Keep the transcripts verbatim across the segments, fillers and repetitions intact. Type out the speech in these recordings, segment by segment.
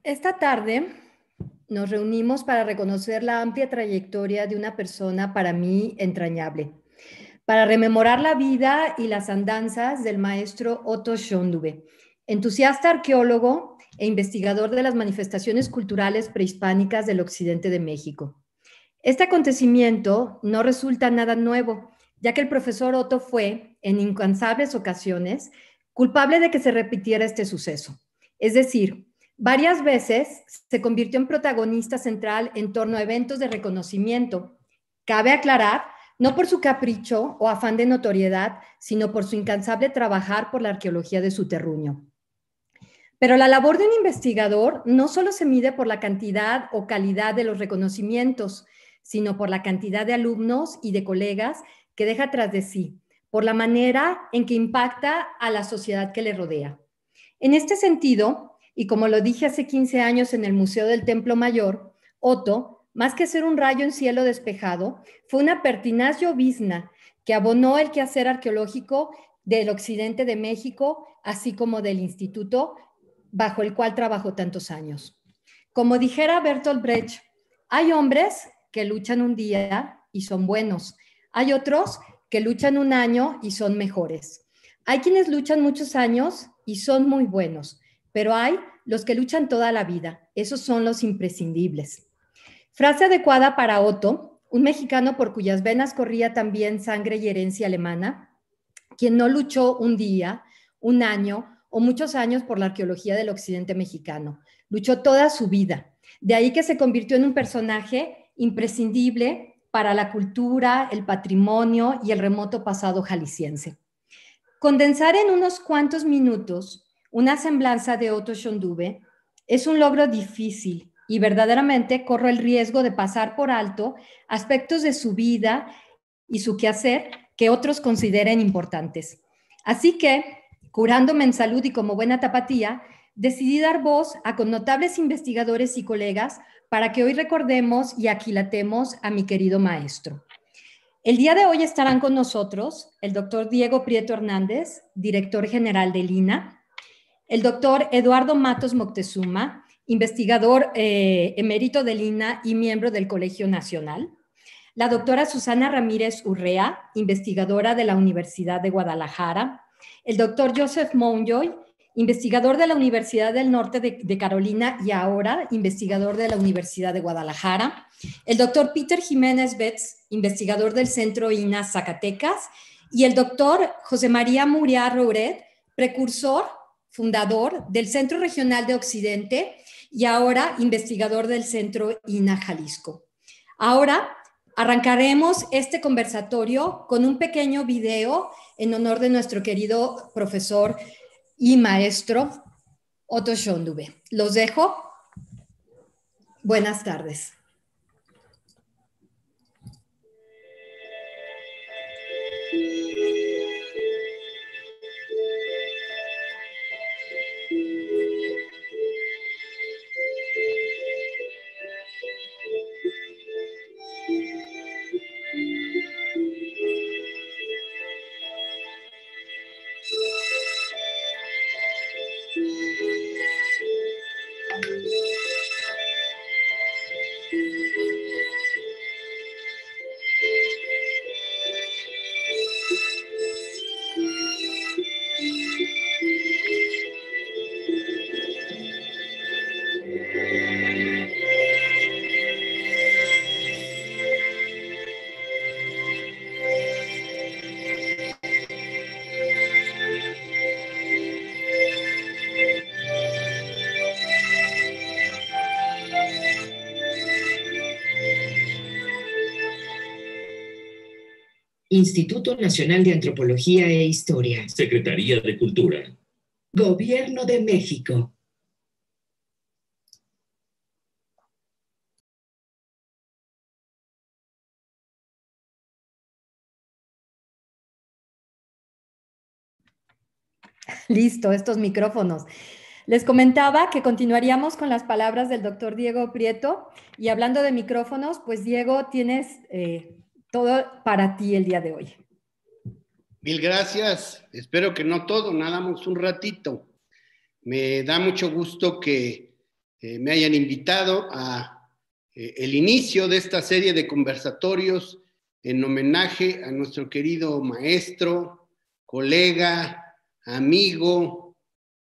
Esta tarde nos reunimos para reconocer la amplia trayectoria de una persona para mí entrañable, para rememorar la vida y las andanzas del maestro Otto Schöndube, entusiasta arqueólogo e investigador de las manifestaciones culturales prehispánicas del occidente de México. Este acontecimiento no resulta nada nuevo, ya que el profesor Otto fue, en incansables ocasiones, culpable de que se repitiera este suceso. Es decir, varias veces se convirtió en protagonista central en torno a eventos de reconocimiento. Cabe aclarar, no por su capricho o afán de notoriedad, sino por su incansable trabajar por la arqueología de su terruño. Pero la labor de un investigador no solo se mide por la cantidad o calidad de los reconocimientos, sino por la cantidad de alumnos y de colegas que deja tras de sí, por la manera en que impacta a la sociedad que le rodea. En este sentido, y como lo dije hace quince años en el Museo del Templo Mayor, Otto, más que ser un rayo en cielo despejado, fue una pertinaz llovizna que abonó el quehacer arqueológico del occidente de México, así como del instituto bajo el cual trabajó tantos años. Como dijera Bertolt Brecht, hay hombres que luchan un día y son buenos. Hay otros que luchan un año y son mejores. Hay quienes luchan muchos años y son muy buenos, pero hay los que luchan toda la vida. Esos son los imprescindibles. Frase adecuada para Otto, un mexicano por cuyas venas corría también sangre y herencia alemana, quien no luchó un día, un año o muchos años por la arqueología del occidente mexicano. Luchó toda su vida. De ahí que se convirtió en un personaje imprescindible para la cultura, el patrimonio y el remoto pasado jalisciense. Condensar en unos cuantos minutos una semblanza de Otto Schöndube es un logro difícil y verdaderamente corro el riesgo de pasar por alto aspectos de su vida y su quehacer que otros consideren importantes. Así que, curándome en salud y como buena tapatía, decidí dar voz a connotables investigadores y colegas para que hoy recordemos y aquilatemos a mi querido maestro. El día de hoy estarán con nosotros el doctor Diego Prieto Hernández, director general del I N A H, el doctor Eduardo Matos Moctezuma, investigador eh, emérito del I N A H y miembro del Colegio Nacional, la doctora Susana Ramírez Urrea, investigadora de la Universidad de Guadalajara, el doctor Joseph Monjoy, investigador de la Universidad del Norte de, de Carolina y ahora investigador de la Universidad de Guadalajara, el doctor Peter Jiménez Betts, investigador del Centro I N A H Zacatecas, y el doctor José María Muriá Rouret, precursor, fundador del Centro Regional de Occidente y ahora investigador del Centro I N A H Jalisco. Ahora arrancaremos este conversatorio con un pequeño video en honor de nuestro querido profesor y maestro Otto Schöndube. Los dejo. Buenas tardes. Instituto Nacional de Antropología e Historia. Secretaría de Cultura. Gobierno de México. Listo, estos micrófonos. Les comentaba que continuaríamos con las palabras del doctor Diego Prieto y hablando de micrófonos, pues Diego, tienes eh, todo para ti el día de hoy. Mil gracias. Espero que no todo, nada más un ratito. Me da mucho gusto que eh, me hayan invitado a eh, el inicio de esta serie de conversatorios en homenaje a nuestro querido maestro, colega, amigo,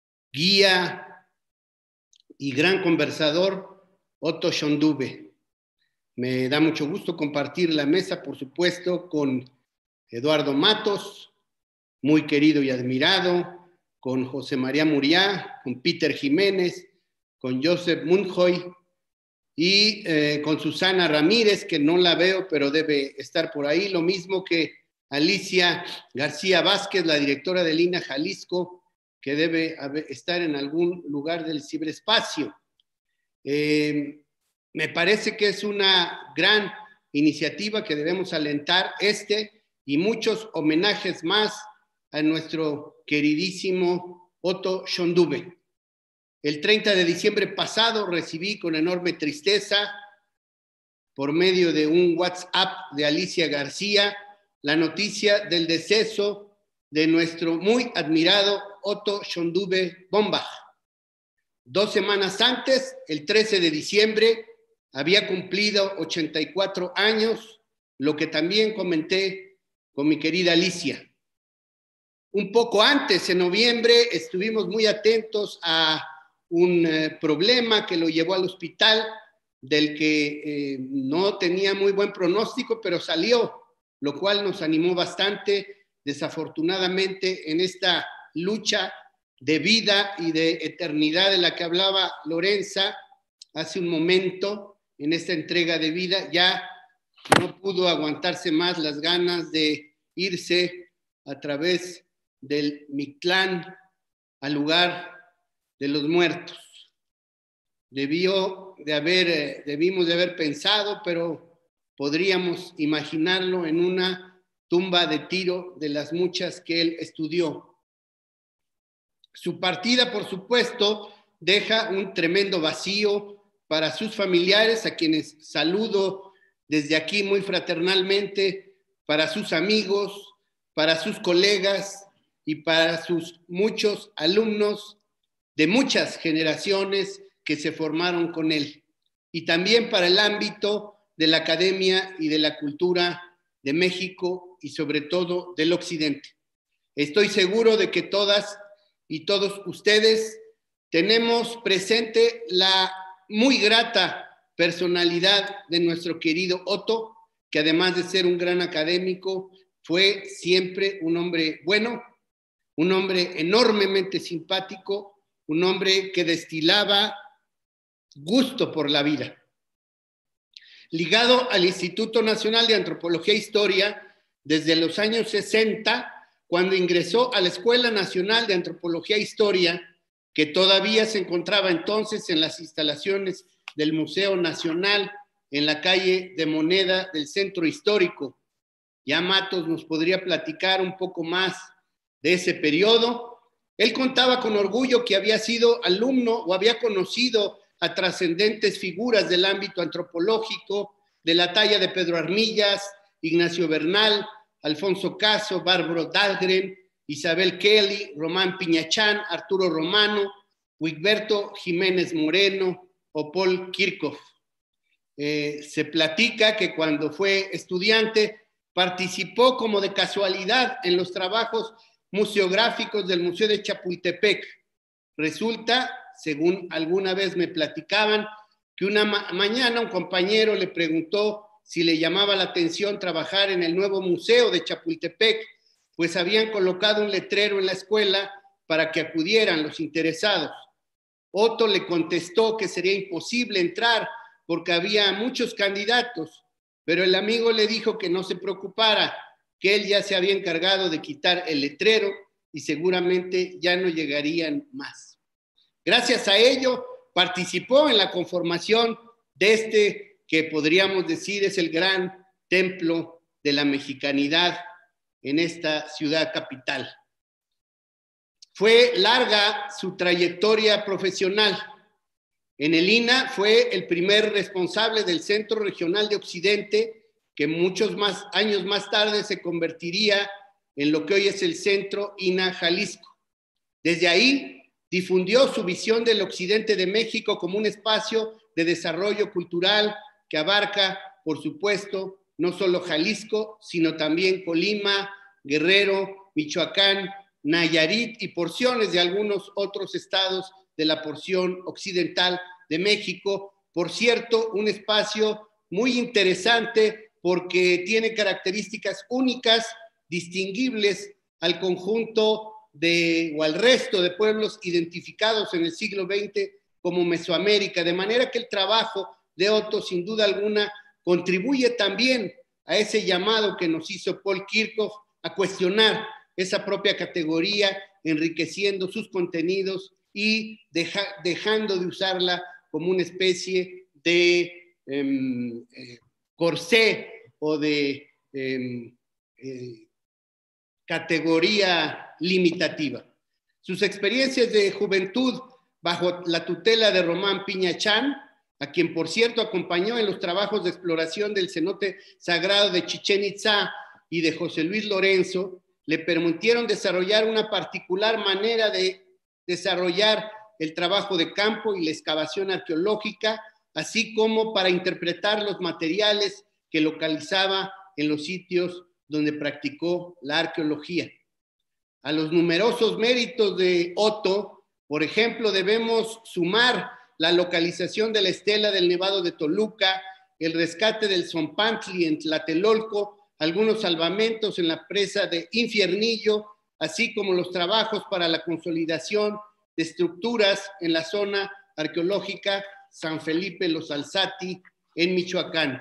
guía y gran conversador, Otto Schondube. Me da mucho gusto compartir la mesa, por supuesto, con Eduardo Matos, muy querido y admirado, con José María Muriá, con Peter Jiménez, con Joseph Munjoy y eh, con Susana Ramírez, que no la veo, pero debe estar por ahí, lo mismo que Alicia García Vázquez, la directora del I N A Jalisco, que debe haber, estar en algún lugar del ciberespacio. Eh, me parece que es una gran iniciativa que debemos alentar, este y muchos homenajes más a nuestro queridísimo Otto Schondube. El treinta de diciembre pasado recibí con enorme tristeza, por medio de un WhatsApp de Alicia García, la noticia del deceso de nuestro muy admirado Otto Schondube Bombach. Dos semanas antes, el trece de diciembre, había cumplido ochenta y cuatro años, lo que también comenté con mi querida Alicia. Un poco antes, en noviembre, estuvimos muy atentos a un eh, problema que lo llevó al hospital, del que eh, no tenía muy buen pronóstico, pero salió, lo cual nos animó bastante, desafortunadamente, en esta lucha de vida y de eternidad de la que hablaba Lorenza hace un momento, en esta entrega de vida, ya no pudo aguantarse más las ganas de irse a través del Mictlán al lugar de los muertos. Debió de haber, debimos de haber pensado, pero podríamos imaginarlo en una tumba de tiro de las muchas que él estudió. Su partida, por supuesto, deja un tremendo vacío para sus familiares, a quienes saludo desde aquí muy fraternalmente, para sus amigos, para sus colegas y para sus muchos alumnos de muchas generaciones que se formaron con él, y también para el ámbito de la academia y de la cultura de México y sobre todo del occidente. Estoy seguro de que todas y todos ustedes tenemos presente la muy grata personalidad de nuestro querido Otto, que además de ser un gran académico, fue siempre un hombre bueno, un hombre enormemente simpático, un hombre que destilaba gusto por la vida. Ligado al Instituto Nacional de Antropología e Historia desde los años sesenta, cuando ingresó a la Escuela Nacional de Antropología e Historia, que todavía se encontraba entonces en las instalaciones del Museo Nacional, en la calle de Moneda del Centro Histórico. Ya Matos nos podría platicar un poco más de ese periodo. Él contaba con orgullo que había sido alumno o había conocido a trascendentes figuras del ámbito antropológico, de la talla de Pedro Armillas, Ignacio Bernal, Alfonso Caso, Bárbaro Dahlgren, Isabel Kelly, Román Piñachán, Arturo Romano, Wigberto Jiménez Moreno o Paul Kirchhoff. Eh, se platica que cuando fue estudiante participó como de casualidad en los trabajos museográficos del Museo de Chapultepec. Resulta, según alguna vez me platicaban, que una ma- mañana un compañero le preguntó si le llamaba la atención trabajar en el nuevo museo de Chapultepec, pues habían colocado un letrero en la escuela para que acudieran los interesados. Otto le contestó que sería imposible entrar porque había muchos candidatos, pero el amigo le dijo que no se preocupara, que él ya se había encargado de quitar el letrero y seguramente ya no llegarían más. Gracias a ello, participó en la conformación de este que podríamos decir es el gran templo de la mexicanidad en esta ciudad capital. Fue larga su trayectoria profesional. En el I N A fue el primer responsable del Centro Regional de Occidente, que muchos más años más tarde se convertiría en lo que hoy es el Centro I N A Jalisco. Desde ahí difundió su visión del occidente de México como un espacio de desarrollo cultural que abarca, por supuesto, no solo Jalisco, sino también Colima, Guerrero, Michoacán, Nayarit y porciones de algunos otros estados de la porción occidental de México. Por cierto, un espacio muy interesante porque tiene características únicas, distinguibles al conjunto de, o al resto de pueblos identificados en el siglo veinte como Mesoamérica, de manera que el trabajo de Otto, sin duda alguna, contribuye también a ese llamado que nos hizo Paul Kirchhoff a cuestionar esa propia categoría, enriqueciendo sus contenidos y deja, dejando de usarla como una especie de eh, eh, corsé o de eh, eh, categoría limitativa. Sus experiencias de juventud bajo la tutela de Román Piñachán, a quien por cierto acompañó en los trabajos de exploración del cenote sagrado de Chichén Itzá y de José Luis Lorenzo, le permitieron desarrollar una particular manera de desarrollar el trabajo de campo y la excavación arqueológica, así como para interpretar los materiales que localizaba en los sitios donde practicó la arqueología. A los numerosos méritos de Otto, por ejemplo, debemos sumar la localización de la estela del Nevado de Toluca, el rescate del Zompantli en Tlatelolco, algunos salvamentos en la presa de Infiernillo, así como los trabajos para la consolidación de estructuras en la zona arqueológica San Felipe Los Alzati en Michoacán.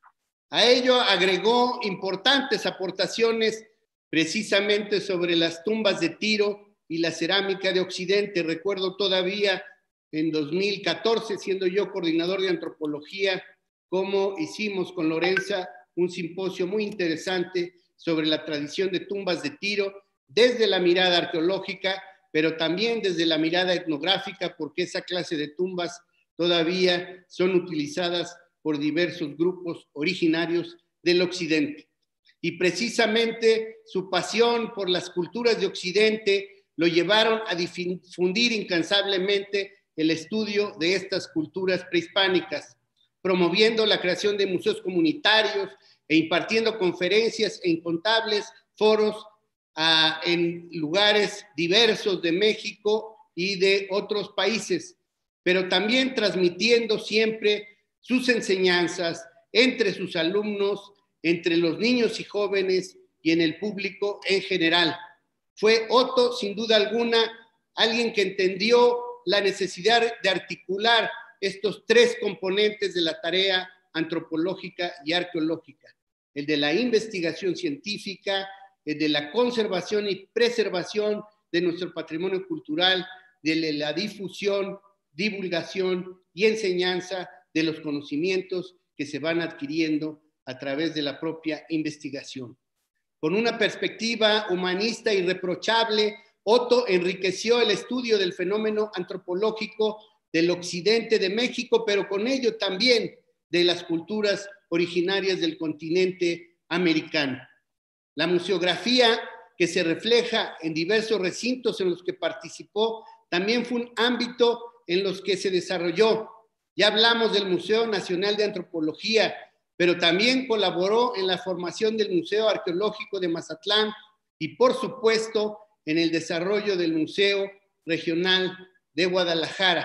A ello agregó importantes aportaciones precisamente sobre las tumbas de Tiro y la cerámica de Occidente. Recuerdo todavía en dos mil catorce, siendo yo coordinador de antropología, cómo hicimos con Lorenza un simposio muy interesante sobre la tradición de tumbas de Tiro desde la mirada arqueológica, pero también desde la mirada etnográfica, porque esa clase de tumbas todavía son utilizadas por diversos grupos originarios del Occidente. Y precisamente su pasión por las culturas de Occidente lo llevaron a difundir incansablemente el estudio de estas culturas prehispánicas, promoviendo la creación de museos comunitarios e impartiendo conferencias en incontables foros a, en lugares diversos de México y de otros países, pero también transmitiendo siempre sus enseñanzas entre sus alumnos, entre los niños y jóvenes y en el público en general. Fue Otto, sin duda alguna, alguien que entendió la necesidad de articular estos tres componentes de la tarea antropológica y arqueológica: el de la investigación científica, el de la conservación y preservación de nuestro patrimonio cultural, de la difusión, divulgación y enseñanza de los conocimientos que se van adquiriendo a través de la propia investigación. Con una perspectiva humanista irreprochable, Otto enriqueció el estudio del fenómeno antropológico del occidente de México, pero con ello también de las culturas originarias del continente americano. La museografía, que se refleja en diversos recintos en los que participó, también fue un ámbito en los que se desarrolló. Ya hablamos del Museo Nacional de Antropología, pero también colaboró en la formación del Museo Arqueológico de Mazatlán y, por supuesto, en el desarrollo del Museo Regional de Guadalajara.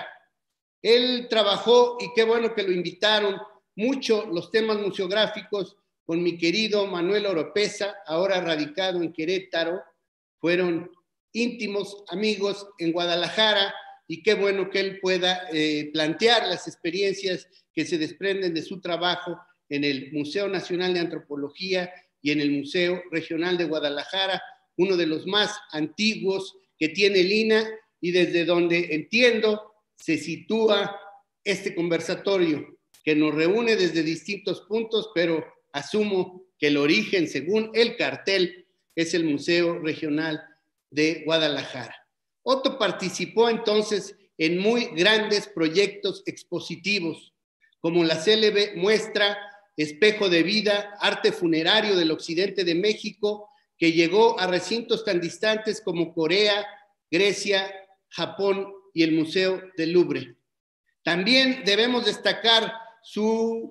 Él trabajó, y qué bueno que lo invitaron, mucho los temas museográficos con mi querido Manuel Oropesa, ahora radicado en Querétaro. Fueron íntimos amigos en Guadalajara y qué bueno que él pueda eh, plantear las experiencias que se desprenden de su trabajo en el Museo Nacional de Antropología y en el Museo Regional de Guadalajara, uno de los más antiguos que tiene el I N A y desde donde entiendo se sitúa este conversatorio que nos reúne desde distintos puntos, pero asumo que el origen, según el cartel, es el Museo Regional de Guadalajara. Otto participó entonces en muy grandes proyectos expositivos, como la célebre muestra Espejo de Vida, Arte Funerario del Occidente de México, que llegó a recintos tan distantes como Corea, Grecia, Japón y el Museo del Louvre. También debemos destacar su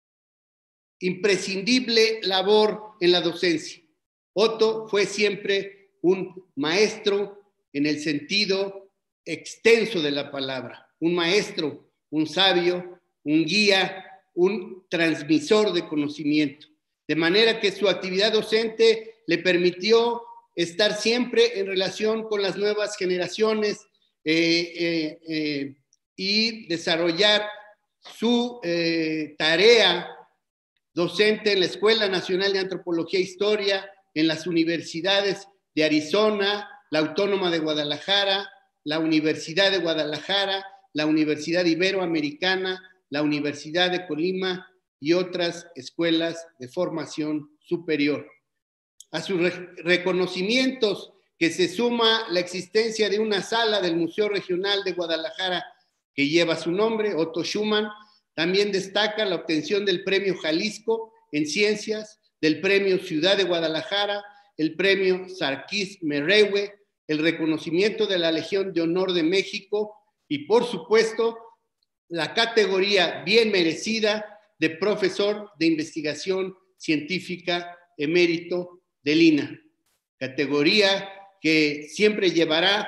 imprescindible labor en la docencia. Otto fue siempre un maestro en el sentido extenso de la palabra, un maestro, un sabio, un guía, un transmisor de conocimiento. De manera que su actividad docente le permitió estar siempre en relación con las nuevas generaciones eh, eh, eh, y desarrollar su eh, tarea docente en la Escuela Nacional de Antropología e Historia, en las universidades de Arizona, la Autónoma de Guadalajara, la Universidad de Guadalajara, la Universidad Iberoamericana, la Universidad de Colima y otras escuelas de formación superior. A sus re- reconocimientos que se suma la existencia de una sala del Museo Regional de Guadalajara que lleva su nombre, Otto Schumann. También destaca la obtención del Premio Jalisco en Ciencias, del Premio Ciudad de Guadalajara, el Premio Sarkis Merrewe, el reconocimiento de la Legión de Honor de México y, por supuesto, la categoría bien merecida de profesor de investigación científica emérito del I N A, categoría que siempre llevará,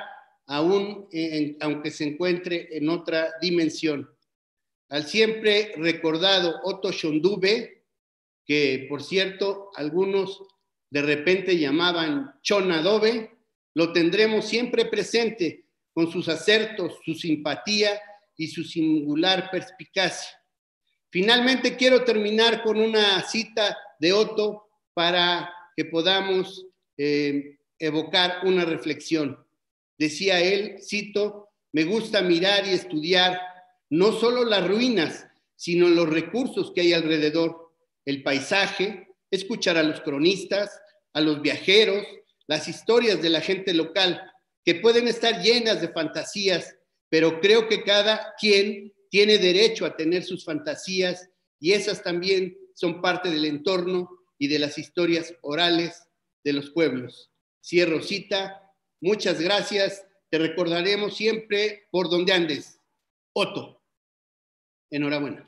aún en, aunque se encuentre en otra dimensión. Al siempre recordado Otto Schondube, que por cierto algunos de repente llamaban Chonadobe, lo tendremos siempre presente con sus acertos, su simpatía y su singular perspicacia. Finalmente quiero terminar con una cita de Otto para que podamos eh, evocar una reflexión. Decía él, cito, me gusta mirar y estudiar no solo las ruinas, sino los recursos que hay alrededor, el paisaje, escuchar a los cronistas, a los viajeros, las historias de la gente local, que pueden estar llenas de fantasías, pero creo que cada quien tiene derecho a tener sus fantasías y esas también son parte del entorno y de las historias orales de los pueblos. Cierro cita, muchas gracias, te recordaremos siempre por donde andes. Otto. Enhorabuena.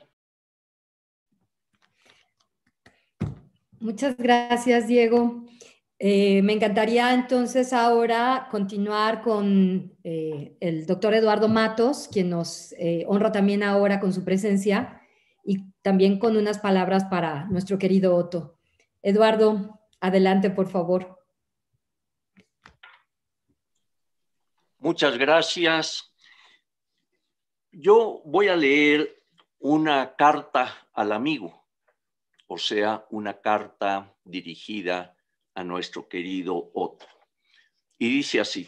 Muchas gracias, Diego. Eh, me encantaría entonces ahora continuar con eh, el doctor Eduardo Matos, quien nos eh, honra también ahora con su presencia y también con unas palabras para nuestro querido Otto. Eduardo, adelante, por favor. Muchas gracias. Yo voy a leer una carta al amigo, o sea, una carta dirigida a nuestro querido Otto. Y dice así: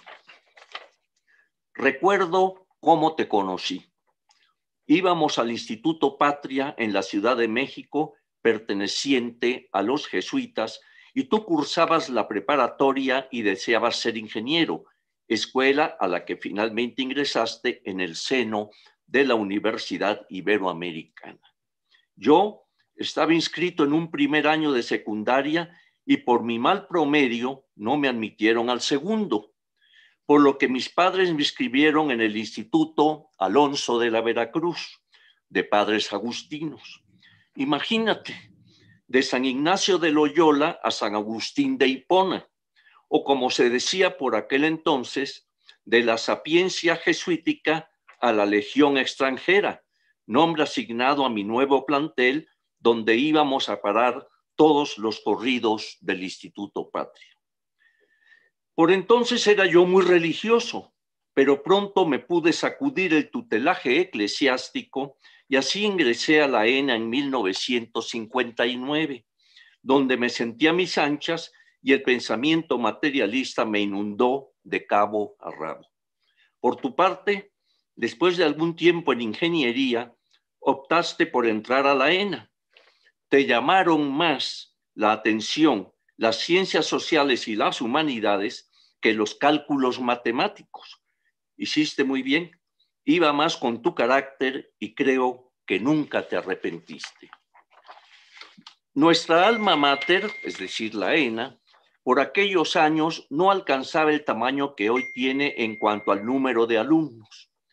recuerdo cómo te conocí. Íbamos al Instituto Patria en la Ciudad de México, perteneciente a los jesuitas, y tú cursabas la preparatoria y deseabas ser ingeniero, escuela a la que finalmente ingresaste en el seno de la Universidad Iberoamericana. Yo estaba inscrito en un primer año de secundaria y por mi mal promedio no me admitieron al segundo, por lo que mis padres me inscribieron en el Instituto Alonso de la Veracruz, de padres agustinos. Imagínate, de San Ignacio de Loyola a San Agustín de Hipona, o como se decía por aquel entonces, de la Sapiencia Jesuítica a la Legión Extranjera, nombre asignado a mi nuevo plantel donde íbamos a parar todos los corridos del Instituto Patria. Por entonces era yo muy religioso, pero pronto me pude sacudir el tutelaje eclesiástico y así ingresé a la E N A en mil novecientos cincuenta y nueve, donde me sentí a mis anchas y el pensamiento materialista me inundó de cabo a rabo. Por tu parte, después de algún tiempo en ingeniería, optaste por entrar a la E N A. Te llamaron más la atención las ciencias sociales y las humanidades que los cálculos matemáticos. Hiciste muy bien, iba más con tu carácter y creo que nunca te arrepentiste. Nuestra alma mater, es decir, la E N A, por aquellos años no alcanzaba el tamaño que hoy tiene en cuanto al número de alumnos.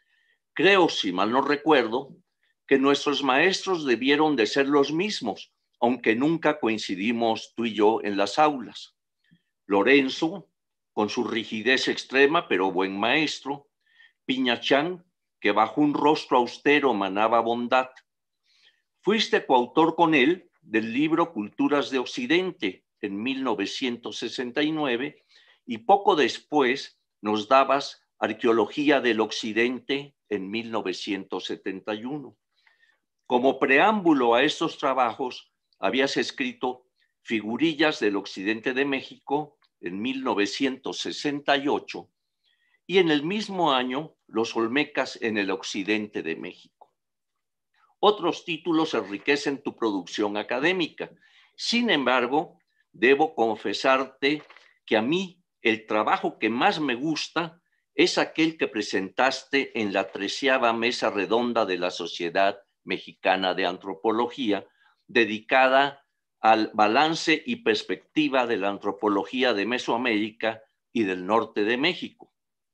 Creo, si mal no recuerdo, que nuestros maestros debieron de ser los mismos, aunque nunca coincidimos tú y yo en las aulas. Lorenzo, con su rigidez extrema, pero buen maestro. Piñachán, que bajo un rostro austero manaba bondad. Fuiste coautor con él del libro Culturas de Occidente en mil novecientos sesenta y nueve y poco después nos dabas Arqueología del Occidente en mil novecientos setenta y uno. Como preámbulo a estos trabajos, habías escrito Figurillas del Occidente de México en mil novecientos sesenta y ocho y en el mismo año Los Olmecas en el Occidente de México. Otros títulos enriquecen tu producción académica. Sin embargo, debo confesarte que a mí el trabajo que más me gusta es aquel que presentaste en la treceava Mesa Redonda de la Sociedad Mexicana de Antropología, dedicada al balance y perspectiva de la antropología de Mesoamérica y del norte de México.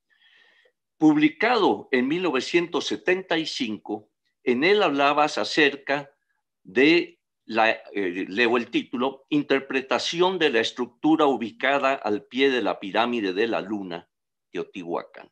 Publicado en mil novecientos setenta y cinco, en él hablabas acerca de, la, eh, leo el título, Interpretación de la estructura ubicada al pie de la pirámide de la Luna, Teotihuacán.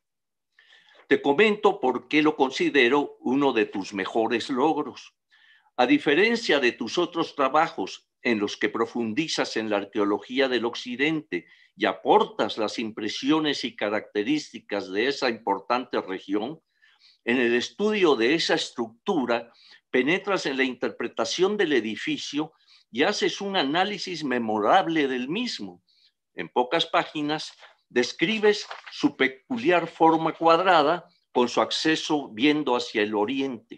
Te comento por qué lo considero uno de tus mejores logros. A diferencia de tus otros trabajos en los que profundizas en la arqueología del Occidente y aportas las impresiones y características de esa importante región, en el estudio de esa estructura penetras en la interpretación del edificio y haces un análisis memorable del mismo. En pocas páginas describes su peculiar forma cuadrada con su acceso viendo hacia el oriente.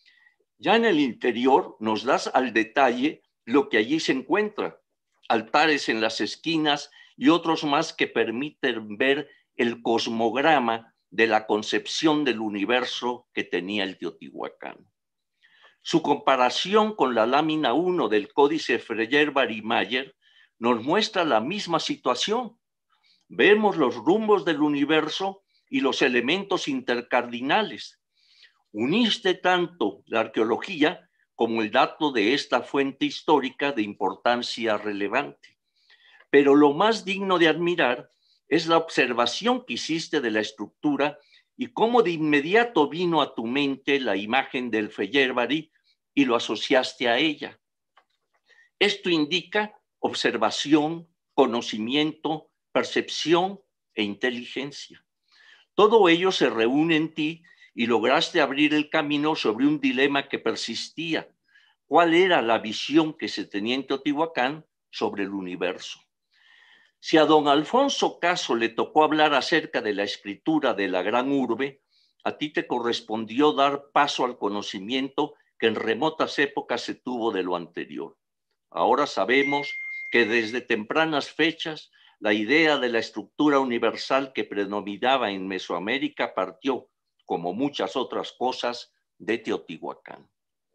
Ya en el interior nos das al detalle lo que allí se encuentra, altares en las esquinas y otros más que permiten ver el cosmograma de la concepción del universo que tenía el Teotihuacán. Su comparación con la lámina uno del Códice Freyer-Barimayer nos muestra la misma situación. Vemos los rumbos del universo y los elementos intercardinales. Uniste tanto la arqueología como el dato de esta fuente histórica de importancia relevante. Pero lo más digno de admirar es la observación que hiciste de la estructura y cómo de inmediato vino a tu mente la imagen del Freyer-Bari y lo asociaste a ella. Esto indica observación, conocimiento, percepción e inteligencia. Todo ello se reúne en ti y lograste abrir el camino sobre un dilema que persistía. ¿Cuál era la visión que se tenía en Teotihuacán sobre el universo? Si a don Alfonso Caso le tocó hablar acerca de la escritura de la gran urbe, a ti te correspondió dar paso al conocimiento que en remotas épocas se tuvo de lo anterior. Ahora sabemos que desde tempranas fechas la idea de la estructura universal que predominaba en Mesoamérica partió, como muchas otras cosas, de Teotihuacán.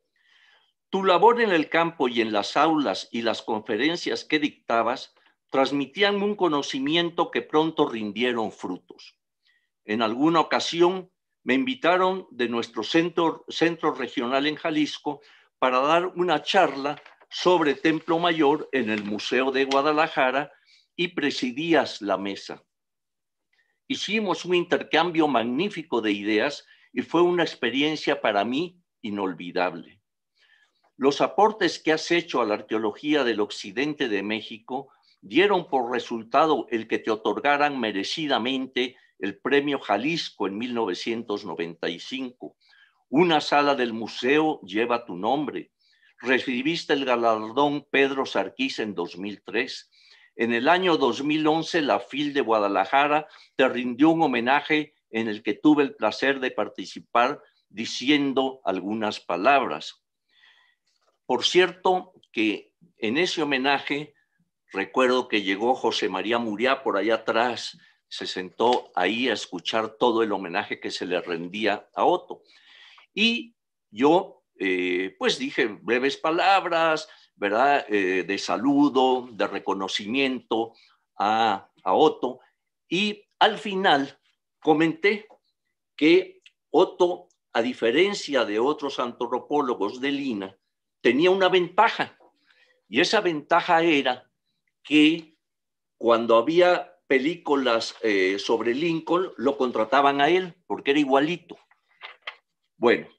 Tu labor en el campo y en las aulas y las conferencias que dictabas transmitían un conocimiento que pronto rindieron frutos. En alguna ocasión me invitaron de nuestro centro, centro regional en Jalisco para dar una charla sobre Templo Mayor en el Museo de Guadalajara y presidías la mesa. Hicimos un intercambio magnífico de ideas y fue una experiencia para mí inolvidable. Los aportes que has hecho a la arqueología del occidente de México dieron por resultado el que te otorgaran merecidamente el Premio Jalisco en mil novecientos noventa y cinco. Una sala del museo lleva tu nombre. Recibiste el galardón Pedro Sarquís en dos mil tres. En el año dos mil once, la FIL de Guadalajara te rindió un homenaje en el que tuve el placer de participar diciendo algunas palabras. Por cierto, que en ese homenaje recuerdo que llegó José María Muriá por allá atrás, se sentó ahí a escuchar todo el homenaje que se le rendía a Otto. Y yo, eh, pues dije breves palabras, ¿verdad? Eh, de saludo, de reconocimiento a, a Otto. Y al final comenté que Otto a diferencia de otros antropólogos de Lina, tenía una ventaja. Y esa ventaja era que cuando había películas eh, sobre Lincoln, lo contrataban a él, porque era igualito. Bueno,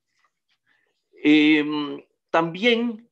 eh, también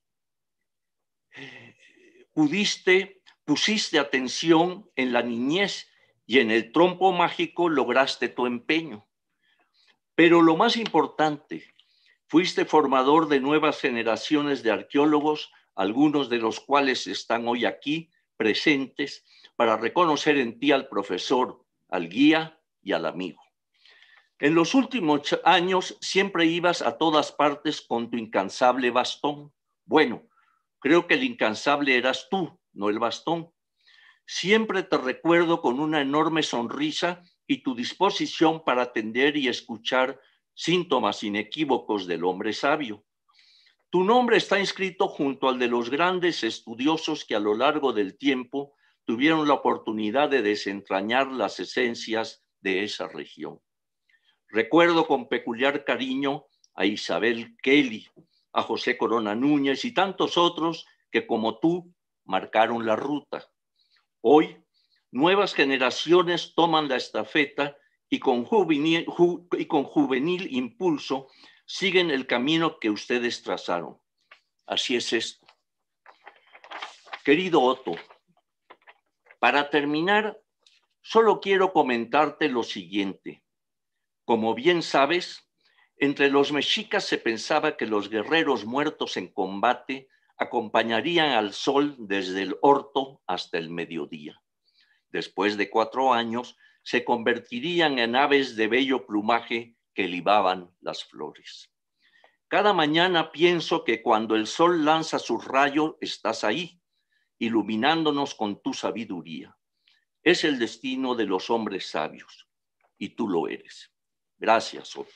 pudiste, pusiste atención en la niñez y en el trompo mágico lograste tu empeño. Pero lo más importante, fuiste formador de nuevas generaciones de arqueólogos, algunos de los cuales están hoy aquí presentes, para reconocer en ti al profesor, al guía y al amigo. En los últimos años siempre ibas a todas partes con tu incansable bastón. Bueno, creo que el incansable eras tú, no el bastón. Siempre te recuerdo con una enorme sonrisa y tu disposición para atender y escuchar síntomas inequívocos del hombre sabio. Tu nombre está inscrito junto al de los grandes estudiosos que a lo largo del tiempo tuvieron la oportunidad de desentrañar las esencias de esa región. Recuerdo con peculiar cariño a Isabel Kelly, a José Corona Núñez y tantos otros que como tú marcaron la ruta. Hoy, nuevas generaciones toman la estafeta y con juvenil, ju, y con juvenil impulso siguen el camino que ustedes trazaron. Así es esto. Querido Otto, para terminar, solo quiero comentarte lo siguiente. Como bien sabes, entre los mexicas se pensaba que los guerreros muertos en combate acompañarían al sol desde el orto hasta el mediodía. Después de cuatro años, se convertirían en aves de bello plumaje que libaban las flores. Cada mañana pienso que cuando el sol lanza sus rayos, estás ahí, iluminándonos con tu sabiduría. Es el destino de los hombres sabios, y tú lo eres. Gracias, Otto.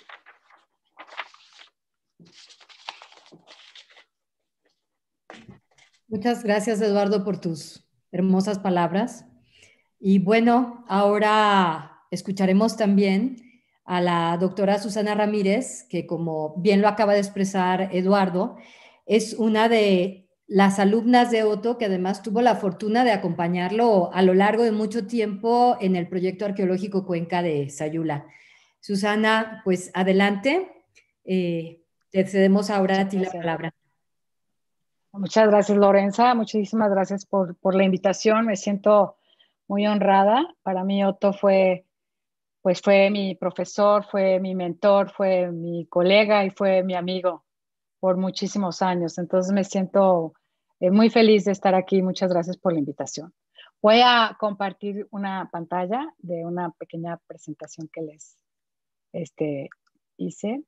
Muchas gracias, Eduardo, por tus hermosas palabras. Y bueno, ahora escucharemos también a la doctora Susana Ramírez, que como bien lo acaba de expresar Eduardo, es una de las alumnas de Otto, que además tuvo la fortuna de acompañarlo a lo largo de mucho tiempo en el proyecto arqueológico Cuenca de Sayula. Susana, pues adelante, eh, te cedemos ahora a ti la palabra. Muchas gracias, Lorenza. Muchísimas gracias por, por la invitación. Me siento muy honrada. Para mí, Otto fue, pues fue mi profesor, fue mi mentor, fue mi colega y fue mi amigo por muchísimos años. Entonces me siento eh, muy feliz de estar aquí. Muchas gracias por la invitación. Voy a compartir una pantalla de una pequeña presentación que les este, hice.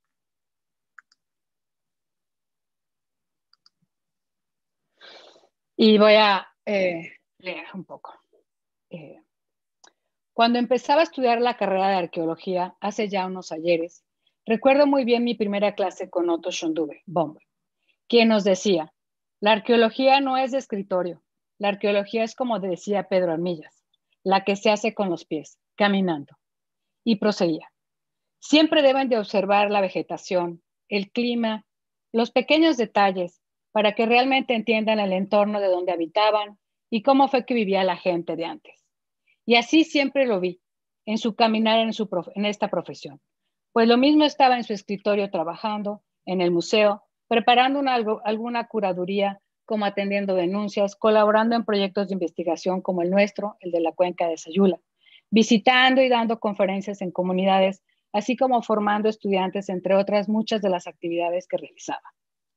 Y voy a eh, leer un poco. Eh, cuando empezaba a estudiar la carrera de arqueología, hace ya unos ayeres, recuerdo muy bien mi primera clase con Otto Schondube, Bomber, quien nos decía, la arqueología no es de escritorio, la arqueología es como decía Pedro Armillas, la que se hace con los pies, caminando. Y proseguía, siempre deben de observar la vegetación, el clima, los pequeños detalles, para que realmente entiendan el entorno de donde habitaban y cómo fue que vivía la gente de antes. Y así siempre lo vi, en su caminar en, su prof- en esta profesión. Pues lo mismo estaba en su escritorio trabajando, en el museo, preparando una, alguna curaduría, como atendiendo denuncias, colaborando en proyectos de investigación como el nuestro, el de la Cuenca de Sayula, visitando y dando conferencias en comunidades, así como formando estudiantes, entre otras muchas de las actividades que realizaba.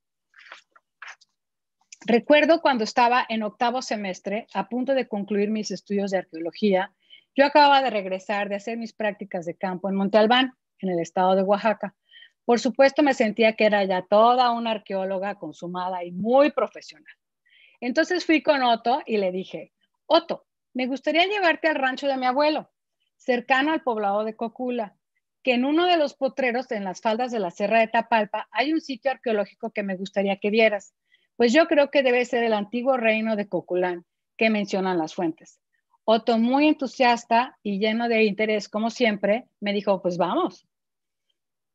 Recuerdo cuando estaba en octavo semestre, a punto de concluir mis estudios de arqueología, yo acababa de regresar de hacer mis prácticas de campo en Monte Albán, en el estado de Oaxaca. Por supuesto, me sentía que era ya toda una arqueóloga consumada y muy profesional. Entonces fui con Otto y le dije, Otto, me gustaría llevarte al rancho de mi abuelo, cercano al poblado de Cocula, que en uno de los potreros en las faldas de la Sierra de Tapalpa hay un sitio arqueológico que me gustaría que vieras. Pues yo creo que debe ser el antiguo reino de Coculán, que mencionan las fuentes. Otto, muy entusiasta y lleno de interés, como siempre, me dijo, pues vamos.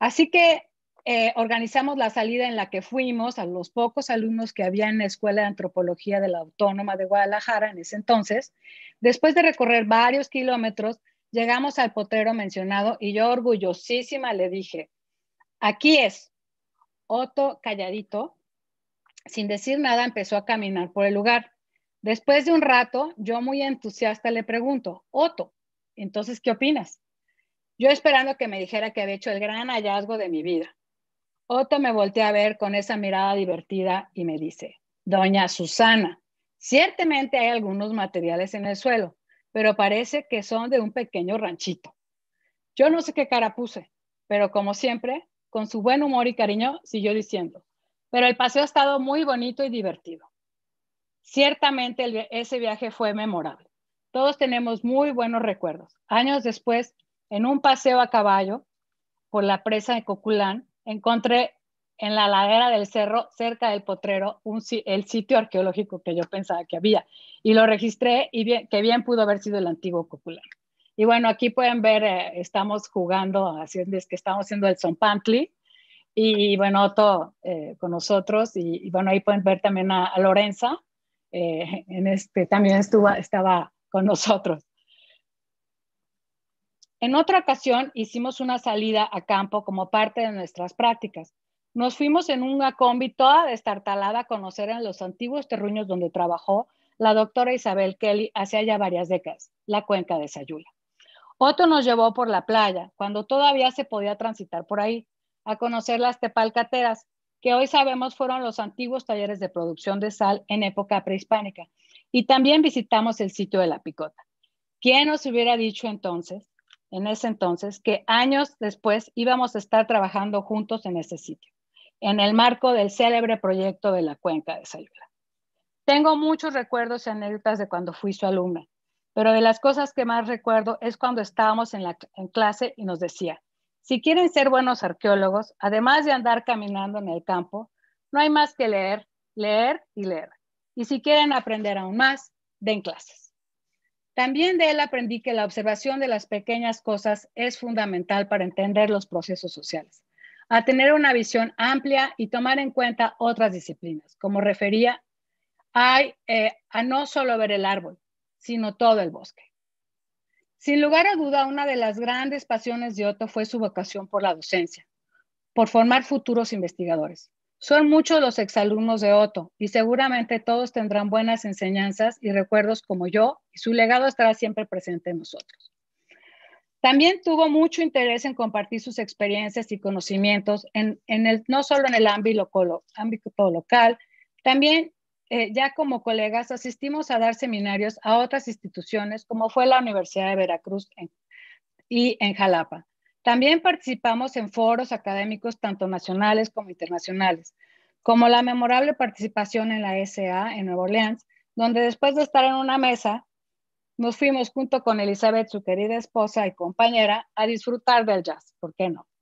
Así que eh, organizamos la salida en la que fuimos a los pocos alumnos que había en la Escuela de Antropología de la Autónoma de Guadalajara en ese entonces. Después de recorrer varios kilómetros, llegamos al potrero mencionado y yo orgullosísima le dije, aquí es. Otto, calladito, sin decir nada, empezó a caminar por el lugar. Después de un rato, yo muy entusiasta le pregunto, Otto, entonces, ¿qué opinas? Yo esperando que me dijera que había hecho el gran hallazgo de mi vida. Otto me voltea a ver con esa mirada divertida y me dice, doña Susana, ciertamente hay algunos materiales en el suelo, pero parece que son de un pequeño ranchito. Yo no sé qué cara puse, pero como siempre, con su buen humor y cariño, siguió diciendo, pero el paseo ha estado muy bonito y divertido. Ciertamente el, ese viaje fue memorable. Todos tenemos muy buenos recuerdos. Años después, en un paseo a caballo por la presa de Coculán, encontré en la ladera del cerro, cerca del potrero, un, el sitio arqueológico que yo pensaba que había. Y lo registré y bien, que bien pudo haber sido el antiguo Coculán. Y bueno, aquí pueden ver, eh, estamos jugando, haciendo, es que estamos haciendo el Zompantli. Y, y bueno, Otto eh, con nosotros. Y, y bueno, ahí pueden ver también a, a Lorenza. Eh, en este, también estuvo, estaba con nosotros. En otra ocasión hicimos una salida a campo como parte de nuestras prácticas. Nos fuimos en una combi toda destartalada a conocer en los antiguos terruños donde trabajó la doctora Isabel Kelly hace ya varias décadas, la cuenca de Sayula. Otto nos llevó por la playa, cuando todavía se podía transitar por ahí, a conocer las tepalcateras, que hoy sabemos fueron los antiguos talleres de producción de sal en época prehispánica. Y también visitamos el sitio de la Picota. ¿Quién nos hubiera dicho entonces, en ese entonces, que años después íbamos a estar trabajando juntos en ese sitio, en el marco del célebre proyecto de la cuenca de Sayula? Tengo muchos recuerdos y anécdotas de cuando fui su alumna, pero de las cosas que más recuerdo es cuando estábamos en, la, en clase y nos decía, si quieren ser buenos arqueólogos, además de andar caminando en el campo, no hay más que leer, leer y leer. Y si quieren aprender aún más, den clases. También de él aprendí que la observación de las pequeñas cosas es fundamental para entender los procesos sociales, a tener una visión amplia y tomar en cuenta otras disciplinas, como refería Hay, eh, a no solo ver el árbol, sino todo el bosque. Sin lugar a duda, una de las grandes pasiones de Otto fue su vocación por la docencia, por formar futuros investigadores. Son muchos los exalumnos de Otto y seguramente todos tendrán buenas enseñanzas y recuerdos como yo, y su legado estará siempre presente en nosotros. También tuvo mucho interés en compartir sus experiencias y conocimientos, en, en el, no solo en el ámbito, ámbito local, también Eh, ya como colegas asistimos a dar seminarios a otras instituciones como fue la Universidad de Veracruz en, y en Jalapa. También participamos en foros académicos tanto nacionales como internacionales, como la memorable participación en la S A en Nueva Orleans, donde después de estar en una mesa, nos fuimos junto con Elizabeth, su querida esposa y compañera, a disfrutar del jazz, ¿por qué no?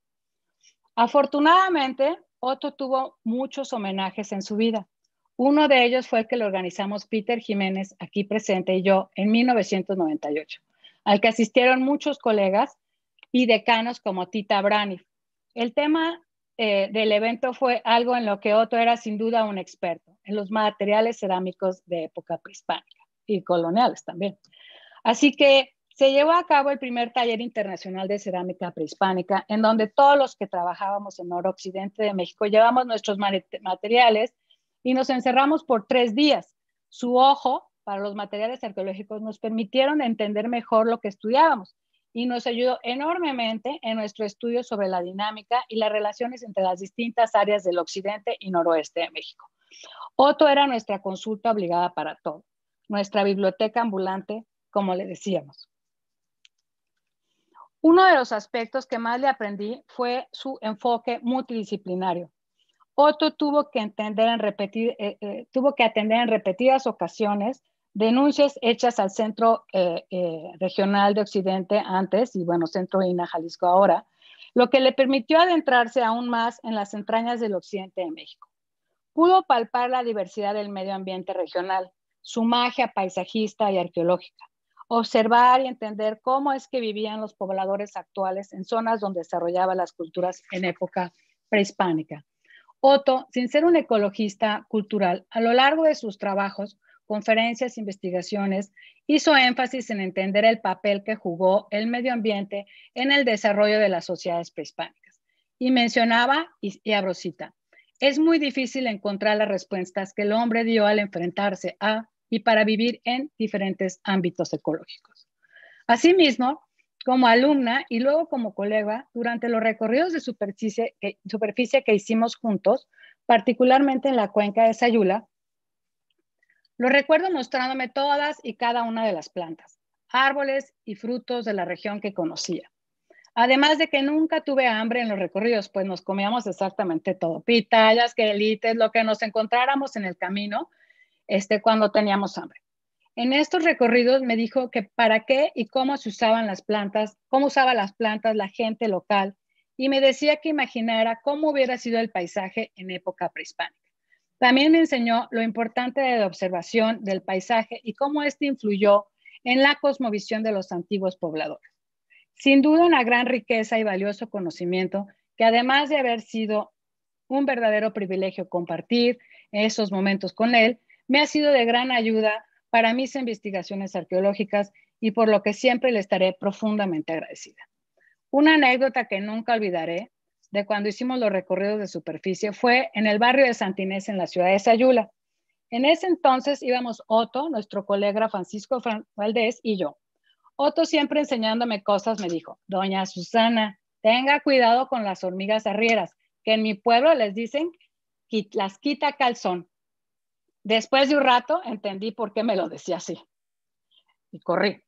Afortunadamente, Otto tuvo muchos homenajes en su vida. Uno de ellos fue el que lo organizamos Peter Jiménez, aquí presente, y yo, en mil novecientos noventa y ocho, al que asistieron muchos colegas y decanos como Tita Braniff. El tema eh, del evento fue algo en lo que Otto era sin duda un experto, en los materiales cerámicos de época prehispánica y coloniales también. Así que se llevó a cabo el primer taller internacional de cerámica prehispánica, en donde todos los que trabajábamos en noroccidente de México llevamos nuestros materiales y nos encerramos por tres días. Su ojo para los materiales arqueológicos nos permitieron entender mejor lo que estudiábamos y nos ayudó enormemente en nuestro estudio sobre la dinámica y las relaciones entre las distintas áreas del occidente y noroeste de México. Otto era nuestra consulta obligada para todo, nuestra biblioteca ambulante, como le decíamos. Uno de los aspectos que más le aprendí fue su enfoque multidisciplinario. Otto tuvo que, entender en repetir, eh, eh, tuvo que atender en repetidas ocasiones denuncias hechas al Centro eh, eh, Regional de Occidente antes, y bueno, Centro I N A Jalisco ahora, lo que le permitió adentrarse aún más en las entrañas del occidente de México. Pudo palpar la diversidad del medio ambiente regional, su magia paisajista y arqueológica. observar y entender cómo es que vivían los pobladores actuales en zonas donde desarrollaban las culturas en época prehispánica. Otto, sin ser un ecologista cultural, a lo largo de sus trabajos, conferencias, investigaciones, hizo énfasis en entender el papel que jugó el medio ambiente en el desarrollo de las sociedades prehispánicas. Y mencionaba, y, y abro cita, es muy difícil encontrar las respuestas que el hombre dio al enfrentarse a y para vivir en diferentes ámbitos ecológicos. Asimismo, como alumna y luego como colega, durante los recorridos de superficie que, superficie que hicimos juntos, particularmente en la cuenca de Sayula, lo recuerdo mostrándome todas y cada una de las plantas, árboles y frutos de la región que conocía. Además de que nunca tuve hambre en los recorridos, pues nos comíamos exactamente todo, pitayas, quelites, lo que nos encontráramos en el camino este, cuando teníamos hambre. En estos recorridos me dijo que para qué y cómo se usaban las plantas, cómo usaba las plantas la gente local, y me decía que imaginara cómo hubiera sido el paisaje en época prehispánica. También me enseñó lo importante de la observación del paisaje y cómo este influyó en la cosmovisión de los antiguos pobladores. Sin duda una gran riqueza y valioso conocimiento que además de haber sido un verdadero privilegio compartir esos momentos con él, me ha sido de gran ayuda para mis investigaciones arqueológicas y por lo que siempre le estaré profundamente agradecida. Una anécdota que nunca olvidaré de cuando hicimos los recorridos de superficie fue en el barrio de Santa Inés en la ciudad de Sayula. En ese entonces íbamos Otto, nuestro colega Francisco Valdés y yo. Otto siempre enseñándome cosas me dijo, doña Susana, tenga cuidado con las hormigas arrieras, que en mi pueblo les dicen las quita calzón. Después de un rato entendí por qué me lo decía así y corrí.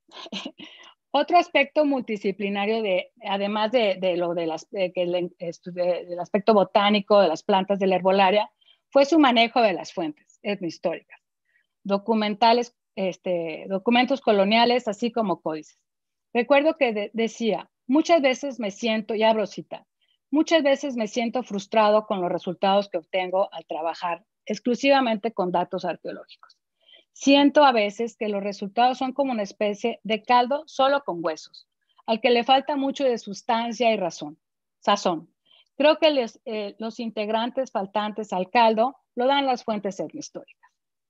Otro aspecto multidisciplinario, de, además de, de lo de las, de, que el, de, del aspecto botánico de las plantas de la herbolaria, fue su manejo de las fuentes etnohistóricas, documentales, este, documentos coloniales, así como códices. Recuerdo que de, decía, muchas veces me siento, y abro cita, muchas veces me siento frustrado con los resultados que obtengo al trabajar exclusivamente con datos arqueológicos. Siento a veces que los resultados son como una especie de caldo solo con huesos, al que le falta mucho de sustancia y razón, sazón. Creo que les, eh, los integrantes faltantes al caldo lo dan las fuentes etnohistóricas.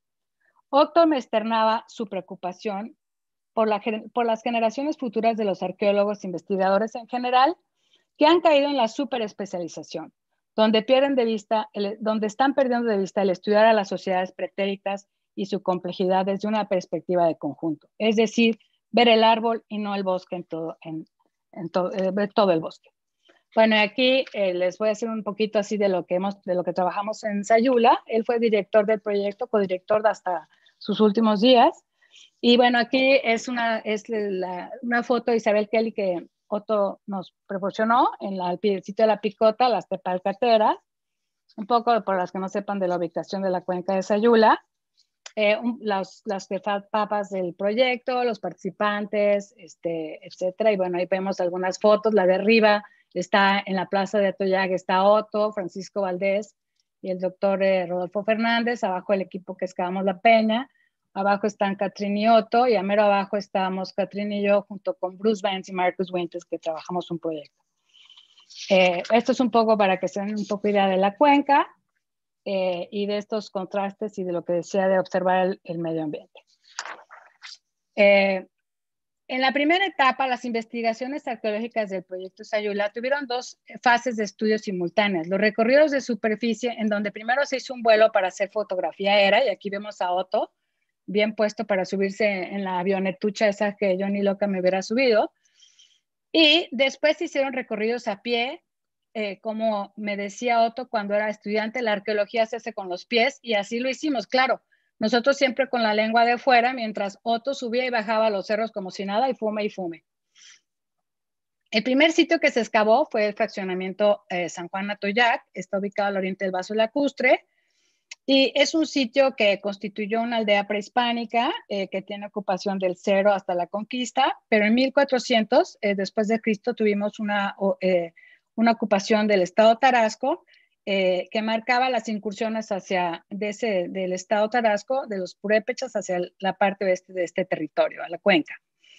Otto me externaba su preocupación por, la, por las generaciones futuras de los arqueólogos e investigadores en general que han caído en la superespecialización, donde, pierden de vista el, donde están perdiendo de vista el estudiar a las sociedades pretéritas y su complejidad desde una perspectiva de conjunto. Es decir, ver el árbol y no el bosque en todo, en, en to, eh, ver todo el bosque. Bueno, aquí eh, les voy a hacer un poquito así de lo que, hemos, de lo que trabajamos en Sayula. Él fue director del proyecto, codirector hasta sus últimos días. Y bueno, aquí es una, es la, una foto de Isabel Kelly que Otto nos proporcionó en la, el sitio de la Picota, las tepalcateras, un poco por las que no sepan de la ubicación de la cuenca de Sayula, eh, un, las, las papas del proyecto, los participantes, este, etcétera. Y bueno, ahí vemos algunas fotos. La de arriba está en la plaza de Atoyac, está Otto, Francisco Valdés y el doctor eh, Rodolfo Fernández. Abajo el equipo que excavamos la peña. Abajo están Catrín y Otto, y a mero abajo estamos Catrín y yo junto con Bruce Vance y Marcus Winters, que trabajamos un proyecto. Eh, esto es un poco para que se den un poco idea de la cuenca eh, y de estos contrastes y de lo que decía de observar el, el medio ambiente. Eh, en la primera etapa, las investigaciones arqueológicas del proyecto Sayula tuvieron dos fases de estudio simultáneas. Los recorridos de superficie, en donde primero se hizo un vuelo para hacer fotografía aérea, y aquí vemos a Otto, bien puesto para subirse en la avionetucha esa que yo ni loca me hubiera subido. Y después se hicieron recorridos a pie, eh, como me decía Otto cuando era estudiante, la arqueología se hace con los pies, y así lo hicimos, claro. Nosotros siempre con la lengua de fuera, mientras Otto subía y bajaba los cerros como si nada, y fume y fume. El primer sitio que se excavó fue el fraccionamiento eh, San Juan Atoyac, está ubicado al oriente del Vaso Lacustre, y es un sitio que constituyó una aldea prehispánica eh, que tiene ocupación del cero hasta la conquista, pero en mil cuatrocientos, eh, después de Cristo, tuvimos una, eh, una ocupación del estado Tarasco eh, que marcaba las incursiones hacia, de ese, del estado Tarasco, de los purépechas, hacia la parte oeste de este territorio, a la cuenca.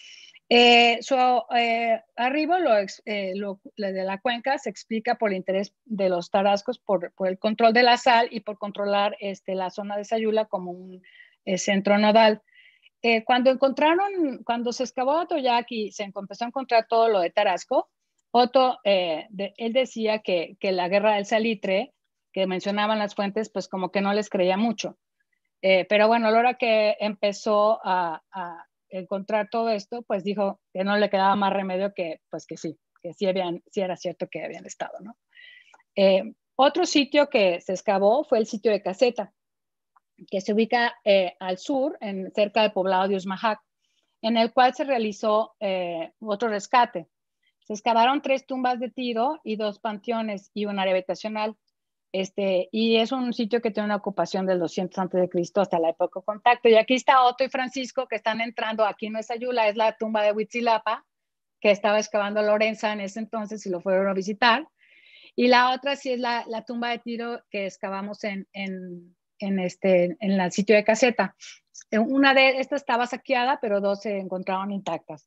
Eh, su eh, arribo lo, eh, lo, de la cuenca se explica por el interés de los tarascos por, por el control de la sal y por controlar este, la zona de Sayula como un eh, centro nodal. Eh, cuando encontraron, cuando se excavó Atoyac y se empezó a encontrar todo lo de Tarasco, Otto, eh, de, él decía que, que la guerra del salitre, que mencionaban las fuentes, pues como que no les creía mucho. Eh, pero bueno, a la hora que empezó a, a encontrar todo esto, pues dijo que no le quedaba más remedio que, pues que sí, que sí, habían, sí era cierto que habían estado, ¿no? Eh, otro sitio que se excavó fue el sitio de Caseta, que se ubica eh, al sur, en, cerca del poblado de Usmajac, en el cual se realizó eh, otro rescate. Se excavaron tres tumbas de tiro y dos panteones y un área habitacional. Este, y es un sitio que tiene una ocupación del doscientos antes de Cristo hasta la época de contacto. Y aquí está Otto y Francisco que están entrando. Aquí no es Sayula, es la tumba de Huitzilapa, que estaba excavando Lorenza en ese entonces y lo fueron a visitar. Y la otra sí es la, la tumba de tiro que excavamos en, en, en, este, en el sitio de Caseta. Una de estas estaba saqueada, pero dos se encontraron intactas.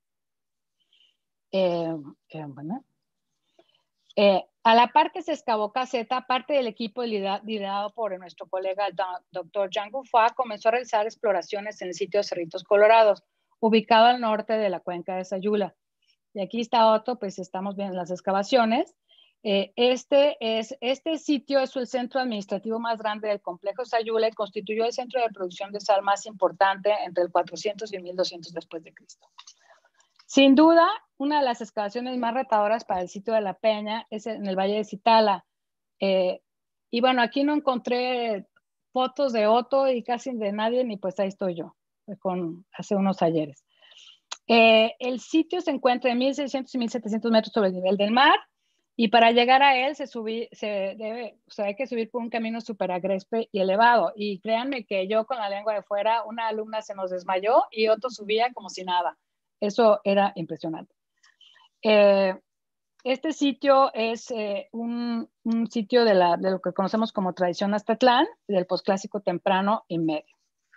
Eh, eh, bueno. Eh, a la par que se excavó Caseta, parte del equipo liderado por nuestro colega doctor Jean Gouffat comenzó a realizar exploraciones en el sitio de Cerritos Colorados, ubicado al norte de la cuenca de Sayula. Y aquí está Otto, pues estamos viendo las excavaciones. Eh, este, es, este sitio es el centro administrativo más grande del complejo Sayula y constituyó el centro de producción de sal más importante entre el cuatrocientos y mil doscientos después de Cristo. Sin duda, una de las excavaciones más retadoras para el sitio de la Peña es en el Valle de Citala. Eh, y bueno, aquí no encontré fotos de Otto y casi de nadie, ni pues ahí estoy yo, con, hace unos ayeres. Eh, el sitio se encuentra en mil seiscientos y mil setecientos metros sobre el nivel del mar y para llegar a él se, subí, se debe, o sea, hay que subir por un camino súper agreste y elevado. Y créanme que yo con la lengua de fuera, una alumna se nos desmayó y Otto subía como si nada. Eso era impresionante. Eh, este sitio es eh, un, un sitio de, la, de lo que conocemos como tradición Aztatlán, del posclásico temprano y medio.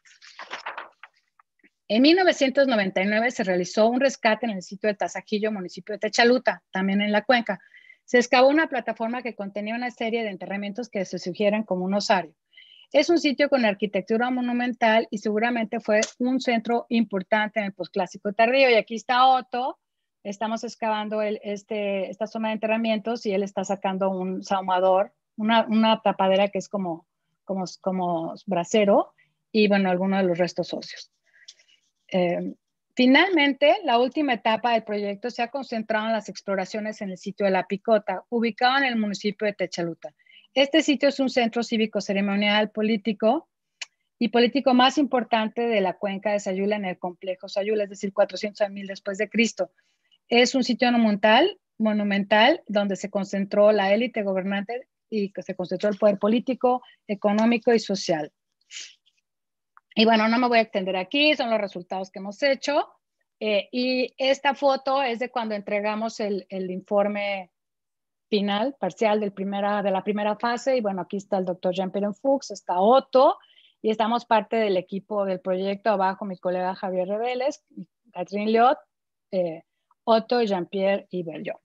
En mil novecientos noventa y nueve se realizó un rescate en el sitio de Tazajillo, municipio de Techaluta, también en la cuenca. Se excavó una plataforma que contenía una serie de enterramientos que se sugieren como un osario. Es un sitio con arquitectura monumental y seguramente fue un centro importante en el posclásico tardío. Y aquí está Otto, estamos excavando el, este, esta zona de enterramientos y él está sacando un sahumador, una, una tapadera que es como, como, como brasero y bueno, algunos de los restos óseos. Eh, finalmente, la última etapa del proyecto se ha concentrado en las exploraciones en el sitio de La Picota, ubicado en el municipio de Techaluta. Este sitio es un centro cívico ceremonial político y político más importante de la cuenca de Sayula en el complejo Sayula, es decir, cuatrocientos mil después de Cristo. Es un sitio monumental, monumental donde se concentró la élite gobernante y que se concentró el poder político, económico y social. Y bueno, no me voy a extender aquí, son los resultados que hemos hecho. Eh, y esta foto es de cuando entregamos el, el informe final, parcial del primera, de la primera fase. Y bueno, aquí está el doctor Jean-Pierre Fuchs, está Otto, y estamos parte del equipo del proyecto. Abajo mi colega Javier Reveles, Catherine Liot, eh, Otto, Jean-Pierre y Berliot.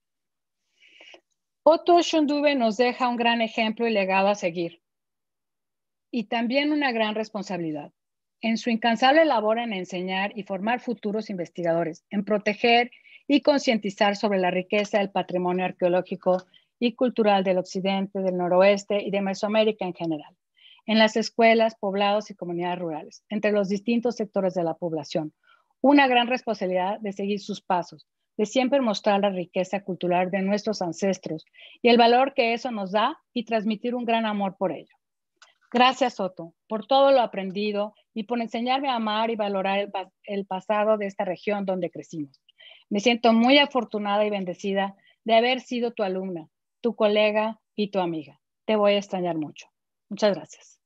Otto Schönduve nos deja un gran ejemplo y legado a seguir. Y también una gran responsabilidad. En su incansable labor en enseñar y formar futuros investigadores, en proteger y concientizar sobre la riqueza del patrimonio arqueológico y cultural del occidente, del noroeste y de Mesoamérica en general, en las escuelas, poblados y comunidades rurales, entre los distintos sectores de la población. Una gran responsabilidad de seguir sus pasos, de siempre mostrar la riqueza cultural de nuestros ancestros y el valor que eso nos da y transmitir un gran amor por ello. Gracias, Otto, por todo lo aprendido y por enseñarme a amar y valorar el, el pasado de esta región donde crecimos. Me siento muy afortunada y bendecida de haber sido tu alumna, tu colega y tu amiga. Te voy a extrañar mucho. Muchas gracias.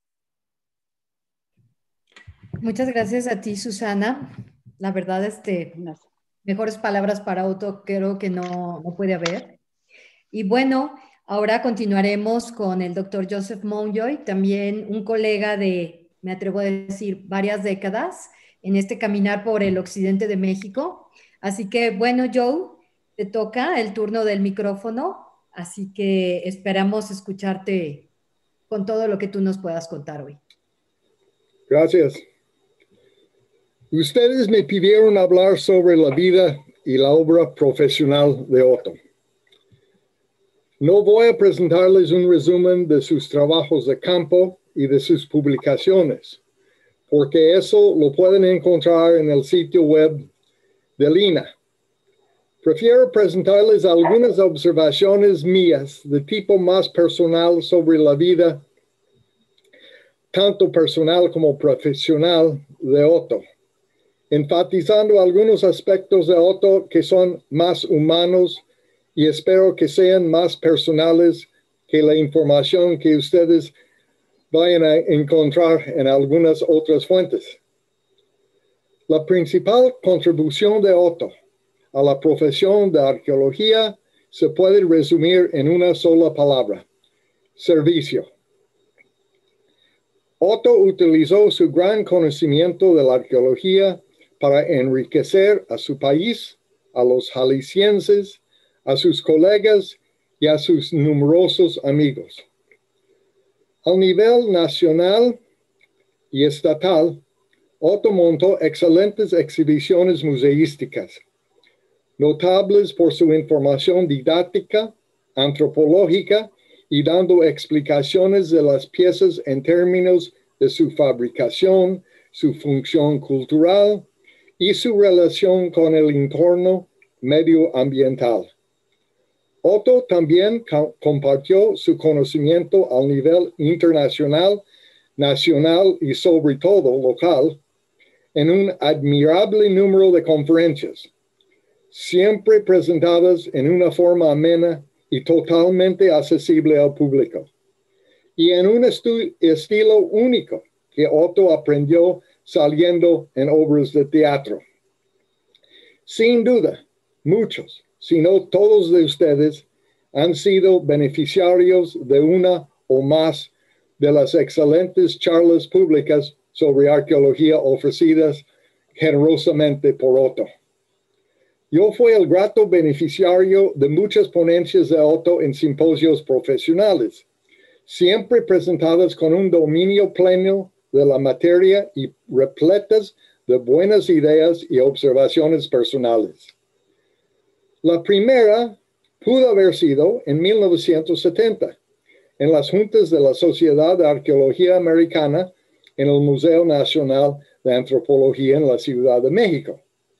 Muchas gracias a ti, Susana. La verdad, este, mejores palabras para Otto creo que no, no puede haber. Y bueno, ahora continuaremos con el doctor Joseph Monjoy, también un colega de me atrevo a decir, varias décadas en este caminar por el occidente de México. Así que, bueno, Joe, te toca el turno del micrófono, así que esperamos escucharte con todo lo que tú nos puedas contar hoy. Gracias. Ustedes me pidieron hablar sobre la vida y la obra profesional de Otto. No voy a presentarles un resumen de sus trabajos de campo y de sus publicaciones, porque eso lo pueden encontrar en el sitio web del I N A. Prefiero presentarles algunas observaciones mías de tipo más personal sobre la vida, tanto personal como profesional, de Otto, enfatizando algunos aspectos de Otto que son más humanos y espero que sean más personales que la información que ustedes vayan a encontrar en algunas otras fuentes. La principal contribución de Otto a la profesión de arqueología se puede resumir en una sola palabra: servicio. Otto utilizó su gran conocimiento de la arqueología para enriquecer a su país, a los jaliscienses, a sus colegas y a sus numerosos amigos. Al nivel nacional y estatal, Otto montó excelentes exhibiciones museísticas, notables por su información didáctica, antropológica y dando explicaciones de las piezas en términos de su fabricación, su función cultural y su relación con el entorno medioambiental. Otto también compartió su conocimiento al nivel internacional, nacional y sobre todo local en un admirable número de conferencias, siempre presentadas en una forma amena y totalmente accesible al público, y en un estilo único que Otto aprendió saliendo en obras de teatro. Sin duda, muchos, si no todos de ustedes, han sido beneficiarios de una o más de las excelentes charlas públicas sobre arqueología ofrecidas generosamente por Otto. Yo fui el grato beneficiario de muchas ponencias de Otto en simposios profesionales, siempre presentadas con un dominio pleno de la materia y repletas de buenas ideas y observaciones personales. La primera pudo haber sido en mil novecientos setenta, en las juntas de la Sociedad de Arqueología Americana en el Museo Nacional de Antropología en la Ciudad de México.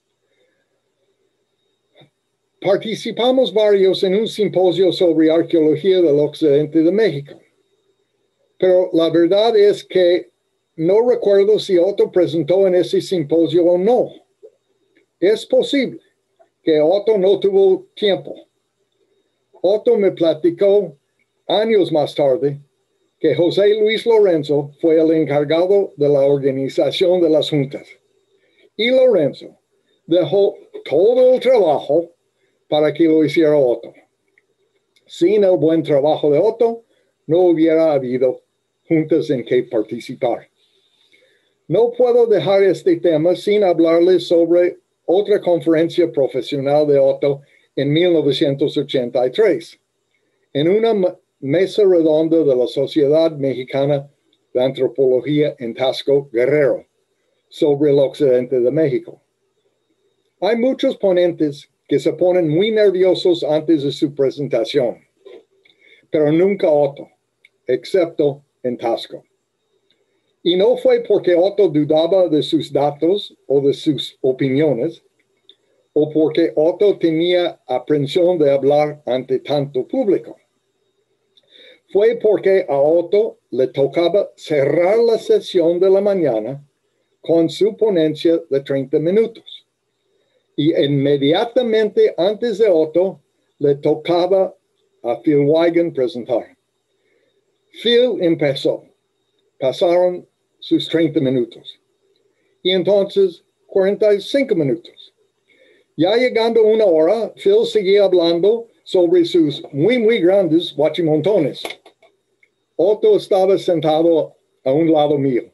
Participamos varios en un simposio sobre arqueología del occidente de México, pero la verdad es que no recuerdo si Otto presentó en ese simposio o no. Es posible que Otto no tuvo tiempo. Otto me platicó años más tarde que José Luis Lorenzo fue el encargado de la organización de las juntas. Y Lorenzo dejó todo el trabajo para que lo hiciera Otto. Sin el buen trabajo de Otto, no hubiera habido juntas en que participar. No puedo dejar este tema sin hablarles sobre otra conferencia profesional de Otto en mil novecientos ochenta y tres, en una mesa redonda de la Sociedad Mexicana de Antropología en Taxco, Guerrero, sobre el occidente de México. Hay muchos ponentes que se ponen muy nerviosos antes de su presentación, pero nunca Otto, excepto en Taxco. Y no fue porque Otto dudaba de sus datos o de sus opiniones, o porque Otto tenía aprensión de hablar ante tanto público. Fue porque a Otto le tocaba cerrar la sesión de la mañana con su ponencia de treinta minutos. Y inmediatamente antes de Otto le tocaba a Phil Wigan presentar. Phil empezó. Pasaron sus treinta minutos. Y entonces cuarenta y cinco minutos. Ya llegando una hora, Phil seguía hablando sobre sus muy, muy grandes guachimontones. Otto estaba sentado a un lado mío,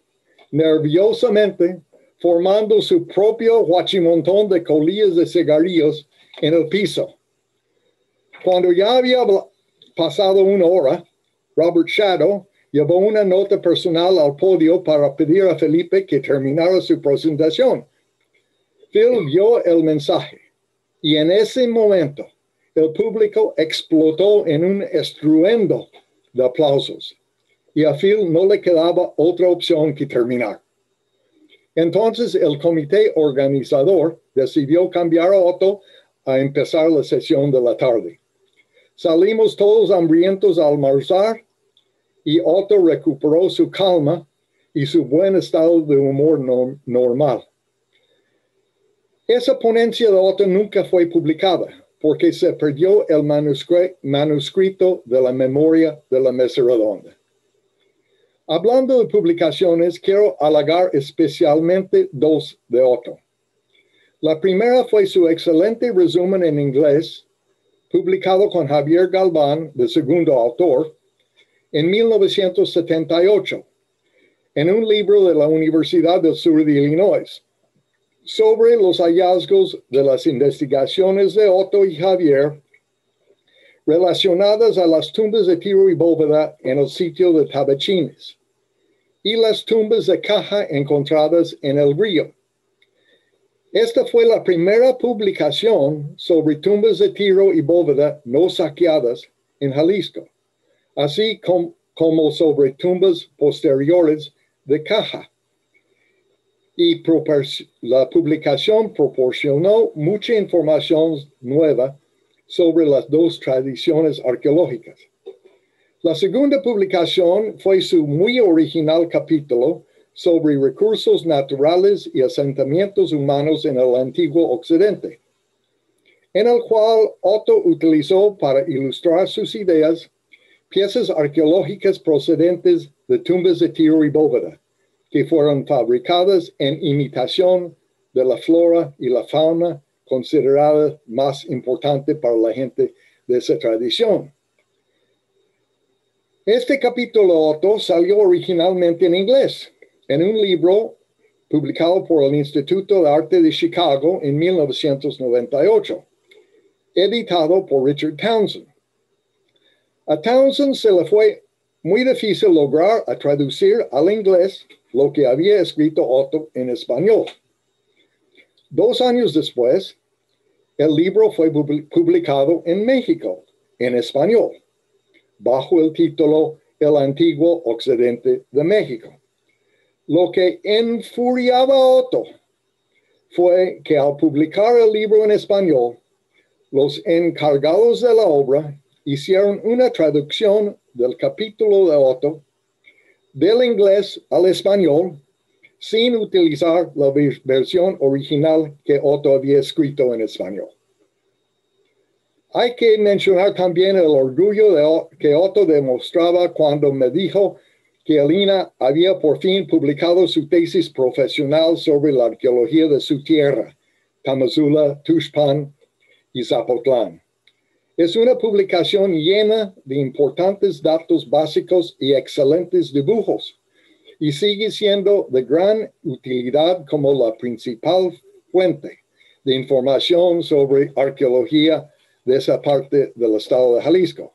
nerviosamente, formando su propio huachimontón de colillas de cigarrillos en el piso. Cuando ya había pasado una hora, Robert Shadow llevó una nota personal al podio para pedir a Felipe que terminara su presentación. Phil vio el mensaje y en ese momento el público explotó en un estruendo de aplausos y a Phil no le quedaba otra opción que terminar. Entonces el comité organizador decidió cambiar a Otto a empezar la sesión de la tarde. Salimos todos hambrientos a almorzar y Otto recuperó su calma y su buen estado de humor no, normal. Esa ponencia de Otto nunca fue publicada porque se perdió el manuscri- manuscrito de la memoria de la mesa redonda. Hablando de publicaciones, quiero halagar especialmente dos de Otto. La primera fue su excelente resumen en inglés, publicado con Javier Galván, de segundo autor, en mil novecientos setenta y ocho, en un libro de la Universidad del Sur de Illinois, sobre los hallazgos de las investigaciones de Otto y Javier relacionadas a las tumbas de Tiro y Bóveda en el sitio de Tabachines y las tumbas de caja encontradas en el río. Esta fue la primera publicación sobre tumbas de Tiro y Bóveda no saqueadas en Jalisco, así com- como sobre tumbas posteriores de caja. Y la publicación proporcionó mucha información nueva sobre las dos tradiciones arqueológicas. La segunda publicación fue su muy original capítulo sobre recursos naturales y asentamientos humanos en el antiguo Occidente, en el cual Otto utilizó para ilustrar sus ideas piezas arqueológicas procedentes de tumbas de Tiro y Bóveda, que fueron fabricadas en imitación de la flora y la fauna considerada más importante para la gente de esa tradición. Este capítulo Otto salió originalmente en inglés, en un libro publicado por el Instituto de Arte de Chicago en mil novecientos noventa y ocho, editado por Richard Townsend. A Townsend se le fue muy difícil lograr a traducir al inglés lo que había escrito Otto en español. Dos años después, el libro fue publicado en México, en español, bajo el título El Antiguo Occidente de México. Lo que enfuriaba a Otto fue que al publicar el libro en español, los encargados de la obra hicieron una traducción del capítulo de Otto del inglés al español sin utilizar la versión original que Otto había escrito en español. Hay que mencionar también el orgullo de, que Otto demostraba cuando me dijo que Elina había por fin publicado su tesis profesional sobre la arqueología de su tierra, Tamazula, Tuxpan y Zapotlán. Es una publicación llena de importantes datos básicos y excelentes dibujos, y sigue siendo de gran utilidad como la principal fuente de información sobre arqueología de esa parte del estado de Jalisco.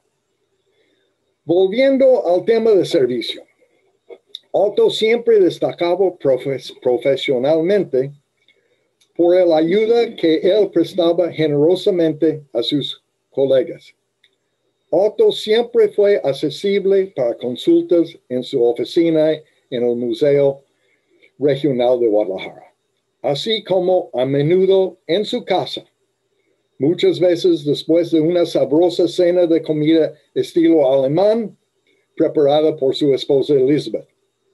Volviendo al tema de servicio, Otto siempre destacaba profes- profesionalmente por la ayuda que él prestaba generosamente a sus colegas. Otto siempre fue accesible para consultas en su oficina en el Museo Regional de Guadalajara, así como a menudo en su casa, muchas veces después de una sabrosa cena de comida estilo alemán preparada por su esposa Elizabeth.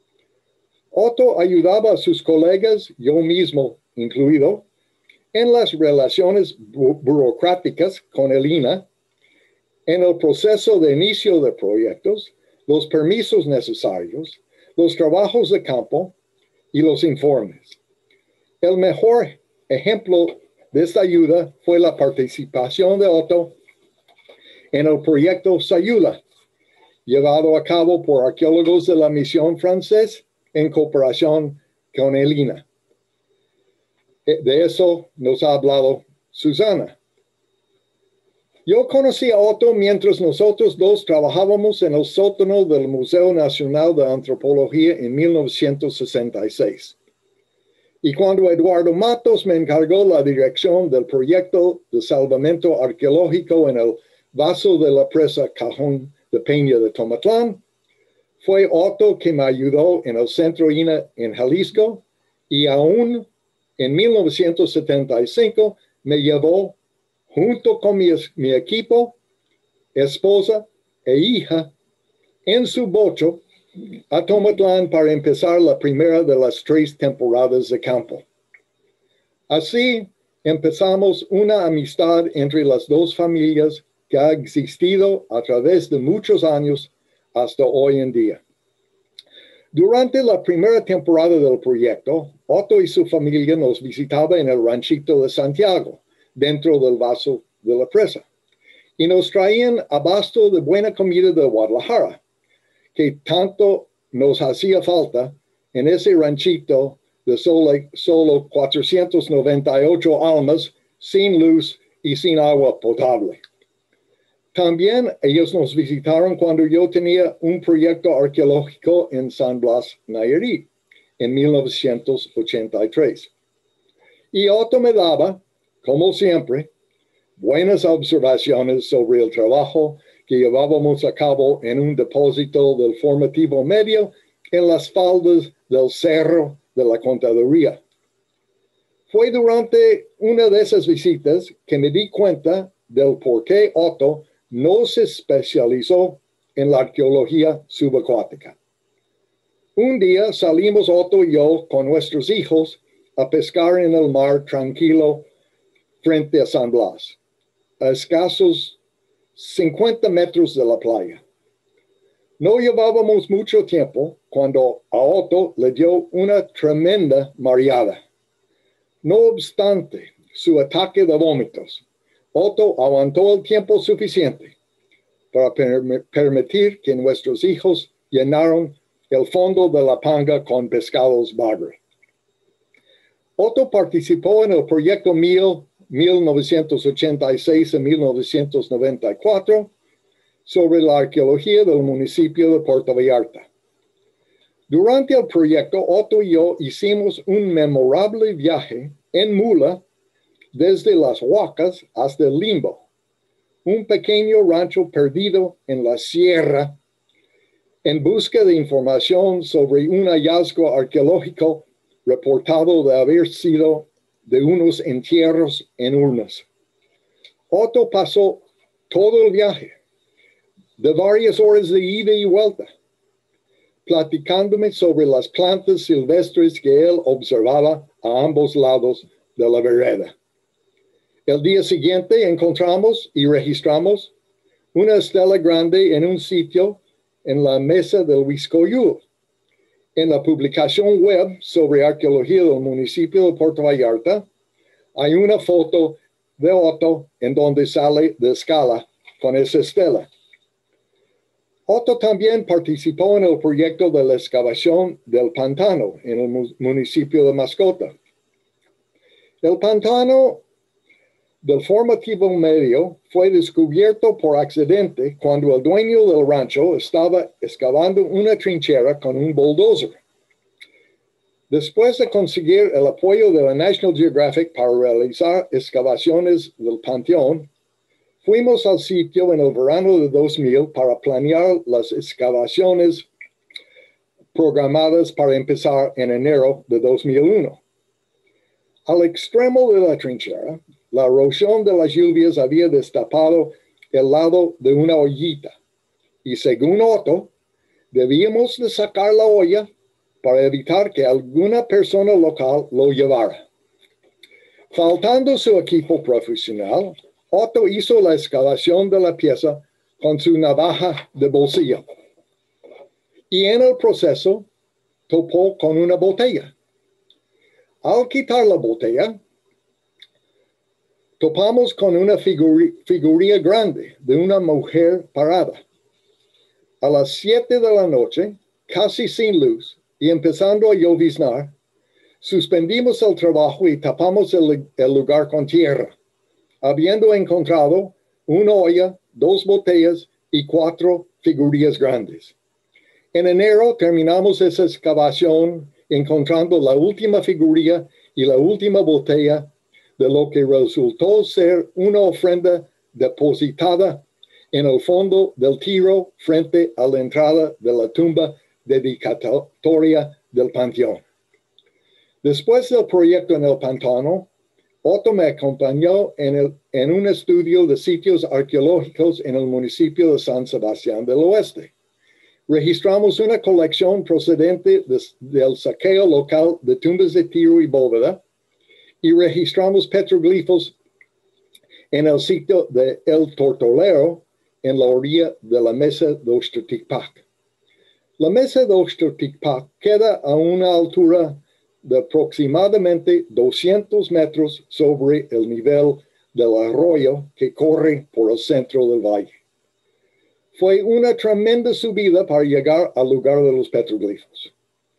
Otto ayudaba a sus colegas, yo mismo incluido, en las relaciones bu- burocráticas con Elina, en el proceso de inicio de proyectos, los permisos necesarios, los trabajos de campo y los informes. El mejor ejemplo de esta ayuda fue la participación de Otto en el proyecto Sayula, llevado a cabo por arqueólogos de la misión francés en cooperación con Elina. De eso nos ha hablado Susana. Yo conocí a Otto mientras nosotros dos trabajábamos en el sótano del Museo Nacional de Antropología en mil novecientos sesenta y seis. Y cuando Eduardo Matos me encargó la dirección del proyecto de salvamento arqueológico en el vaso de la presa Cajón de Peña de Tomatlán, fue Otto que me ayudó en el Centro I N A en Jalisco y aún en mil novecientos setenta y cinco me llevó junto con mi, mi equipo, esposa e hija en su bocho a Tomatlán para empezar la primera de las tres temporadas de campo. Así empezamos una amistad entre las dos familias que ha existido a través de muchos años hasta hoy en día. Durante la primera temporada del proyecto, Otto y su familia nos visitaban en el ranchito de Santiago, dentro del vaso de la presa, y nos traían abasto de buena comida de Guadalajara, que tanto nos hacía falta en ese ranchito de solo, solo cuatrocientas noventa y ocho almas, sin luz y sin agua potable. También ellos nos visitaron cuando yo tenía un proyecto arqueológico en San Blas, Nayarit, en mil novecientos ochenta y tres. Y Otto me daba, como siempre, buenas observaciones sobre el trabajo que llevábamos a cabo en un depósito del formativo medio en las faldas del Cerro de la Contaduría. Fue durante una de esas visitas que me di cuenta del por qué Otto no se especializó en la arqueología subacuática. Un día salimos Otto y yo con nuestros hijos a pescar en el mar tranquilo frente a San Blas, a escasos cincuenta metros de la playa. No llevábamos mucho tiempo cuando a Otto le dio una tremenda mareada. No obstante su ataque de vómitos, Otto aguantó el tiempo suficiente para per- permitir que nuestros hijos llenaron el fondo de la panga con pescados bagre. Otto participó en el proyecto mil, mil novecientos ochenta y seis a mil novecientos noventa y cuatro sobre la arqueología del municipio de Puerto Vallarta. Durante el proyecto, Otto y yo hicimos un memorable viaje en mula desde Las Huacas hasta el Limbo, un pequeño rancho perdido en la sierra, en busca de información sobre un hallazgo arqueológico reportado de haber sido de unos entierros en urnas. Otto pasó todo el viaje, de varias horas de ida y vuelta, platicándome sobre las plantas silvestres que él observaba a ambos lados de la vereda. El día siguiente encontramos y registramos una estela grande en un sitio en la mesa del Huiscoyul. En la publicación web sobre arqueología del municipio de Puerto Vallarta, hay una foto de Otto en donde sale de escala con esa estela. Otto también participó en el proyecto de la excavación del pantano en el municipio de Mascota. El pantano del formativo medio fue descubierto por accidente cuando el dueño del rancho estaba excavando una trinchera con un bulldozer. Después de conseguir el apoyo de la National Geographic para realizar excavaciones del panteón, fuimos al sitio en el verano de dos mil para planear las excavaciones programadas para empezar en enero de dos mil uno. Al extremo de la trinchera, la erosión de las lluvias había destapado el lado de una ollita y según Otto, debíamos de sacar la olla para evitar que alguna persona local lo llevara. Faltando su equipo profesional, Otto hizo la excavación de la pieza con su navaja de bolsillo y en el proceso topó con una botella. Al quitar la botella, topamos con una figuri- figuría grande de una mujer parada. A las siete de la noche, casi sin luz, y empezando a lloviznar, suspendimos el trabajo y tapamos el, el lugar con tierra, habiendo encontrado una olla, dos botellas y cuatro figurillas grandes. En enero terminamos esa excavación encontrando la última figurilla y la última botella de lo que resultó ser una ofrenda depositada en el fondo del tiro frente a la entrada de la tumba dedicatoria del panteón. Después del proyecto en el pantano, Otto me acompañó en, el, en un estudio de sitios arqueológicos en el municipio de San Sebastián del Oeste. Registramos una colección procedente de, del saqueo local de tumbas de tiro y bóveda y registramos petroglifos en el sitio de El Tortolero en la orilla de la mesa de Oxtoticpac. La mesa de Oxtoticpac queda a una altura de aproximadamente doscientos metros sobre el nivel del arroyo que corre por el centro del valle. Fue una tremenda subida para llegar al lugar de los petroglifos.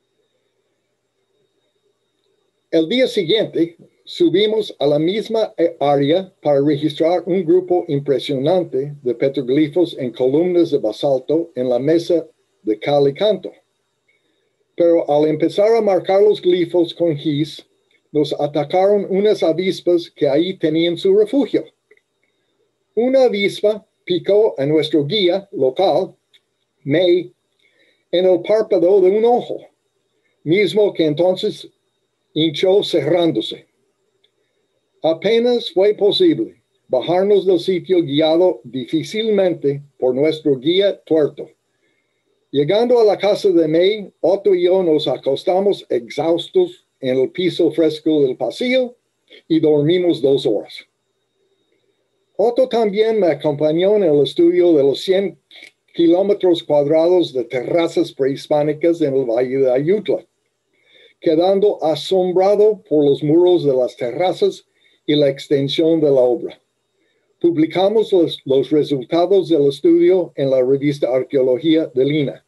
El día siguiente, subimos a la misma área para registrar un grupo impresionante de petroglifos en columnas de basalto en la mesa de cal y canto. Pero al empezar a marcar los glifos con gis, nos atacaron unas avispas que ahí tenían su refugio. Una avispa picó a nuestro guía local, May, en el párpado de un ojo, mismo que entonces hinchó cerrándose. Apenas fue posible bajarnos del sitio guiado difícilmente por nuestro guía tuerto. Llegando a la casa de May, Otto y yo nos acostamos exhaustos en el piso fresco del pasillo y dormimos dos horas. Otto también me acompañó en el estudio de los cien kilómetros cuadrados de terrazas prehispánicas en el Valle de Ayutla, quedando asombrado por los muros de las terrazas y la extensión de la obra. Publicamos los, los resultados del estudio en la revista Arqueología de Lina.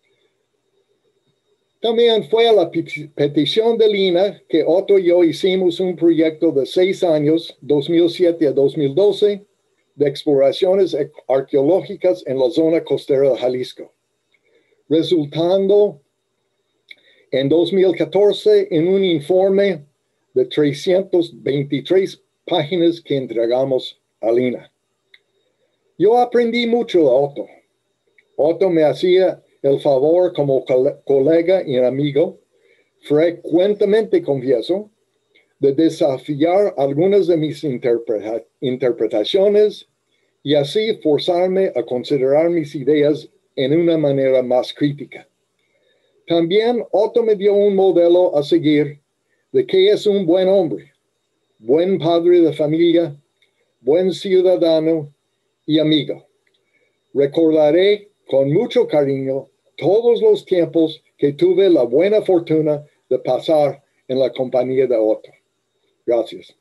También fue a la petición de Lina que Otto y yo hicimos un proyecto de seis años, dos mil siete a dos mil doce, de exploraciones arqueológicas en la zona costera de Jalisco, resultando en dos mil catorce en un informe de trescientas veintitrés páginas que entregamos a Lina. Yo aprendí mucho de Otto. Otto me hacía el favor como colega y amigo, frecuentemente confieso, de desafiar algunas de mis interpreta- interpretaciones y así forzarme a considerar mis ideas en una manera más crítica. También Otto me dio un modelo a seguir de que es un buen hombre, buen padre de familia, buen ciudadano y amigo. Recordaré con mucho cariño todos los tiempos que tuve la buena fortuna de pasar en la compañía de Otto. Gracias.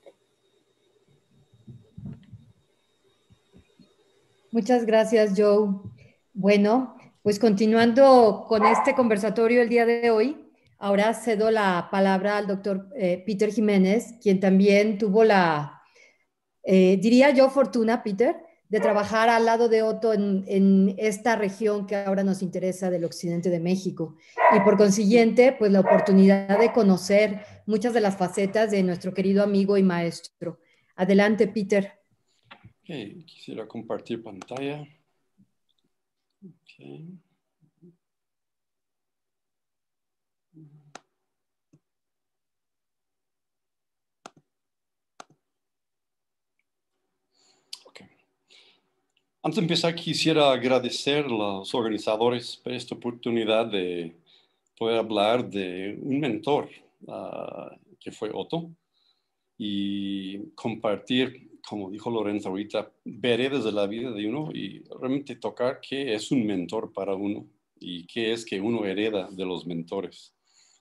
Muchas gracias, Joe. Bueno, pues continuando con este conversatorio el día de hoy, ahora cedo la palabra al doctor eh, Peter Jiménez, quien también tuvo la, eh, diría yo, fortuna, Peter, de trabajar al lado de Otto en, en esta región que ahora nos interesa del occidente de México. Y por consiguiente, pues la oportunidad de conocer muchas de las facetas de nuestro querido amigo y maestro. Adelante, Peter. Ok, quisiera compartir pantalla. Okay. Antes de empezar, quisiera agradecer a los organizadores por esta oportunidad de poder hablar de un mentor uh, que fue Otto y compartir, como dijo Lorenzo ahorita, veredas de la vida de uno y realmente tocar qué es un mentor para uno y qué es que uno hereda de los mentores.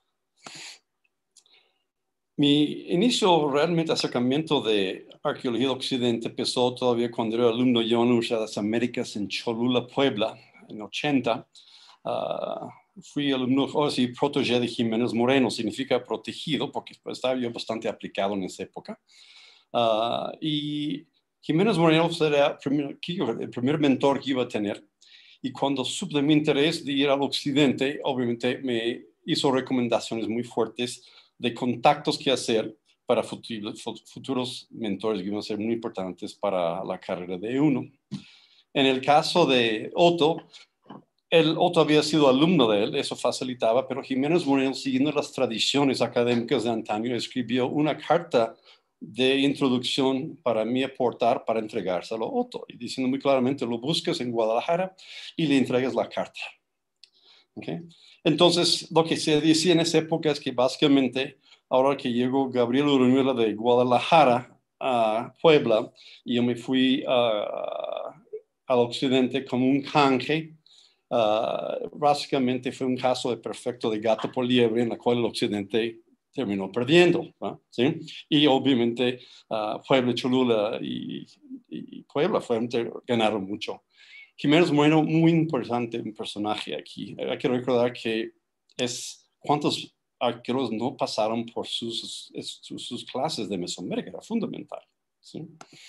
Mi inicio realmente acercamiento de arqueología de Occidente empezó todavía cuando era alumno yo en la Universidad de las Américas en Cholula, Puebla, en ochenta. Uh, fui alumno, o sí, protégé de Jiménez Moreno, significa protegido, porque estaba yo bastante aplicado en esa época. Uh, y Jiménez Moreno era primer, el primer mentor que iba a tener. Y cuando supe mi interés de ir al occidente, obviamente me hizo recomendaciones muy fuertes de contactos que hacer para futuros, futuros mentores que iban a ser muy importantes para la carrera de E uno. En el caso de Otto, él, Otto había sido alumno de él, eso facilitaba, pero Jiménez Moreno, siguiendo las tradiciones académicas de antaño, escribió una carta de introducción para mí aportar, para entregárselo a Otto, y diciendo muy claramente, lo buscas en Guadalajara y le entregas la carta. ¿Okay? Entonces, lo que se decía en esa época es que básicamente, ahora que llegó Gabriel Urruñuela de Guadalajara a Puebla, y yo me fui uh, al occidente como un canje, uh, básicamente fue un caso de perfecto de gato por liebre, en la cual el occidente terminó perdiendo, ¿no? ¿Sí? Y obviamente uh, Puebla, Cholula y, y Puebla fueron, ganaron mucho. Jiménez Moreno, muy importante un personaje aquí. Hay que recordar que es cuántos arqueólogos no pasaron por sus, sus, sus clases de Mesoamérica, era fundamental, ¿sí?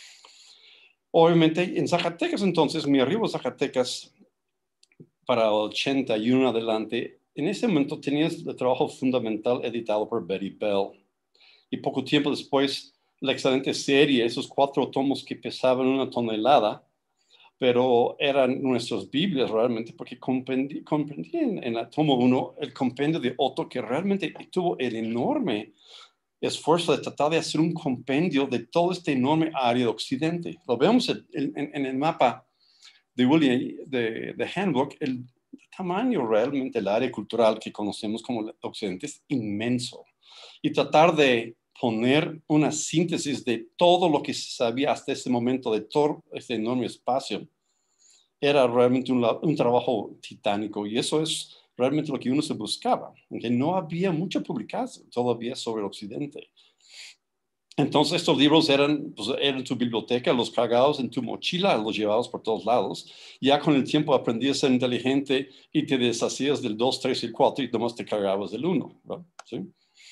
Obviamente en Zacatecas entonces, mi arribo a Zacatecas para el ochenta y uno adelante, en ese momento tenía el trabajo fundamental editado por Betty Bell. Y poco tiempo después, la excelente serie, esos cuatro tomos que pesaban una tonelada, pero eran nuestras Biblias realmente, porque comprendí, comprendí en, en el tomo uno el compendio de Otto, que realmente tuvo el enorme esfuerzo de tratar de hacer un compendio de todo este enorme área de Occidente. Lo vemos en, en, en el mapa de William, de, de Handbook, el tamaño realmente del área cultural que conocemos como el Occidente es inmenso. Y tratar de poner una síntesis de todo lo que se sabía hasta ese momento, de todo este enorme espacio, era realmente un, un trabajo titánico, y eso es realmente lo que uno se buscaba, aunque no había mucha publicación todavía sobre el occidente. Entonces estos libros eran, pues, eran en tu biblioteca, los cargabas en tu mochila, los llevabas por todos lados. Ya con el tiempo aprendí a ser inteligente y te deshacías del dos, tres y cuatro y nomás te cargabas del uno, ¿no? ¿Sí?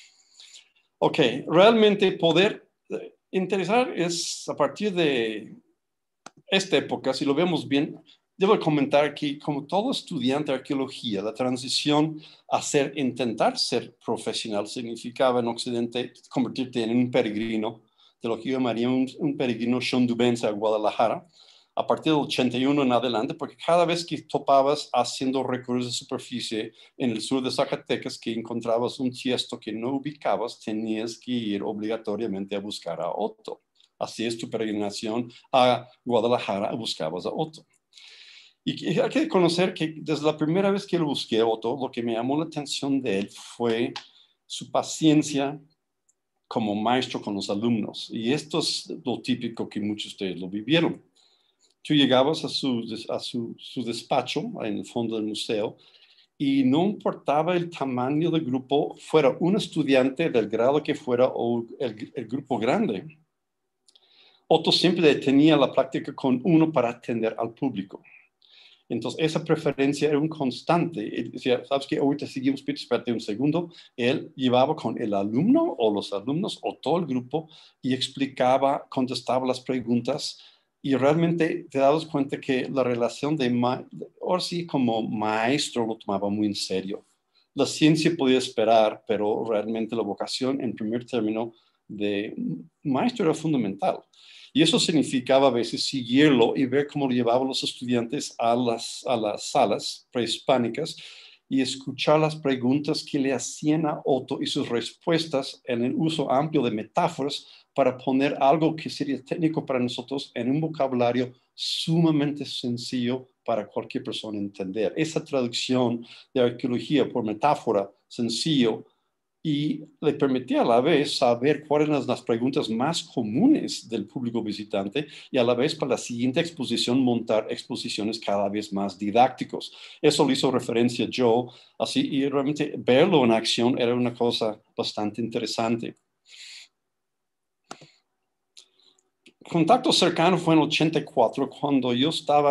Ok, realmente poder eh, interesar es a partir de esta época, si lo vemos bien. Debo comentar que, como todo estudiante de arqueología, la transición a ser, intentar ser profesional significaba en Occidente convertirte en un peregrino, de lo que yo llamaría un, un peregrino shondubense a Guadalajara, a partir del ochenta y uno en adelante, porque cada vez que topabas haciendo recorridos de superficie en el sur de Zacatecas, que encontrabas un tiesto que no ubicabas, tenías que ir obligatoriamente a buscar a Otto. Así es tu peregrinación a Guadalajara, buscabas a Otto. Y hay que conocer que desde la primera vez que lo busqué a Otto, lo que me llamó la atención de él fue su paciencia como maestro con los alumnos. Y esto es lo típico que muchos de ustedes lo vivieron. Tú llegabas a su, a su, su despacho en el fondo del museo, y no importaba el tamaño del grupo, fuera un estudiante del grado que fuera o el, el grupo grande, Otto siempre tenía la práctica con uno para atender al público. Entonces, esa preferencia era un constante. Él decía, ¿sabes qué? Ahorita seguimos, Peter, espérate un segundo. Él llevaba con el alumno o los alumnos o todo el grupo y explicaba, contestaba las preguntas, y realmente te dabas cuenta que la relación de, ahora sí, como maestro lo tomaba muy en serio. La ciencia podía esperar, pero realmente la vocación, en primer término, de maestro era fundamental. Y eso significaba a veces seguirlo y ver cómo llevaban los estudiantes a las, a las salas prehispánicas y escuchar las preguntas que le hacían a Otto y sus respuestas en el uso amplio de metáforas para poner algo que sería técnico para nosotros en un vocabulario sumamente sencillo para cualquier persona entender. Esa traducción de arqueología por metáfora, sencillo, y le permitía a la vez saber cuáles eran las preguntas más comunes del público visitante, y a la vez para la siguiente exposición montar exposiciones cada vez más didácticos. Eso le hizo referencia Joe, así, y realmente verlo en acción era una cosa bastante interesante. Contacto cercano fue en el ochenta y cuatro, cuando yo estaba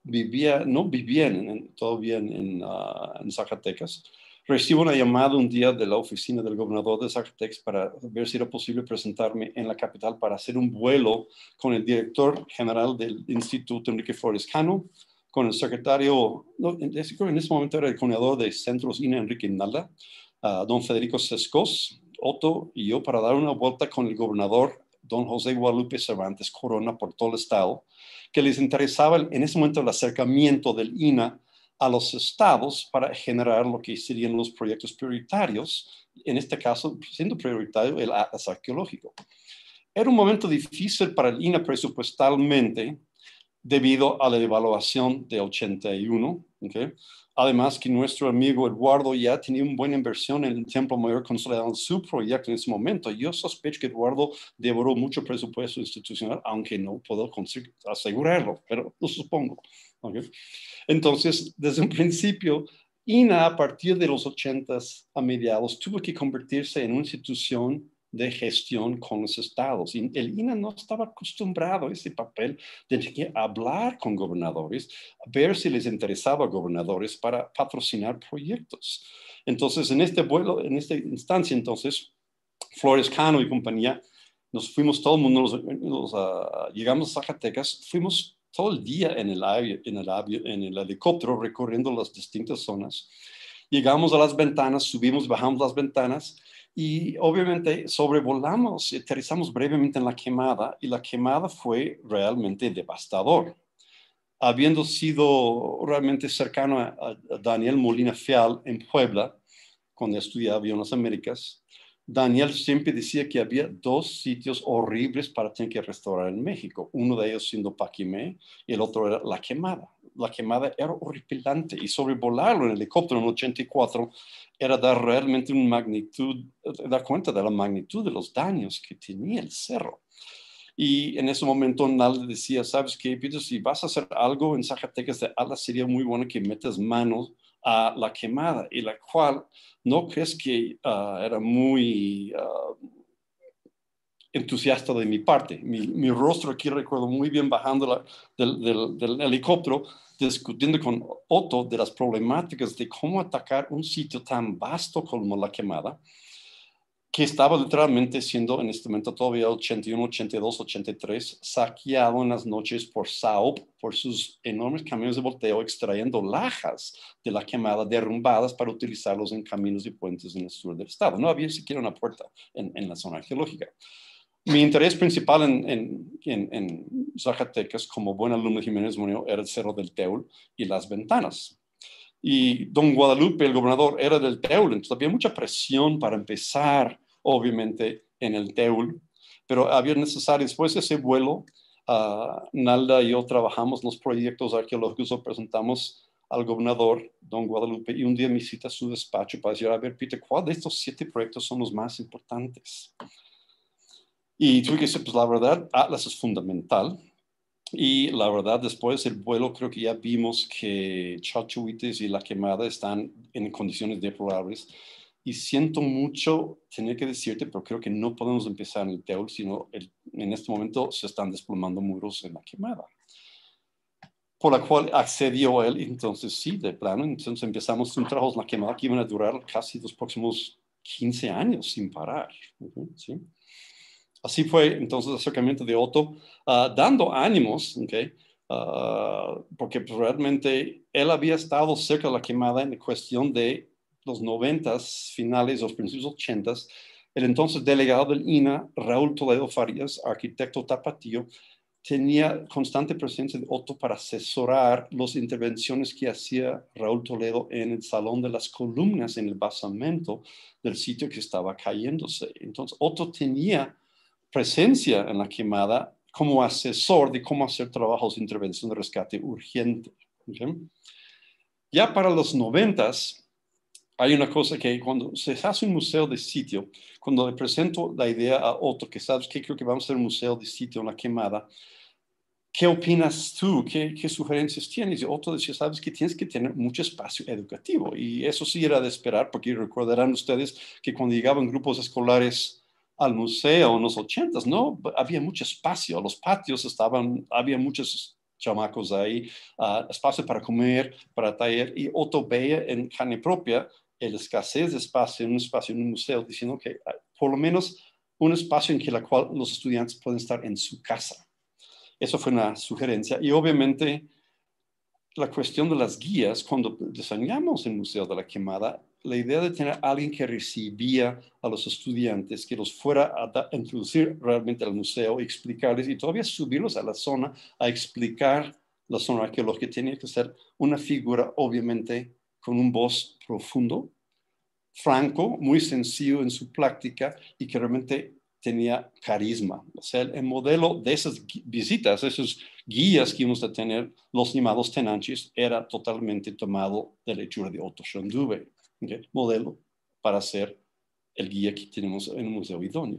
vivía, no vivía en, en, todavía en, en, uh, en Zacatecas. Recibo una llamada un día de la oficina del gobernador de Zacatecas para ver si era posible presentarme en la capital para hacer un vuelo con el director general del Instituto Enrique Flores Cano, con el secretario, no, en ese momento era el coordinador de centros I N A, Enrique Nalda, uh, don Federico Sescos, Otto y yo, para dar una vuelta con el gobernador don José Guadalupe Cervantes Corona por todo el estado, que les interesaba en ese momento el acercamiento del I N A a los estados para generar lo que serían los proyectos prioritarios, en este caso siendo prioritario el atlas arqueológico. Era un momento difícil para el I N A presupuestalmente debido a la devaluación de ochenta y uno, ¿okay? Además que nuestro amigo Eduardo ya tenía una buena inversión en el Templo Mayor consolidado en su proyecto en ese momento. Yo sospecho que Eduardo devoró mucho presupuesto institucional, aunque no puedo asegurarlo, pero lo supongo. ¿Okay? Entonces, desde un principio, I N A a partir de los ochentas a mediados tuvo que convertirse en una institución de gestión con los estados. Y el I N A no estaba acostumbrado a ese papel de que hablar con gobernadores, ver si les interesaba a gobernadores para patrocinar proyectos. Entonces, en este vuelo, en esta instancia, entonces, Flores Cano y compañía, nos fuimos todo el mundo, nos, nos, uh, llegamos a Zacatecas, fuimos todo el día en el, avión, en, el avión, en el helicóptero recorriendo las distintas zonas. Llegamos a las ventanas, subimos, bajamos las ventanas, y obviamente sobrevolamos y aterrizamos brevemente en la quemada, y la quemada fue realmente devastador. Habiendo sido realmente cercano a, a Daniel Molina Fial en Puebla, cuando estudiaba en las Américas, Daniel siempre decía que había dos sitios horribles para tener que restaurar en México. Uno de ellos siendo Paquimé y el otro era la quemada. La quemada era horripilante y sobrevolarlo en el helicóptero en ochenta y cuatro era dar realmente una magnitud, dar cuenta de la magnitud de los daños que tenía el cerro. Y en ese momento Nalda decía, ¿sabes qué, Peter? Si vas a hacer algo en Zacatecas de ala, sería muy bueno que metas manos a la quemada, y la cual no crees que uh, era muy uh, entusiasta de mi parte. Mi, mi rostro aquí recuerdo muy bien bajando la, del, del, del helicóptero, discutiendo con Otto de las problemáticas de cómo atacar un sitio tan vasto como la quemada, que estaba literalmente siendo en este momento todavía ochenta y uno, ochenta y dos, ochenta y tres, saqueado en las noches por S A O P, por sus enormes camiones de volteo extrayendo lajas de la quemada derrumbadas para utilizarlos en caminos y puentes en el sur del estado. No había siquiera una puerta en, en la zona arqueológica. Mi interés principal en, en, en, en Zacatecas, como buen alumno de Jiménez Moneo, era el Cerro del Teul y las ventanas. Y don Guadalupe, el gobernador, era del Teul, entonces había mucha presión para empezar, obviamente, en el Teul, pero había necesario, después de ese vuelo, uh, Nalda y yo trabajamos los proyectos arqueológicos, lo presentamos al gobernador, don Guadalupe, y un día me cita a su despacho para decir, a ver, Peter, ¿cuál de estos siete proyectos son los más importantes? Y tuve que decir, pues la verdad, Atlas es fundamental. Y la verdad, después del vuelo, creo que ya vimos que Chalchihuites y La Quemada están en condiciones deplorables. Y siento mucho tener que decirte, pero creo que no podemos empezar en el Teul, sino el, en este momento se están desplomando muros en La Quemada. Por la cual accedió él, entonces sí, de plano, entonces empezamos un trabajo en La Quemada que iban a durar casi los próximos quince años sin parar. ¿Sí? Así fue entonces el acercamiento de Otto, uh, dando ánimos, ¿okay? uh, porque pues, realmente él había estado cerca de La Quemada en cuestión de los noventas, finales, los principios ochentas. El entonces delegado del I N A, Raúl Toledo Farías, arquitecto tapatío, tenía constante presencia de Otto para asesorar las intervenciones que hacía Raúl Toledo en el Salón de las Columnas, en el basamento del sitio que estaba cayéndose. Entonces Otto tenía presencia en La Quemada como asesor de cómo hacer trabajos de intervención de rescate urgente. ¿Okay? Ya para los noventas, hay una cosa que cuando se hace un museo de sitio, cuando le presento la idea a Otto, que sabes que creo que vamos a hacer un museo de sitio en La Quemada, ¿qué opinas tú? ¿Qué, qué sugerencias tienes? Y Otto decía, sabes que tienes que tener mucho espacio educativo. Y eso sí era de esperar, porque recordarán ustedes que cuando llegaban grupos escolares al museo en los ochentas, ¿no? Había mucho espacio, los patios estaban, había muchos chamacos ahí, uh, espacio para comer, para taller, y Otto veía en carne propia el escasez de espacio en un espacio en un museo, diciendo que uh, por lo menos un espacio en que la cual los estudiantes pueden estar en su casa. Eso fue una sugerencia, y obviamente la cuestión de las guías, cuando diseñamos el Museo de la Quemada, la idea de tener a alguien que recibía a los estudiantes, que los fuera a, da, a introducir realmente al museo, explicarles y todavía subirlos a la zona a explicar la zona arqueológica, tenía que ser una figura obviamente con un voz profundo, franco, muy sencillo en su práctica y que realmente tenía carisma. O sea, el, el modelo de esas visitas, esos guías que íbamos a tener, los llamados tenanches, era totalmente tomado de la hechura de Otto von Dube, ¿okay? Modelo para ser el guía que tenemos en el Museo Idóneo.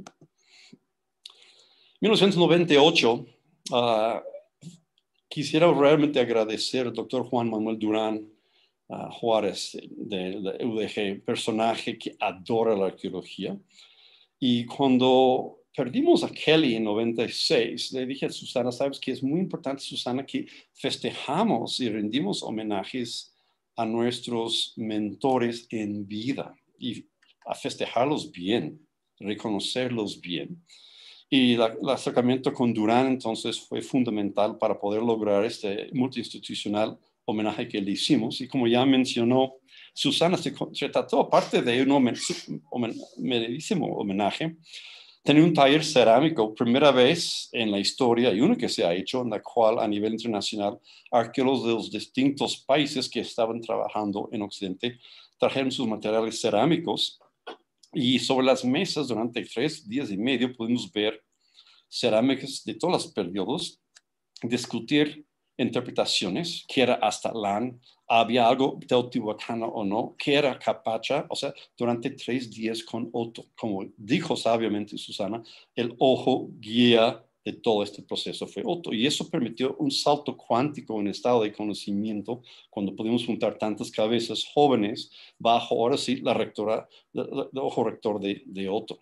mil novecientos noventa y ocho, uh, quisiera realmente agradecer al doctor Juan Manuel Durán uh, Juárez de, de U D G, personaje que adora la arqueología. Y cuando perdimos a Kelly en noventa y seis, le dije a Susana, sabes que es muy importante, Susana, que festejamos y rendimos homenajes a nuestros mentores en vida y a festejarlos bien, reconocerlos bien. Y la, el acercamiento con Durán entonces fue fundamental para poder lograr este multiinstitucional homenaje que le hicimos. Y como ya mencionó Susana, se, se trató, aparte de un homen, homen, merecísimo homenaje, tener un taller cerámico, primera vez en la historia y uno que se ha hecho, en la cual a nivel internacional arqueólogos de los distintos países que estaban trabajando en Occidente trajeron sus materiales cerámicos y sobre las mesas durante tres días y medio pudimos ver cerámicas de todos los periodos, discutir interpretaciones, que era Aztlán, había algo teotihuacano o no, que era Capacha, o sea, durante tres días con Otto. Como dijo sabiamente Susana, el ojo guía de todo este proceso fue Otto. Y eso permitió un salto cuántico en estado de conocimiento cuando pudimos juntar tantas cabezas jóvenes bajo, ahora sí, la rectora, el ojo rector de, de Otto.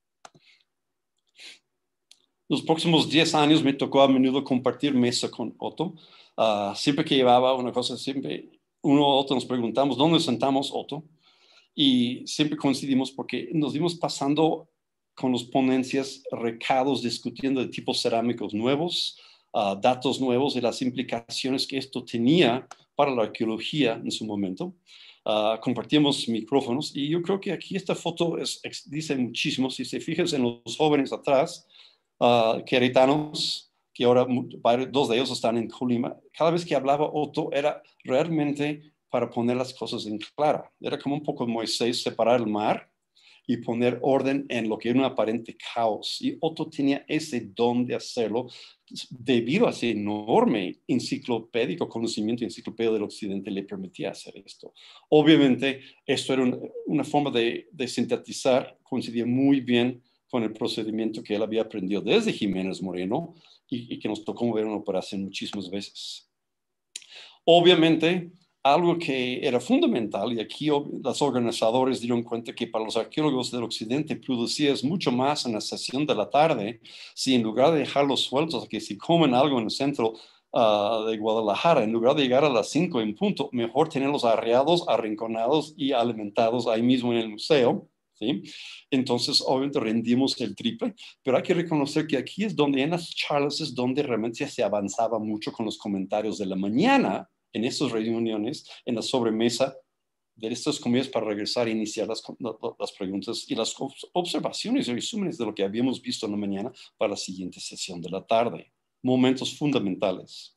Los próximos diez años me tocó a menudo compartir mesa con Otto. Uh, siempre que llevaba una cosa, siempre uno u otro nos preguntamos, ¿dónde sentamos Otto? Y siempre coincidimos porque nos dimos pasando con las ponencias recados, discutiendo de tipos cerámicos nuevos, uh, datos nuevos y las implicaciones que esto tenía para la arqueología en su momento. Uh, compartimos micrófonos y yo creo que aquí esta foto es, es, dice muchísimo. Si se fijan en los jóvenes atrás, Uh, queretanos, que ahora dos de ellos están en Colima, cada vez que hablaba Otto era realmente para poner las cosas en clara. Era como un poco Moisés, separar el mar y poner orden en lo que era un aparente caos. Y Otto tenía ese don de hacerlo debido a ese enorme enciclopédico conocimiento enciclopédico del Occidente le permitía hacer esto. Obviamente, esto era un, una forma de, de sintetizar, coincidía muy bien con el procedimiento que él había aprendido desde Jiménez Moreno y, y que nos tocó ver en operación muchísimas veces. Obviamente, algo que era fundamental, y aquí los organizadores dieron cuenta que para los arqueólogos del Occidente producías mucho más en la sesión de la tarde, si en lugar de dejarlos sueltos, que si comen algo en el centro uh, de Guadalajara, en lugar de llegar a las cinco en punto, mejor tenerlos arreados, arrinconados y alimentados ahí mismo en el museo. ¿Sí? Entonces, obviamente rendimos el triple, pero hay que reconocer que aquí es donde en las charlas es donde realmente se avanzaba mucho con los comentarios de la mañana, en estas reuniones, en la sobremesa de estas comidas para regresar e iniciar las, las preguntas y las observaciones y resúmenes de lo que habíamos visto en la mañana para la siguiente sesión de la tarde. Momentos fundamentales.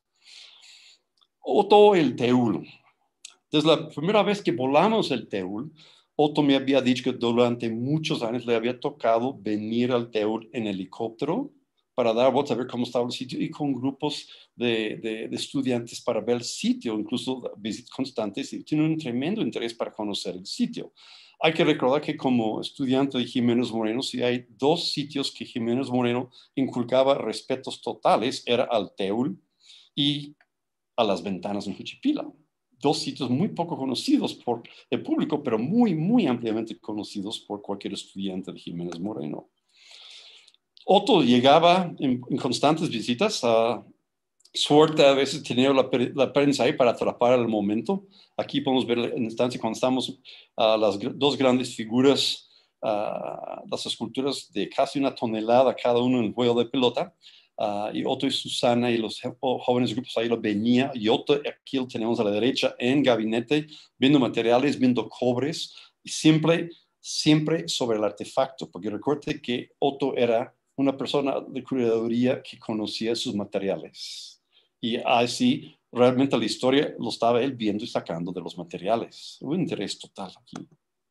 Otto el Teúl. Desde la primera vez que volamos el Teúl, Otto me había dicho que durante muchos años le había tocado venir al Teúl en helicóptero para dar vueltas a ver cómo estaba el sitio y con grupos de, de, de estudiantes para ver el sitio, incluso visitas constantes, y tiene un tremendo interés para conocer el sitio. Hay que recordar que como estudiante de Jiménez Moreno, si hay dos sitios que Jiménez Moreno inculcaba respetos totales, era al Teúl y a las ventanas en Juchipila. Dos sitios muy poco conocidos por el público, pero muy, muy ampliamente conocidos por cualquier estudiante de Jiménez Moreno. Otto llegaba en, en constantes visitas a, suerte a veces tener la, la prensa ahí para atrapar el momento. Aquí podemos ver en instancia cuando estamos uh, las dos grandes figuras, uh, las esculturas de casi una tonelada cada uno en el juego de pelota. Uh, y Otto y Susana y los jóvenes grupos ahí lo venía. Y Otto aquí lo tenemos a la derecha en gabinete, viendo materiales, viendo cobres. Y siempre, siempre sobre el artefacto. Porque recuerde que Otto era una persona de curaduría que conocía sus materiales. Y así, realmente la historia lo estaba él viendo y sacando de los materiales. Un interés total aquí.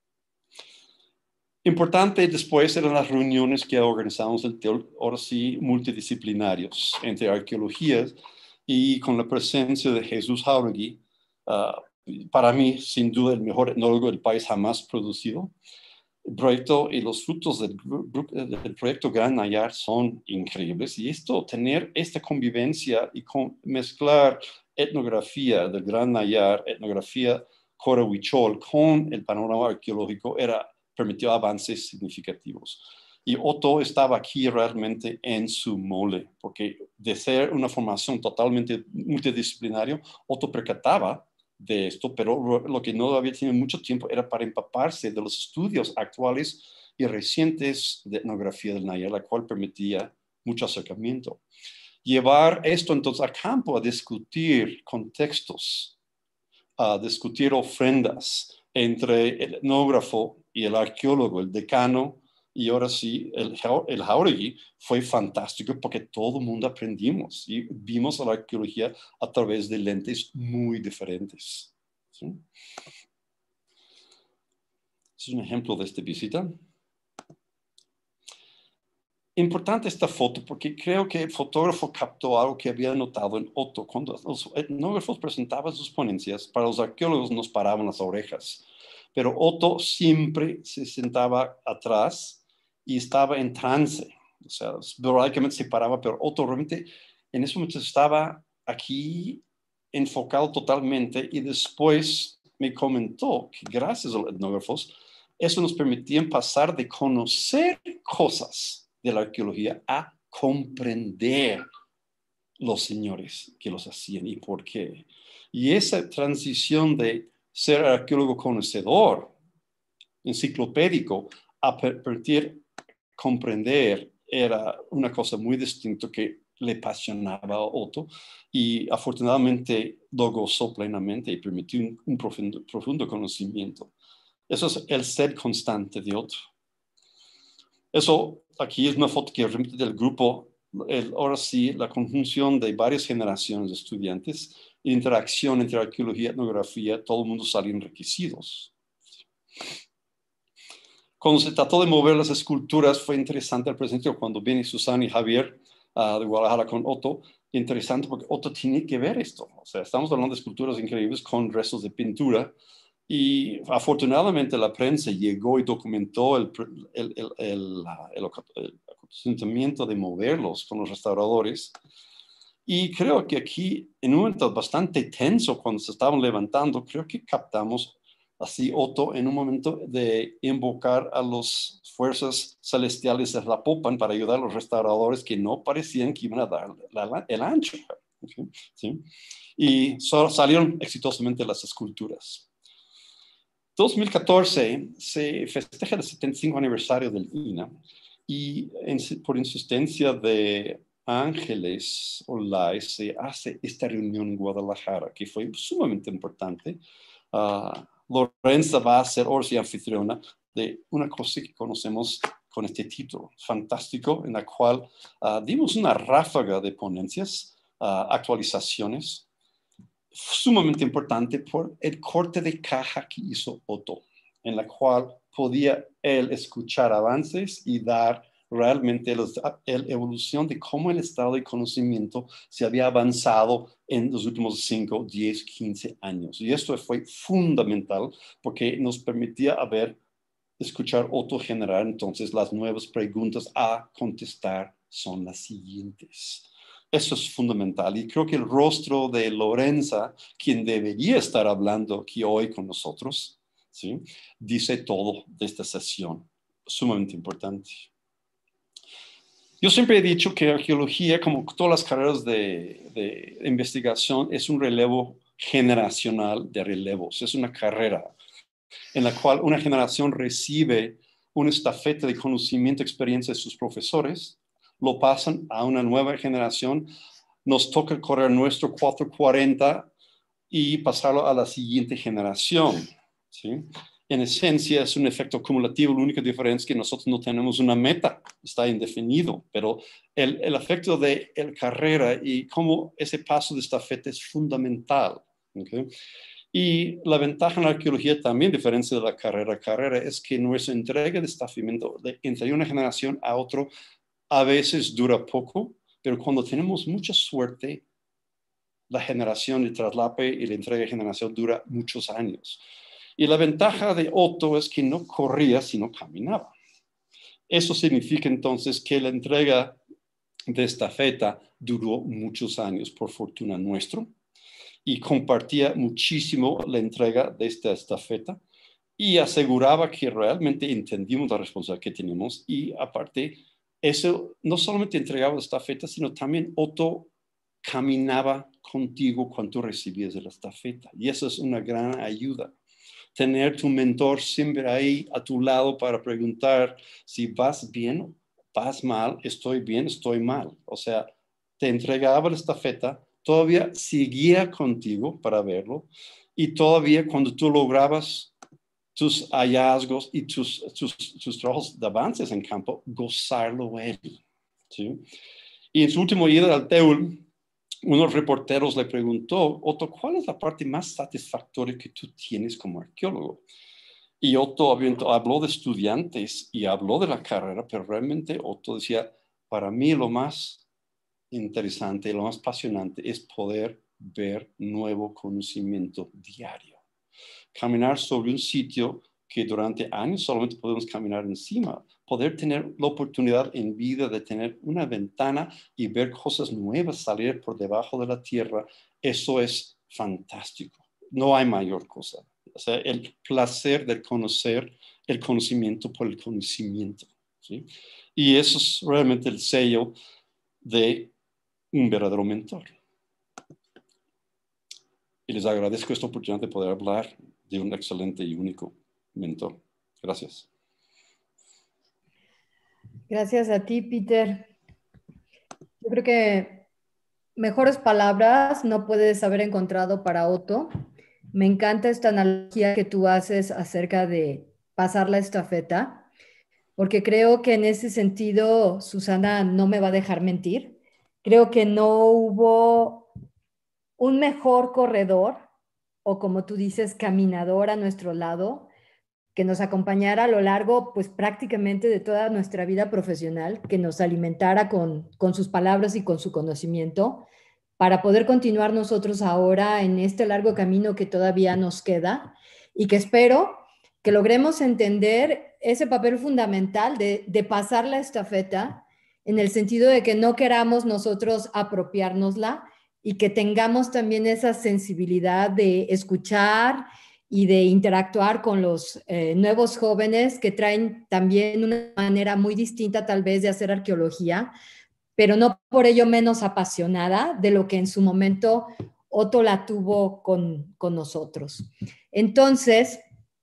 Importante después eran las reuniones que organizamos, ahora sí, multidisciplinarios, entre arqueologías y con la presencia de Jesús Jauregui, uh, para mí, sin duda, el mejor etnólogo del país jamás producido. El proyecto y los frutos del, del proyecto Gran Nayar son increíbles, y esto, tener esta convivencia y con, mezclar etnografía del Gran Nayar, etnografía Cora-Huichol con el panorama arqueológico era, permitió avances significativos. Y Otto estaba aquí realmente en su mole, porque de ser una formación totalmente multidisciplinaria, Otto percataba de esto, pero lo que no había tenido mucho tiempo era para empaparse de los estudios actuales y recientes de etnografía del Nayar, la cual permitía mucho acercamiento. Llevar esto entonces a campo, a discutir contextos, a discutir ofrendas entre el etnógrafo y el arqueólogo, el decano, y ahora sí, el, el Jauregui fue fantástico porque todo el mundo aprendimos y vimos la arqueología a través de lentes muy diferentes. ¿Sí? Este es un ejemplo de esta visita. Importante esta foto porque creo que el fotógrafo captó algo que había notado en Otto. Cuando los etnógrafos presentaban sus ponencias, para los arqueólogos nos paraban las orejas. Pero Otto siempre se sentaba atrás y estaba en trance. O sea, prácticamente se paraba, pero Otto realmente en ese momento estaba aquí enfocado totalmente, y después me comentó que gracias a los etnógrafos, eso nos permitía pasar de conocer cosas de la arqueología a comprender los señores que los hacían y por qué. Y esa transición de ser arqueólogo conocedor, enciclopédico, a permitir comprender, era una cosa muy distinta que le apasionaba a Otto, y afortunadamente lo gozó plenamente y permitió un, un profundo, profundo conocimiento. Eso es el ser constante de Otto. Eso aquí es una foto que remite del grupo, el, ahora sí, la conjunción de varias generaciones de estudiantes, interacción entre arqueología y etnografía, todo el mundo salió enriquecidos. Cuando se trató de mover las esculturas, fue interesante al principio cuando viene Susana y Javier uh, de Guadalajara con Otto. Interesante porque Otto tiene que ver esto. O sea, estamos hablando de esculturas increíbles con restos de pintura. Y afortunadamente la prensa llegó y documentó el, el, el, el, el, el acontecimiento de moverlos con los restauradores. Y creo que aquí, en un momento bastante tenso, cuando se estaban levantando, creo que captamos así Otto en un momento de invocar a las fuerzas celestiales de Zapopan para ayudar a los restauradores que no parecían que iban a dar la, la, el ancho. ¿Sí? ¿Sí? Y so, salieron exitosamente las esculturas. dos mil catorce se festeja el setenta y cinco aniversario del I N A, y en, por insistencia de Ángeles Olay se hace esta reunión en Guadalajara, que fue sumamente importante. Uh, Lorenza va a ser ahora sí anfitriona de una cosa que conocemos con este título, fantástico, en la cual uh, dimos una ráfaga de ponencias, uh, actualizaciones, sumamente importante por el corte de caja que hizo Otto, en la cual podía él escuchar avances y dar realmente la evolución de cómo el estado de conocimiento se había avanzado en los últimos cinco, diez, quince años. Y esto fue fundamental porque nos permitía a ver, escuchar Otto generar entonces las nuevas preguntas a contestar son las siguientes. Eso es fundamental, y creo que el rostro de Lorenza, quien debería estar hablando aquí hoy con nosotros, ¿sí?, dice todo de esta sesión, sumamente importante. Yo siempre he dicho que arqueología, como todas las carreras de, de investigación, es un relevo generacional de relevos. Es una carrera en la cual una generación recibe una estafeta de conocimiento, experiencia de sus profesores, lo pasan a una nueva generación, nos toca correr nuestro cuatrocientos cuarenta y pasarlo a la siguiente generación, ¿sí? En esencia es un efecto acumulativo, la única diferencia es que nosotros no tenemos una meta, está indefinido, pero el, el efecto de la carrera y cómo ese paso de estafeta es fundamental, ¿okay? Y la ventaja en la arqueología también, diferencia de la carrera, carrera es que nuestra entrega de estafamiento de entre una generación a otra a veces dura poco, pero cuando tenemos mucha suerte, la generación de traslape y la entrega de generación dura muchos años. Y la ventaja de Otto es que no corría, sino caminaba. Eso significa entonces que la entrega de estafeta duró muchos años, por fortuna nuestra, y compartía muchísimo la entrega de esta estafeta y aseguraba que realmente entendimos la responsabilidad que tenemos y aparte, eso no solamente entregaba la estafeta, sino también Otto caminaba contigo cuando tú recibías de la estafeta y eso es una gran ayuda. Tener tu mentor siempre ahí a tu lado para preguntar si vas bien, vas mal, estoy bien, estoy mal. O sea, te entregaba la estafeta, todavía seguía contigo para verlo y todavía cuando tú lograbas tus hallazgos y tus, tus, tus trabajos de avances en campo, gozarlo él, ¿sí? Y en su último ida al Teul, unos reporteros le preguntó, Otto, ¿cuál es la parte más satisfactoria que tú tienes como arqueólogo? Y Otto habló de estudiantes y habló de la carrera, pero realmente Otto decía, para mí lo más interesante y lo más apasionante es poder ver nuevo conocimiento diario. Caminar sobre un sitio que durante años solamente podemos caminar encima, poder tener la oportunidad en vida de tener una ventana y ver cosas nuevas salir por debajo de la tierra, eso es fantástico. No hay mayor cosa. O sea, el placer de conocer el conocimiento por el conocimiento, ¿sí? Y eso es realmente el sello de un verdadero mentor. Y les agradezco esta oportunidad de poder hablar de un excelente y único mentor. Gracias. Gracias a ti, Peter. Yo creo que mejores palabras no puedes haber encontrado para Otto. Me encanta esta analogía que tú haces acerca de pasar la estafeta, porque creo que en ese sentido Susana no me va a dejar mentir. Creo que no hubo un mejor corredor o, como tú dices, caminador a nuestro lado que nos acompañara a lo largo, pues prácticamente de toda nuestra vida profesional, que nos alimentara con, con sus palabras y con su conocimiento, para poder continuar nosotros ahora en este largo camino que todavía nos queda y que espero que logremos entender ese papel fundamental de, de pasar la estafeta en el sentido de que no queramos nosotros apropiárnosla y que tengamos también esa sensibilidad de escuchar y de interactuar con los eh, nuevos jóvenes que traen también una manera muy distinta tal vez de hacer arqueología, pero no por ello menos apasionada de lo que en su momento Otto la tuvo con, con nosotros. Entonces,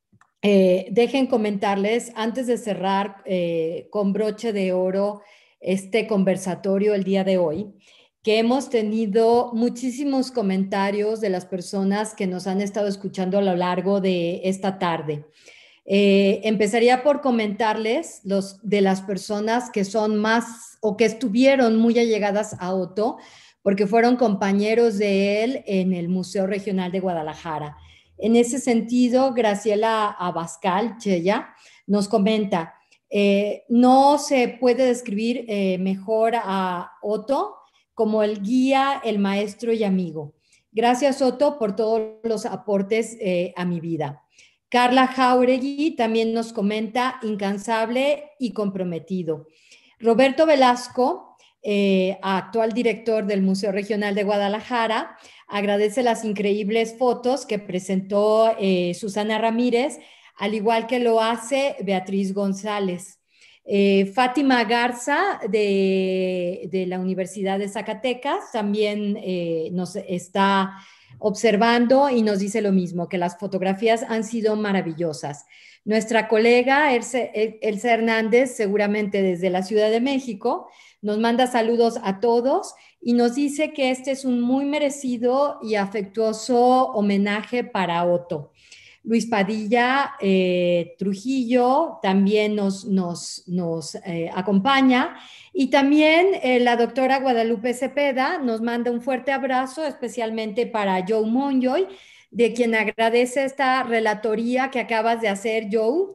eh, dejen comentarles, antes de cerrar eh, con broche de oro este conversatorio el día de hoy, que hemos tenido muchísimos comentarios de las personas que nos han estado escuchando a lo largo de esta tarde. Eh, empezaría por comentarles los, de las personas que son más o que estuvieron muy allegadas a Otto, porque fueron compañeros de él en el Museo Regional de Guadalajara. En ese sentido, Graciela Abascal Chella nos comenta, eh, no se puede describir eh, mejor a Otto como el guía, el maestro y amigo. Gracias, Otto, por todos los aportes eh, a mi vida. Carla Jauregui también nos comenta, incansable y comprometido. Roberto Velasco, eh, actual director del Museo Regional de Guadalajara, agradece las increíbles fotos que presentó eh, Susana Ramírez, al igual que lo hace Beatriz González. Eh, Fátima Garza de, de la Universidad de Zacatecas también eh, nos está observando y nos dice lo mismo, que las fotografías han sido maravillosas. Nuestra colega Elce, Elsa Hernández, seguramente desde la Ciudad de México, nos manda saludos a todos y nos dice que este es un muy merecido y afectuoso homenaje para Otto. Luis Padilla eh, Trujillo también nos, nos, nos eh, acompaña y también eh, la doctora Guadalupe Cepeda nos manda un fuerte abrazo especialmente para Joe Monjoy, de quien agradece esta relatoría que acabas de hacer, Joe,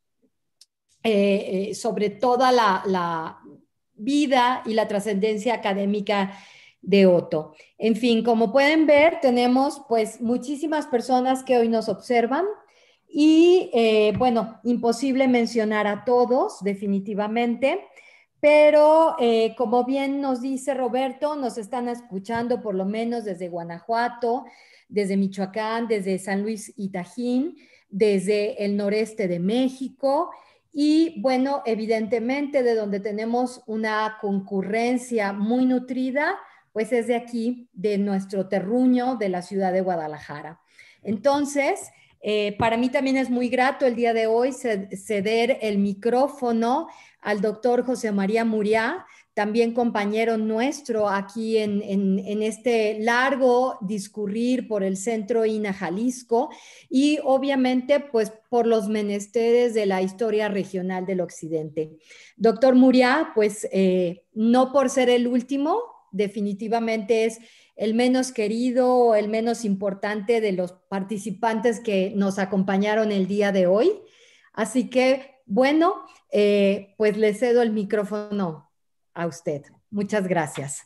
eh, eh, sobre toda la, la vida y la trascendencia académica de Otto. En fin, como pueden ver, tenemos pues muchísimas personas que hoy nos observan y eh, bueno, imposible mencionar a todos definitivamente, pero eh, como bien nos dice Roberto, nos están escuchando por lo menos desde Guanajuato, desde Michoacán, desde San Luis y Tajín, desde el noreste de México y bueno, evidentemente de donde tenemos una concurrencia muy nutrida, pues es de aquí, de nuestro terruño, de la ciudad de Guadalajara. Entonces, eh, para mí también es muy grato el día de hoy ceder el micrófono al doctor José María Muriá, también compañero nuestro aquí en, en, en este largo discurrir por el Centro I N A H Jalisco y obviamente pues por los menesteres de la historia regional del occidente. Doctor Muriá, pues eh, no por ser el último, definitivamente es el menos querido, el menos importante de los participantes que nos acompañaron el día de hoy. Así que, bueno, eh, pues le cedo el micrófono a usted. Muchas gracias.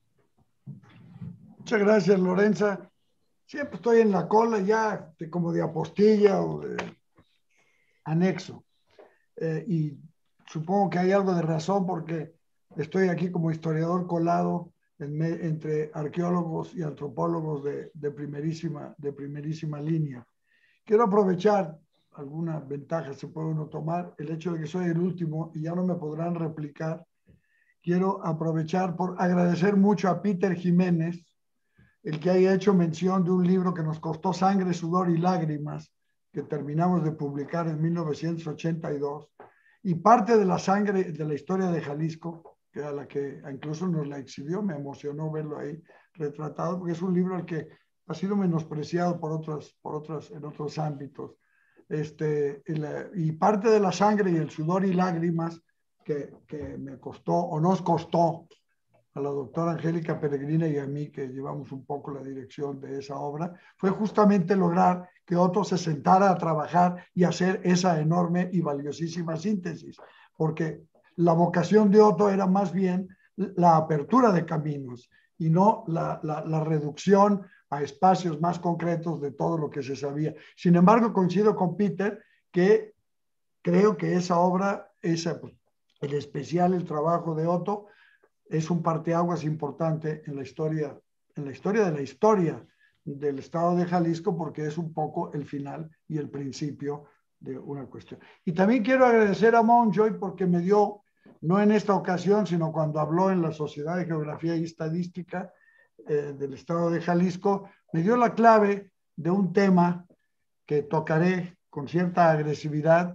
Muchas gracias, Lorenza. Siempre estoy en la cola ya de, como de apostilla o de anexo. Eh, y supongo que hay algo de razón porque estoy aquí como historiador colado en me, entre arqueólogos y antropólogos de, de, primerísima, de primerísima línea. Quiero aprovechar, algunas ventajas se puede uno tomar, el hecho de que soy el último y ya no me podrán replicar. Quiero aprovechar por agradecer mucho a Peter Jiménez, el que haya hecho mención de un libro que nos costó sangre, sudor y lágrimas, que terminamos de publicar en mil novecientos ochenta y dos, y parte de la sangre de la historia de Jalisco, que era la que incluso nos la exhibió, me emocionó verlo ahí retratado, porque es un libro al que ha sido menospreciado por otros, por otros, en otros ámbitos. Este, y, la, y parte de la sangre y el sudor y lágrimas que, que me costó, o nos costó, a la doctora Angélica Peregrina y a mí, que llevamos un poco la dirección de esa obra, fue justamente lograr que Otto se sentara a trabajar y hacer esa enorme y valiosísima síntesis, porque la vocación de Otto era más bien la apertura de caminos y no la, la, la reducción a espacios más concretos de todo lo que se sabía. Sin embargo, coincido con Peter que creo que esa obra, esa, el especial, el trabajo de Otto, es un parteaguas importante en la historia, en la historia de la historia del estado de Jalisco, porque es un poco el final y el principio de una cuestión. Y también quiero agradecer a Monjoy porque me dio, no en esta ocasión, sino cuando habló en la Sociedad de Geografía y Estadística eh, del estado de Jalisco, me dio la clave de un tema que tocaré con cierta agresividad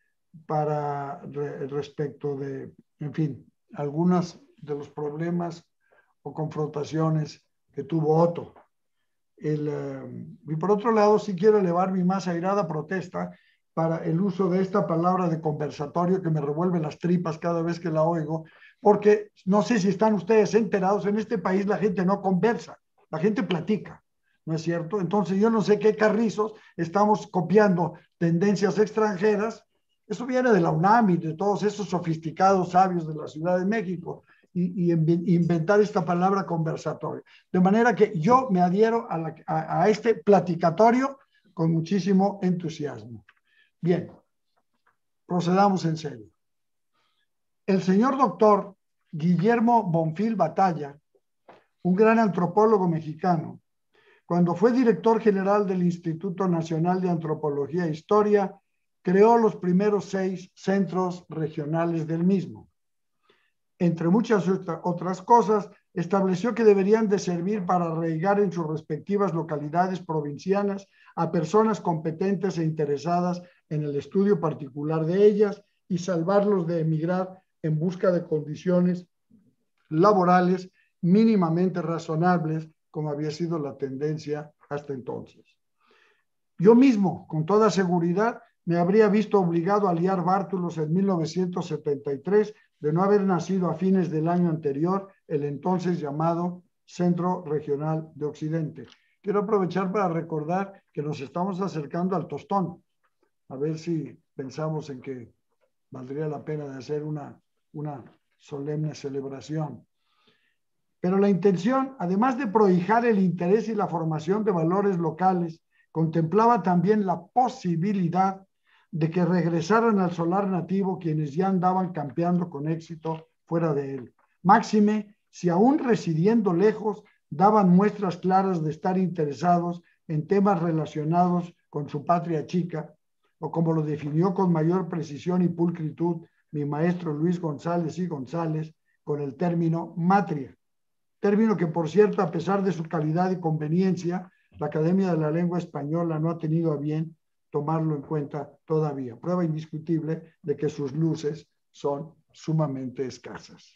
para re, respecto de, en fin, algunas de los problemas o confrontaciones que tuvo Otto. El, uh, y por otro lado, sí quiero elevar mi más airada protesta para el uso de esta palabra de conversatorio que me revuelve las tripas cada vez que la oigo, porque no sé si están ustedes enterados, en este país la gente no conversa, la gente platica, ¿no es cierto? Entonces yo no sé qué carrizos estamos copiando tendencias extranjeras. Eso viene de la UNAM y de todos esos sofisticados sabios de la Ciudad de México, y, y inventar esta palabra conversatorio. De manera que yo me adhiero a, la, a, a este platicatorio con muchísimo entusiasmo. Bien, procedamos en serio. El señor doctor Guillermo Bonfil Batalla, un gran antropólogo mexicano, cuando fue director general del Instituto Nacional de Antropología e Historia, creó los primeros seis centros regionales del mismo. Entre muchas otras cosas, estableció que deberían de servir para arraigar en sus respectivas localidades provincianas a personas competentes e interesadas en el estudio particular de ellas y salvarlos de emigrar en busca de condiciones laborales mínimamente razonables, como había sido la tendencia hasta entonces. Yo mismo, con toda seguridad, me habría visto obligado a liar bártulos en mil novecientos setenta y tres de no haber nacido a fines del año anterior el entonces llamado Centro Regional de Occidente. Quiero aprovechar para recordar que nos estamos acercando al tostón, a ver si pensamos en que valdría la pena de hacer una, una solemne celebración. Pero la intención, además de prohijar el interés y la formación de valores locales, contemplaba también la posibilidad de que regresaran al solar nativo quienes ya andaban campeando con éxito fuera de él. Máxime, si aún residiendo lejos, daban muestras claras de estar interesados en temas relacionados con su patria chica, o como lo definió con mayor precisión y pulcritud mi maestro Luis González y González, con el término matria. Término que, por cierto, a pesar de su calidad y conveniencia, la Academia de la Lengua Española no ha tenido a bien tomarlo en cuenta todavía. Prueba indiscutible de que sus luces son sumamente escasas.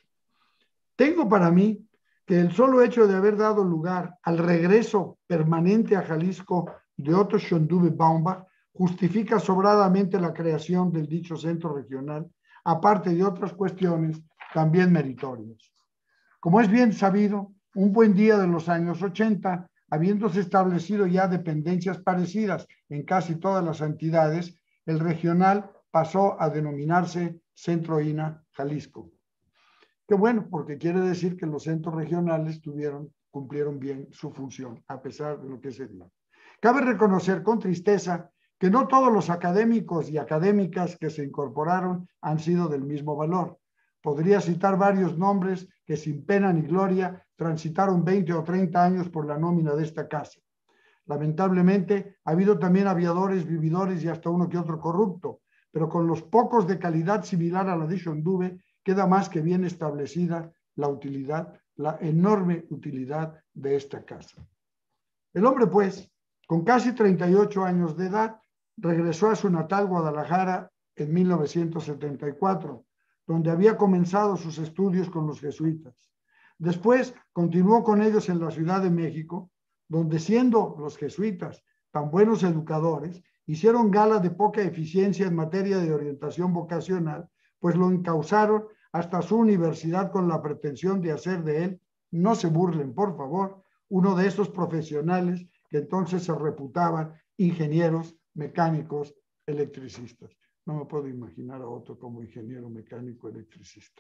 Tengo para mí que el solo hecho de haber dado lugar al regreso permanente a Jalisco de Otto Schönduwe-Baumbach justifica sobradamente la creación del dicho centro regional, aparte de otras cuestiones también meritorias. Como es bien sabido, un buen día de los años ochenta, habiéndose establecido ya dependencias parecidas en casi todas las entidades, el regional pasó a denominarse Centro I N A Jalisco. Qué bueno, porque quiere decir que los centros regionales tuvieron, cumplieron bien su función, a pesar de lo que se dio. Cabe reconocer con tristeza que no todos los académicos y académicas que se incorporaron han sido del mismo valor. Podría citar varios nombres que sin pena ni gloria transitaron veinte o treinta años por la nómina de esta casa. Lamentablemente, ha habido también aviadores, vividores y hasta uno que otro corrupto, pero con los pocos de calidad similar a la de Schönduwe, queda más que bien establecida la utilidad, la enorme utilidad de esta casa. El hombre, pues, con casi treinta y ocho años de edad, regresó a su natal Guadalajara en mil novecientos setenta y cuatro, donde había comenzado sus estudios con los jesuitas. Después continuó con ellos en la Ciudad de México, donde siendo los jesuitas tan buenos educadores, hicieron gala de poca eficiencia en materia de orientación vocacional, pues lo encausaron hasta su universidad con la pretensión de hacer de él, no se burlen por favor, uno de esos profesionales que entonces se reputaban ingenieros, mecánicos, electricistas. No me puedo imaginar a otro como ingeniero mecánico electricista.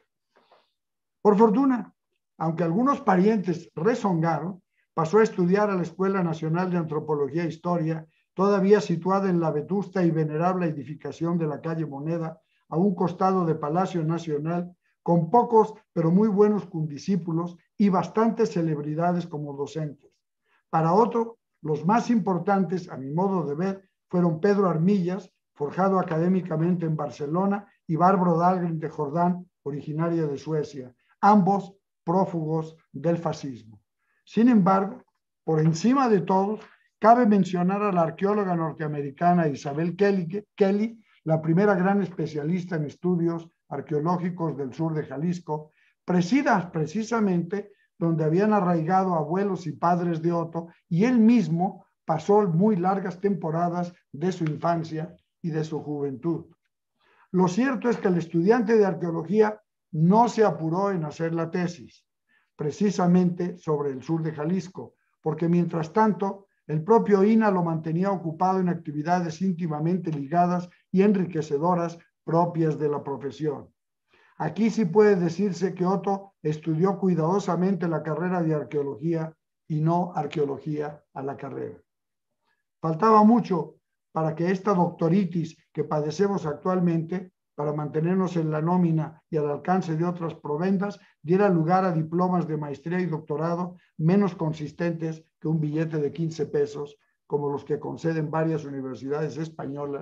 Por fortuna, aunque algunos parientes rezongaron, pasó a estudiar a la Escuela Nacional de Antropología e Historia, todavía situada en la vetusta y venerable edificación de la calle Moneda, a un costado de Palacio Nacional, con pocos pero muy buenos condiscípulos y bastantes celebridades como docentes. Para otro, los más importantes, a mi modo de ver, fueron Pedro Armillas, forjado académicamente en Barcelona, y Bárbaro Dahlgren de Jordán, originaria de Suecia, ambos prófugos del fascismo. Sin embargo, por encima de todos, cabe mencionar a la arqueóloga norteamericana Isabel Kelly, Kelly, la primera gran especialista en estudios arqueológicos del sur de Jalisco, presida precisamente donde habían arraigado abuelos y padres de Otto, y él mismo pasó muy largas temporadas de su infancia y de su juventud. Lo cierto es que el estudiante de arqueología no se apuró en hacer la tesis, precisamente sobre el sur de Jalisco, porque mientras tanto el propio I N A lo mantenía ocupado en actividades íntimamente ligadas y enriquecedoras propias de la profesión. Aquí sí puede decirse que Otto estudió cuidadosamente la carrera de arqueología y no arqueología a la carrera. Faltaba mucho para que esta doctoritis que padecemos actualmente, para mantenernos en la nómina y al alcance de otras provendas, diera lugar a diplomas de maestría y doctorado menos consistentes que un billete de quince pesos, como los que conceden varias universidades españolas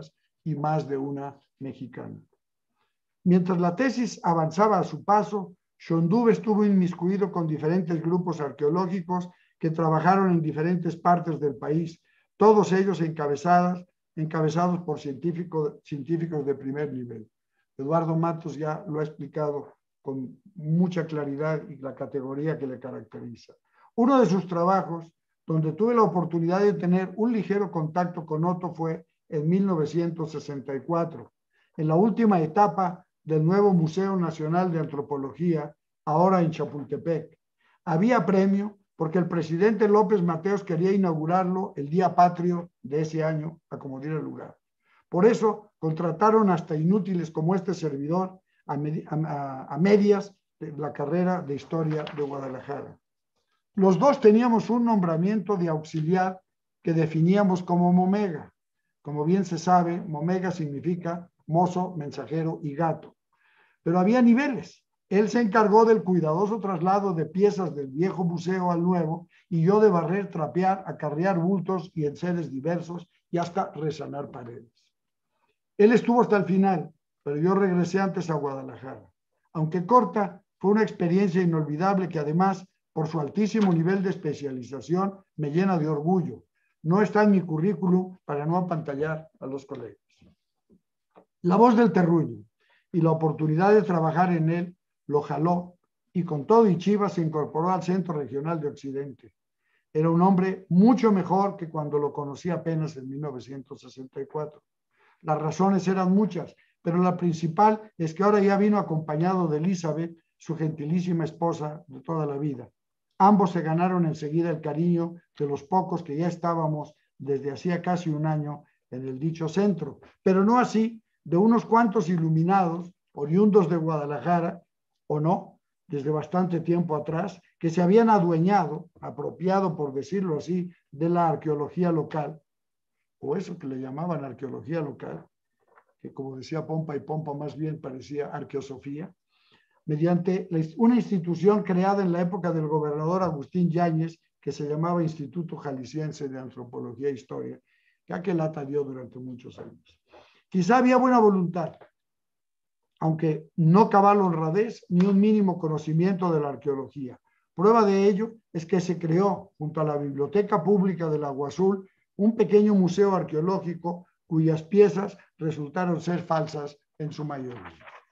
y más de una mexicana. Mientras la tesis avanzaba a su paso, Shondube estuvo inmiscuido con diferentes grupos arqueológicos que trabajaron en diferentes partes del país, todos ellos encabezados, encabezados por científicos, científicos de primer nivel. Eduardo Matos ya lo ha explicado con mucha claridad y la categoría que le caracteriza. Uno de sus trabajos, donde tuve la oportunidad de tener un ligero contacto con Otto, fue en mil novecientos sesenta y cuatro, en la última etapa del nuevo Museo Nacional de Antropología, ahora en Chapultepec. Había premio porque el presidente López Mateos quería inaugurarlo el día patrio de ese año, a como diera lugar. Por eso contrataron hasta inútiles como este servidor a, a, a medias de la carrera de Historia de Guadalajara. Los dos teníamos un nombramiento de auxiliar que definíamos como Momega. Como bien se sabe, Momega significa mozo, mensajero y gato. Pero había niveles. Él se encargó del cuidadoso traslado de piezas del viejo museo al nuevo y yo de barrer, trapear, acarrear bultos y enseres diversos y hasta resanar paredes. Él estuvo hasta el final, pero yo regresé antes a Guadalajara. Aunque corta, fue una experiencia inolvidable que además, por su altísimo nivel de especialización, me llena de orgullo. No está en mi currículum para no apantallar a los colegas. La voz del terruño y la oportunidad de trabajar en él lo jaló y con todo y Chivas se incorporó al Centro Regional de Occidente. Era un hombre mucho mejor que cuando lo conocí apenas en mil novecientos sesenta y cuatro. Las razones eran muchas, pero la principal es que ahora ya vino acompañado de Elizabeth, su gentilísima esposa de toda la vida. Ambos se ganaron enseguida el cariño de los pocos que ya estábamos desde hacía casi un año en el dicho centro, pero no así de unos cuantos iluminados, oriundos de Guadalajara, o no, desde bastante tiempo atrás, que se habían adueñado, apropiado, por decirlo así, de la arqueología local, o eso que le llamaban arqueología local, que como decía Pompa y Pompa más bien parecía arqueosofía, mediante una institución creada en la época del gobernador Agustín Yáñez, que se llamaba Instituto Jalisciense de Antropología e Historia, que aquel lata dio durante muchos años. Quizá había buena voluntad, aunque no cabal honradez ni un mínimo conocimiento de la arqueología. Prueba de ello es que se creó, junto a la Biblioteca Pública del Agua Azul, un pequeño museo arqueológico cuyas piezas resultaron ser falsas en su mayoría.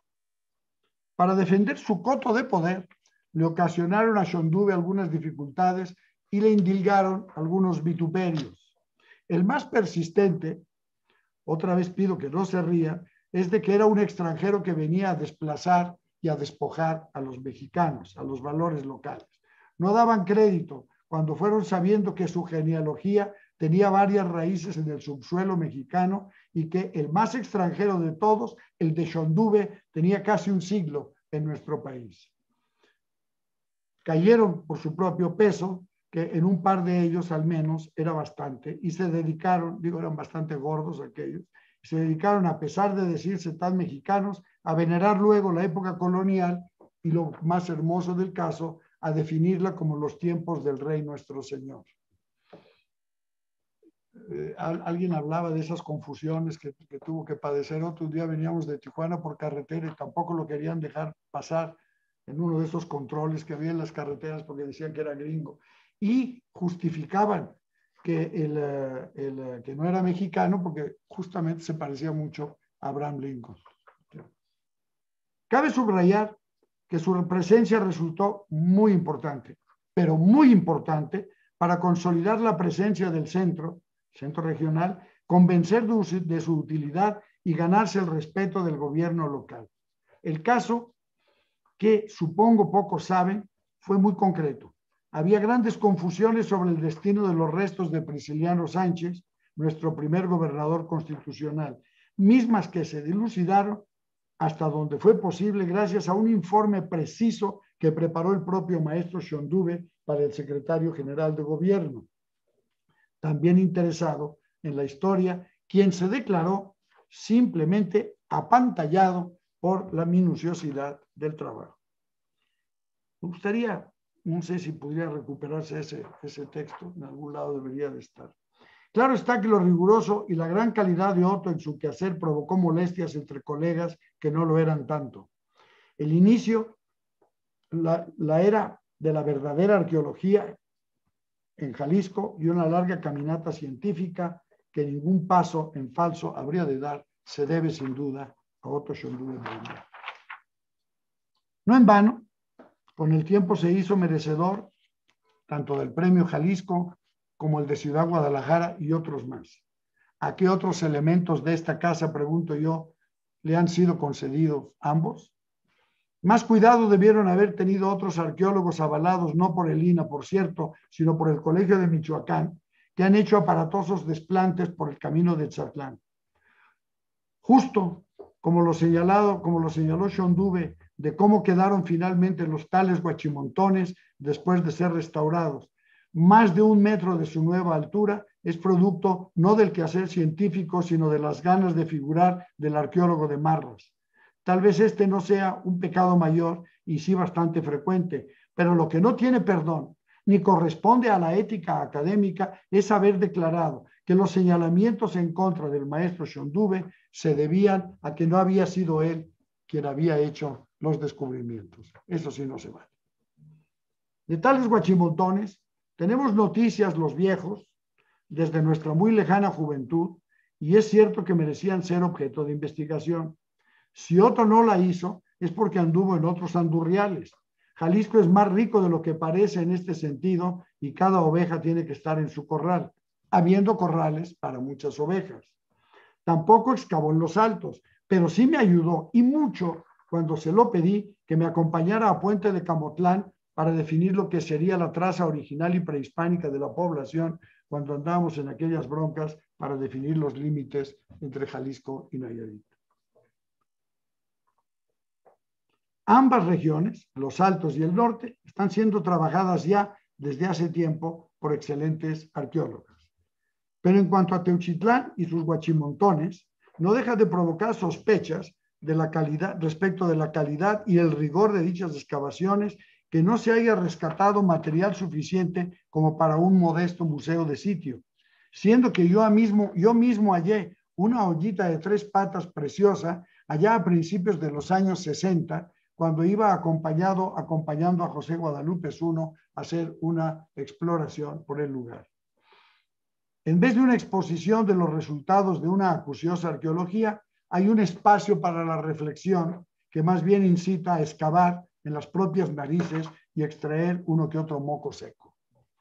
Para defender su coto de poder, le ocasionaron a Shondube algunas dificultades y le indilgaron algunos vituperios. El más persistente, otra vez pido que no se ría, es de que era un extranjero que venía a desplazar y a despojar a los mexicanos, a los valores locales. No daban crédito cuando fueron sabiendo que su genealogía tenía varias raíces en el subsuelo mexicano y que el más extranjero de todos, el de Shondube, tenía casi un siglo en nuestro país. Cayeron por su propio peso, que en un par de ellos al menos era bastante, y se dedicaron, digo, eran bastante gordos aquellos, se dedicaron, a pesar de decirse tan mexicanos, a venerar luego la época colonial y, lo más hermoso del caso, a definirla como los tiempos del Rey nuestro Señor. Eh, alguien hablaba de esas confusiones que, que tuvo que padecer. Otro día veníamos de Tijuana por carretera y tampoco lo querían dejar pasar en uno de esos controles que había en las carreteras porque decían que era gringo. Y justificaban que, el, el, que no era mexicano porque justamente se parecía mucho a Abraham Lincoln. Cabe subrayar que su presencia resultó muy importante, pero muy importante para consolidar la presencia del centro, centro regional, convencer de su utilidad y ganarse el respeto del gobierno local. El caso, que supongo pocos saben, fue muy concreto. Había grandes confusiones sobre el destino de los restos de Prisciliano Sánchez, nuestro primer gobernador constitucional, mismas que se dilucidaron hasta donde fue posible gracias a un informe preciso que preparó el propio maestro Shondube para el secretario general de gobierno, también interesado en la historia, quien se declaró simplemente apantallado por la minuciosidad del trabajo. Me gustaría, no sé si pudiera recuperarse ese, ese texto, en algún lado debería de estar. Claro está que lo riguroso y la gran calidad de Otto en su quehacer provocó molestias entre colegas que no lo eran tanto. El inicio, la, la era de la verdadera arqueología en Jalisco y una larga caminata científica que ningún paso en falso habría de dar, se debe sin duda a Otto Schöndube Molina. No en vano, con el tiempo se hizo merecedor tanto del Premio Jalisco como el de Ciudad Guadalajara y otros más. ¿A qué otros elementos de esta casa, pregunto yo, le han sido concedidos ambos? Más cuidado debieron haber tenido otros arqueólogos avalados, no por el I N A, por cierto, sino por el Colegio de Michoacán, que han hecho aparatosos desplantes por el camino de Etzatlán. Justo como lo señalado, como lo señaló Schöndube, de cómo quedaron finalmente los tales guachimontones después de ser restaurados. Más de un metro de su nueva altura es producto no del quehacer científico, sino de las ganas de figurar del arqueólogo de Marras. Tal vez este no sea un pecado mayor y sí bastante frecuente, pero lo que no tiene perdón ni corresponde a la ética académica es haber declarado que los señalamientos en contra del maestro Schöndube se debían a que no había sido él quien había hecho los descubrimientos. Eso sí no se vale. De tales guachimontones tenemos noticias los viejos desde nuestra muy lejana juventud y es cierto que merecían ser objeto de investigación. Si Otto no la hizo es porque anduvo en otros andurriales. Jalisco es más rico de lo que parece en este sentido y cada oveja tiene que estar en su corral, habiendo corrales para muchas ovejas. Tampoco excavó en los altos, pero sí me ayudó y mucho cuando se lo pedí que me acompañara a Puente de Camotlán para definir lo que sería la traza original y prehispánica de la población cuando andábamos en aquellas broncas para definir los límites entre Jalisco y Nayarit. Ambas regiones, los Altos y el Norte, están siendo trabajadas ya desde hace tiempo por excelentes arqueólogos. Pero en cuanto a Teuchitlán y sus guachimontones, no deja de provocar sospechas de la calidad, respecto de la calidad y el rigor de dichas excavaciones, que no se haya rescatado material suficiente como para un modesto museo de sitio, siendo que yo mismo, yo mismo hallé una ollita de tres patas preciosa allá a principios de los años sesenta, cuando iba acompañado, acompañando a José Guadalupe Zuno a hacer una exploración por el lugar. En vez de una exposición de los resultados de una acuciosa arqueología, hay un espacio para la reflexión que más bien incita a excavar en las propias narices y extraer uno que otro moco seco.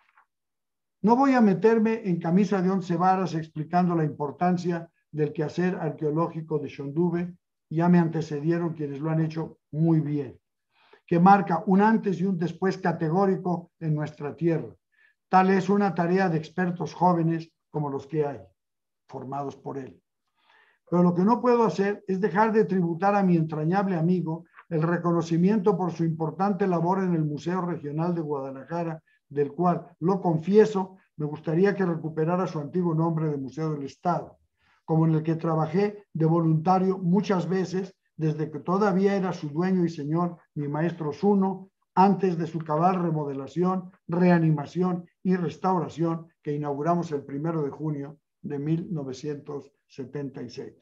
No voy a meterme en camisa de once varas explicando la importancia del quehacer arqueológico de Schöndube, ya me antecedieron quienes lo han hecho muy bien, que marca un antes y un después categórico en nuestra tierra. Tal es una tarea de expertos jóvenes como los que hay, formados por él. Pero lo que no puedo hacer es dejar de tributar a mi entrañable amigo el reconocimiento por su importante labor en el Museo Regional de Guadalajara, del cual, lo confieso, me gustaría que recuperara su antiguo nombre de Museo del Estado, como en el que trabajé de voluntario muchas veces desde que todavía era su dueño y señor, mi maestro Zuno, antes de su cabal remodelación, reanimación y restauración que inauguramos el primero de junio de mil novecientos setenta y seis.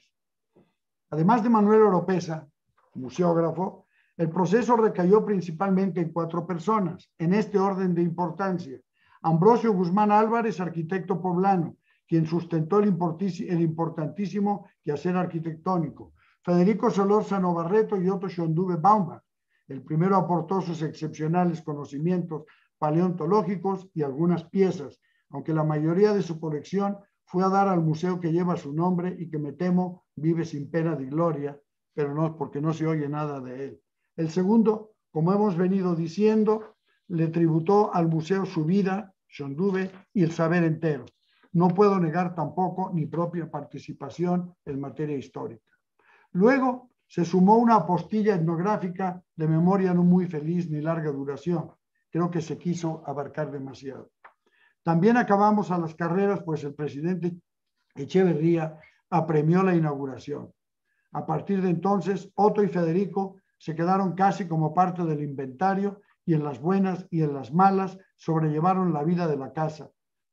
Además de Manuel Oropesa, museógrafo, el proceso recayó principalmente en cuatro personas, en este orden de importancia. Ambrosio Guzmán Álvarez, arquitecto poblano, quien sustentó el, el importantísimo quehacer arquitectónico. Federico Solórzano Barreto y Otto Schöndube Baumbach. El primero aportó sus excepcionales conocimientos paleontológicos y algunas piezas, aunque la mayoría de su colección fue a dar al museo que lleva su nombre y que me temo vive sin pena de gloria, pero no porque no se oye nada de él. El segundo, como hemos venido diciendo, le tributó al museo su vida, Schöndube, y el saber entero. No puedo negar tampoco mi propia participación en materia histórica. Luego se sumó una apostilla etnográfica de memoria no muy feliz ni larga duración. Creo que se quiso abarcar demasiado. También acabamos a las carreras, pues el presidente Echeverría apremió la inauguración. A partir de entonces, Otto y Federico se quedaron casi como parte del inventario y en las buenas y en las malas sobrellevaron la vida de la casa.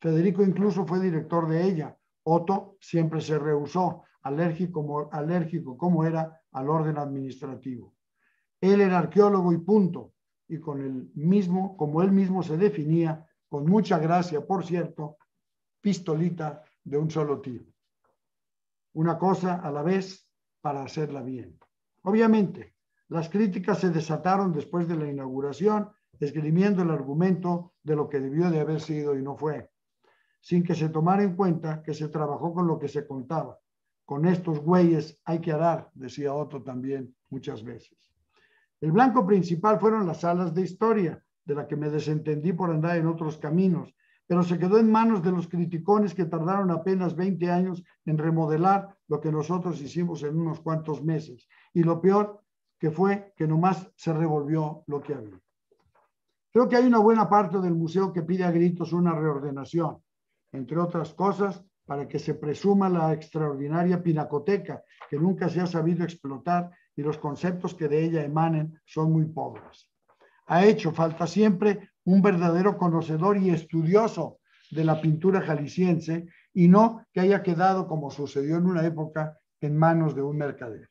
Federico incluso fue director de ella. Otto siempre se rehusó, alérgico como, alérgico como era al orden administrativo. Él era arqueólogo y punto, y con el mismo, como él mismo se definía, con mucha gracia, por cierto, pistolita de un solo tiro. Una cosa a la vez para hacerla bien. Obviamente, las críticas se desataron después de la inauguración, esgrimiendo el argumento de lo que debió de haber sido y no fue, sin que se tomara en cuenta que se trabajó con lo que se contaba. Con estos güeyes hay que arar, decía Otto también muchas veces. El blanco principal fueron las salas de historia, de la que me desentendí por andar en otros caminos, pero se quedó en manos de los criticones que tardaron apenas veinte años en remodelar lo que nosotros hicimos en unos cuantos meses. Y lo peor que fue que nomás se revolvió lo que había. Creo que hay una buena parte del museo que pide a gritos una reordenación, entre otras cosas, para que se presuma la extraordinaria pinacoteca que nunca se ha sabido explotar y los conceptos que de ella emanen son muy pobres. Ha hecho falta siempre un verdadero conocedor y estudioso de la pintura jalisciense y no que haya quedado, como sucedió en una época, en manos de un mercader.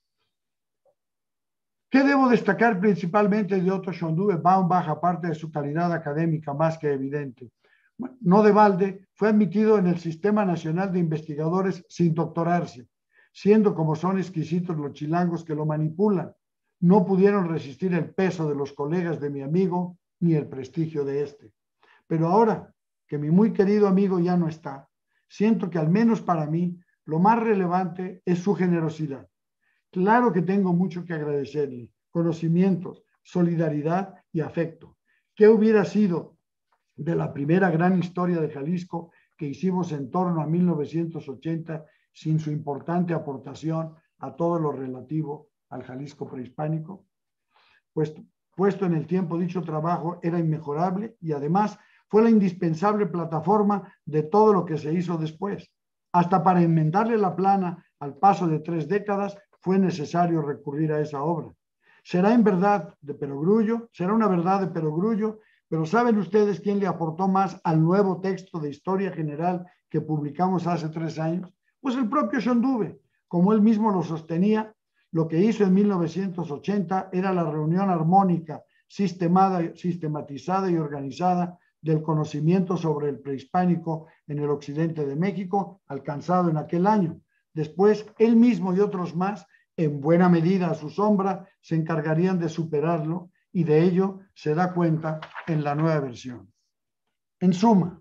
¿Qué debo destacar principalmente de Otto von Schönduwe-Baumbach, aparte de su calidad académica más que evidente? No de balde, fue admitido en el Sistema Nacional de Investigadores sin doctorarse, siendo como son exquisitos los chilangos que lo manipulan. No pudieron resistir el peso de los colegas de mi amigo ni el prestigio de este. Pero ahora que mi muy querido amigo ya no está, siento que al menos para mí lo más relevante es su generosidad. Claro que tengo mucho que agradecerle, conocimientos, solidaridad y afecto. ¿Qué hubiera sido de la primera gran historia de Jalisco que hicimos en torno a mil novecientos ochenta sin su importante aportación a todo lo relativo al Jalisco prehispánico? Pues, puesto en el tiempo, dicho trabajo era inmejorable y además fue la indispensable plataforma de todo lo que se hizo después. Hasta para enmendarle la plana al paso de tres décadas fue necesario recurrir a esa obra. Será en verdad de perogrullo, será una verdad de perogrullo, pero ¿saben ustedes quién le aportó más al nuevo texto de Historia General que publicamos hace tres años? Pues el propio Schönduwe. Como él mismo lo sostenía, lo que hizo en mil novecientos ochenta era la reunión armónica, sistematizada y organizada del conocimiento sobre el prehispánico en el occidente de México, alcanzado en aquel año. Después, él mismo y otros más, en buena medida a su sombra, se encargarían de superarlo, y de ello se da cuenta en la nueva versión. En suma,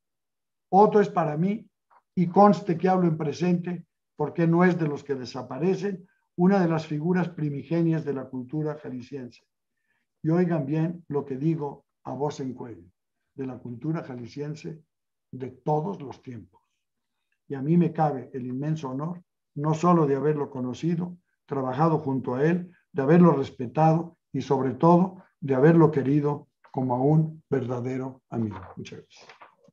Otto es para mí, y conste que hablo en presente, porque no es de los que desaparecen, una de las figuras primigenias de la cultura jalisciense. Y oigan bien lo que digo a voz en cuello, de la cultura jalisciense de todos los tiempos. Y a mí me cabe el inmenso honor, no solo de haberlo conocido, trabajado junto a él, de haberlo respetado y sobre todo de haberlo querido como a un verdadero amigo. Muchas gracias.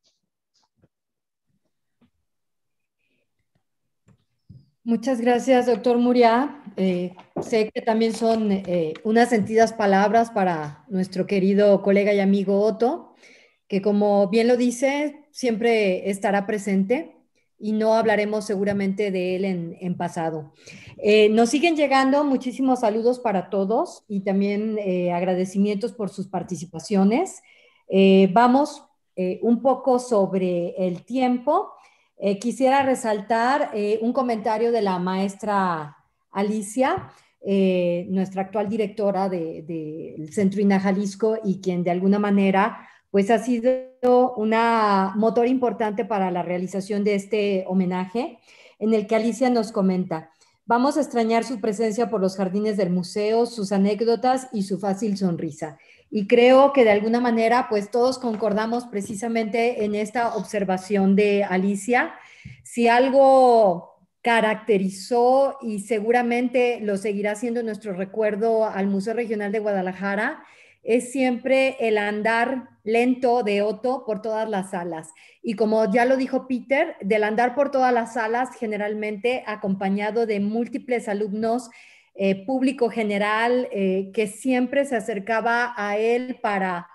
Muchas gracias, doctor Muriá. Eh, sé que también son eh, unas sentidas palabras para nuestro querido colega y amigo Otto, que como bien lo dice, siempre estará presente y no hablaremos seguramente de él en, en pasado. Eh, nos siguen llegando muchísimos saludos para todos y también eh, agradecimientos por sus participaciones. Eh, vamos eh, un poco sobre el tiempo. Eh, quisiera resaltar eh, un comentario de la maestra Alicia, eh, nuestra actual directora del de, de Centro I N A H Jalisco y quien de alguna manera pues ha sido una motor importante para la realización de este homenaje, en el que Alicia nos comenta: vamos a extrañar su presencia por los jardines del museo, sus anécdotas y su fácil sonrisa. Y creo que de alguna manera, pues todos concordamos precisamente en esta observación de Alicia. Si algo caracterizó y seguramente lo seguirá siendo nuestro recuerdo al Museo Regional de Guadalajara, es siempre el andar lento de Otto por todas las salas. Y como ya lo dijo Peter, del andar por todas las salas, generalmente acompañado de múltiples alumnos, eh, público general, eh, que siempre se acercaba a él para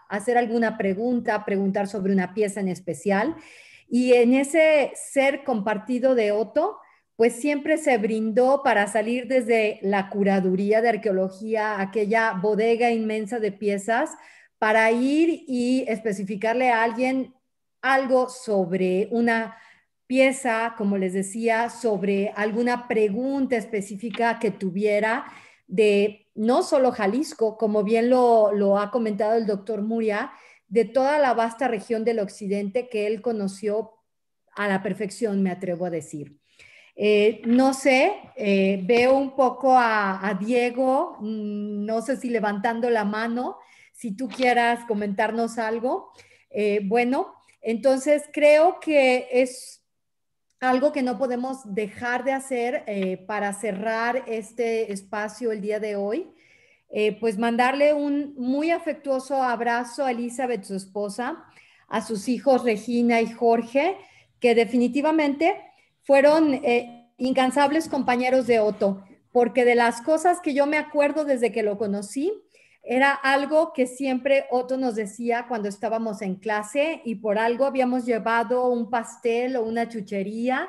hacer alguna pregunta, preguntar sobre una pieza en especial. Y en ese ser compartido de Otto, pues siempre se brindó para salir desde la curaduría de arqueología, aquella bodega inmensa de piezas, para ir y especificarle a alguien algo sobre una pieza, como les decía, sobre alguna pregunta específica que tuviera de no solo Jalisco, como bien lo, lo ha comentado el doctor Muria, de toda la vasta región del occidente que él conoció a la perfección, me atrevo a decir. Eh, no sé, eh, veo un poco a, a Diego, no sé si levantando la mano, si tú quieras comentarnos algo. Eh, bueno, entonces creo que es algo que no podemos dejar de hacer eh, para cerrar este espacio el día de hoy. Eh, pues mandarle un muy afectuoso abrazo a Elizabeth, su esposa, a sus hijos Regina y Jorge, que definitivamente fueron eh, incansables compañeros de Otto, porque de las cosas que yo me acuerdo desde que lo conocí, era algo que siempre Otto nos decía cuando estábamos en clase y por algo habíamos llevado un pastel o una chuchería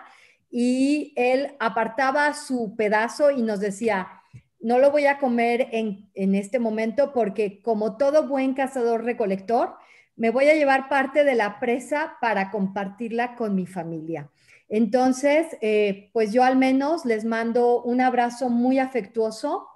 y él apartaba su pedazo y nos decía, no lo voy a comer en, en este momento porque como todo buen cazador-recolector, me voy a llevar parte de la presa para compartirla con mi familia. Entonces, eh, pues yo al menos les mando un abrazo muy afectuoso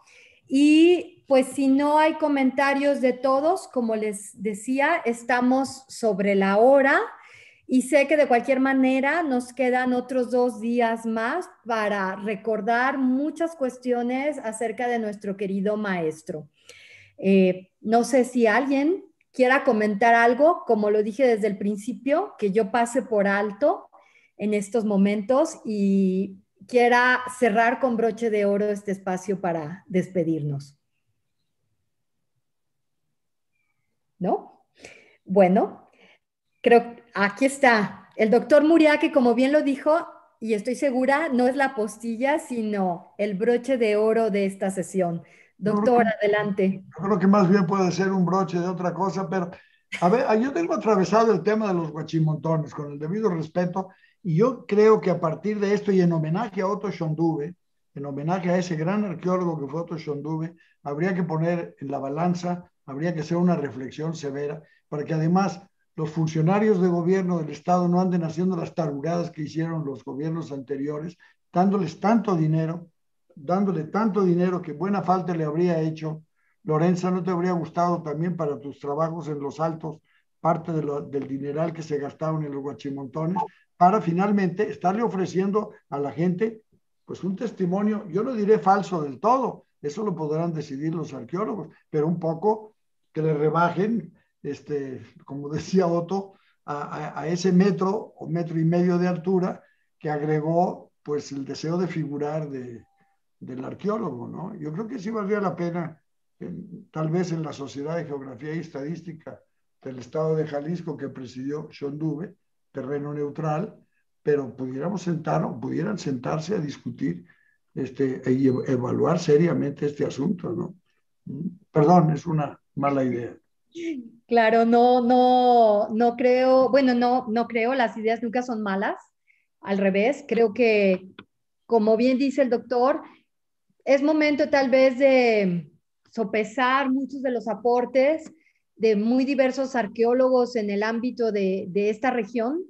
y pues si no hay comentarios de todos, como les decía, estamos sobre la hora y sé que de cualquier manera nos quedan otros dos días más para recordar muchas cuestiones acerca de nuestro querido maestro. Eh, no sé si alguien quiera comentar algo, como lo dije desde el principio, que yo pase por alto en estos momentos y quiera cerrar con broche de oro este espacio para despedirnos. ¿No? Bueno, creo que aquí está el doctor Muria, que como bien lo dijo, y estoy segura, no es la postilla, sino el broche de oro de esta sesión. Doctor, que, adelante. Yo creo que más bien puede ser un broche de otra cosa, pero a ver, yo tengo atravesado el tema de los guachimontones, con el debido respeto, y yo creo que a partir de esto y en homenaje a Otto Schönduve, en homenaje a ese gran arqueólogo que fue Otto Schönduve, habría que poner en la balanza, habría que hacer una reflexión severa, para que además los funcionarios de gobierno del Estado no anden haciendo las tarugadas que hicieron los gobiernos anteriores, dándoles tanto dinero, dándole tanto dinero que buena falta le habría hecho. Lorenza, ¿no te habría gustado también para tus trabajos en los Altos parte de lo, del dineral que se gastaron en los guachimontones para finalmente estarle ofreciendo a la gente pues un testimonio, yo no diré falso del todo, eso lo podrán decidir los arqueólogos, pero un poco que le rebajen, este, como decía Otto, a, a, a ese metro o metro y medio de altura que agregó pues el deseo de figurar de, del arqueólogo, ¿no? Yo creo que sí valdría la pena, en, tal vez en la Sociedad de Geografía y Estadística del Estado de Jalisco que presidió Schönduve, terreno neutral, pero pudiéramos sentar o pudieran sentarse a discutir este, y evaluar seriamente este asunto, ¿no? Perdón, es una mala idea. Claro, no, no, no creo, bueno, no, no creo, las ideas nunca son malas, al revés, creo que, como bien dice el doctor, es momento tal vez de sopesar muchos de los aportes de muy diversos arqueólogos en el ámbito de, de esta región,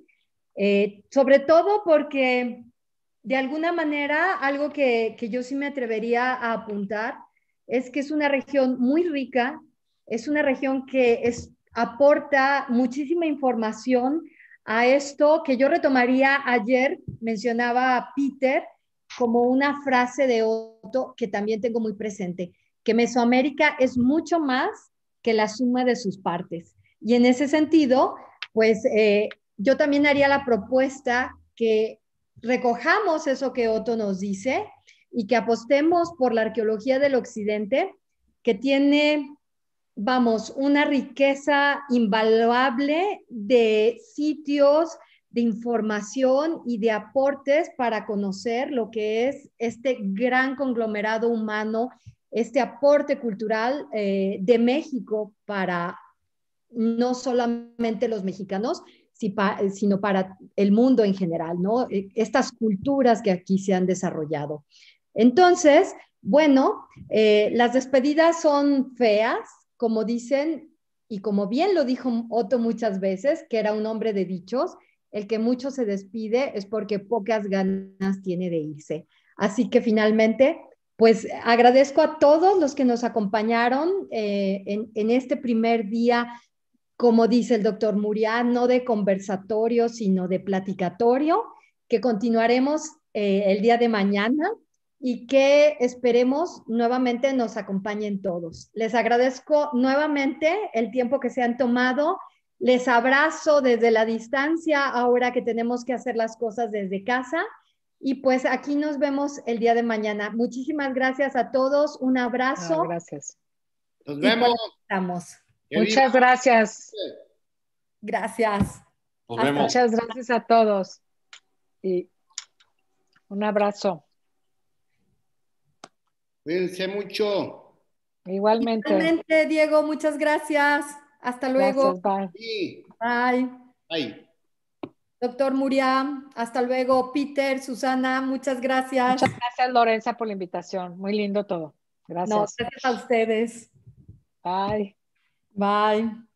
eh, sobre todo porque de alguna manera algo que, que yo sí me atrevería a apuntar es que es una región muy rica, es una región que es, aporta muchísima información a esto que yo retomaría ayer, mencionaba a Peter, como una frase de Otto que también tengo muy presente, que Mesoamérica es mucho más que la suma de sus partes. Y en ese sentido, pues eh, yo también haría la propuesta que recojamos eso que Otto nos dice y que apostemos por la arqueología del occidente, que tiene, vamos, una riqueza invaluable de sitios, de información y de aportes para conocer lo que es este gran conglomerado humano, este aporte cultural eh, de México para no solamente los mexicanos, sino para el mundo en general, ¿no? Estas culturas que aquí se han desarrollado. Entonces, bueno, eh, las despedidas son feas, como dicen, y como bien lo dijo Otto muchas veces, que era un hombre de dichos, el que mucho se despide es porque pocas ganas tiene de irse. Así que finalmente, pues agradezco a todos los que nos acompañaron eh, en, en este primer día, como dice el doctor Muriá, no de conversatorio, sino de platicatorio, que continuaremos eh, el día de mañana y que esperemos nuevamente nos acompañen todos. Les agradezco nuevamente el tiempo que se han tomado. Les abrazo desde la distancia ahora que tenemos que hacer las cosas desde casa. Y pues aquí nos vemos el día de mañana. Muchísimas gracias a todos. Un abrazo. Ah, gracias. Nos vemos. Estamos. Muchas gracias. Gracias. Nos vemos. Muchas gracias a todos. Y un abrazo. Cuídense mucho. Igualmente. Igualmente, Diego, muchas gracias. Hasta luego. Gracias, bye. Sí. Bye. Bye. Doctor Muriá, hasta luego. Peter, Susana, muchas gracias. Muchas gracias, Lorenza, por la invitación. Muy lindo todo. Gracias. No, gracias a ustedes. Bye. Bye.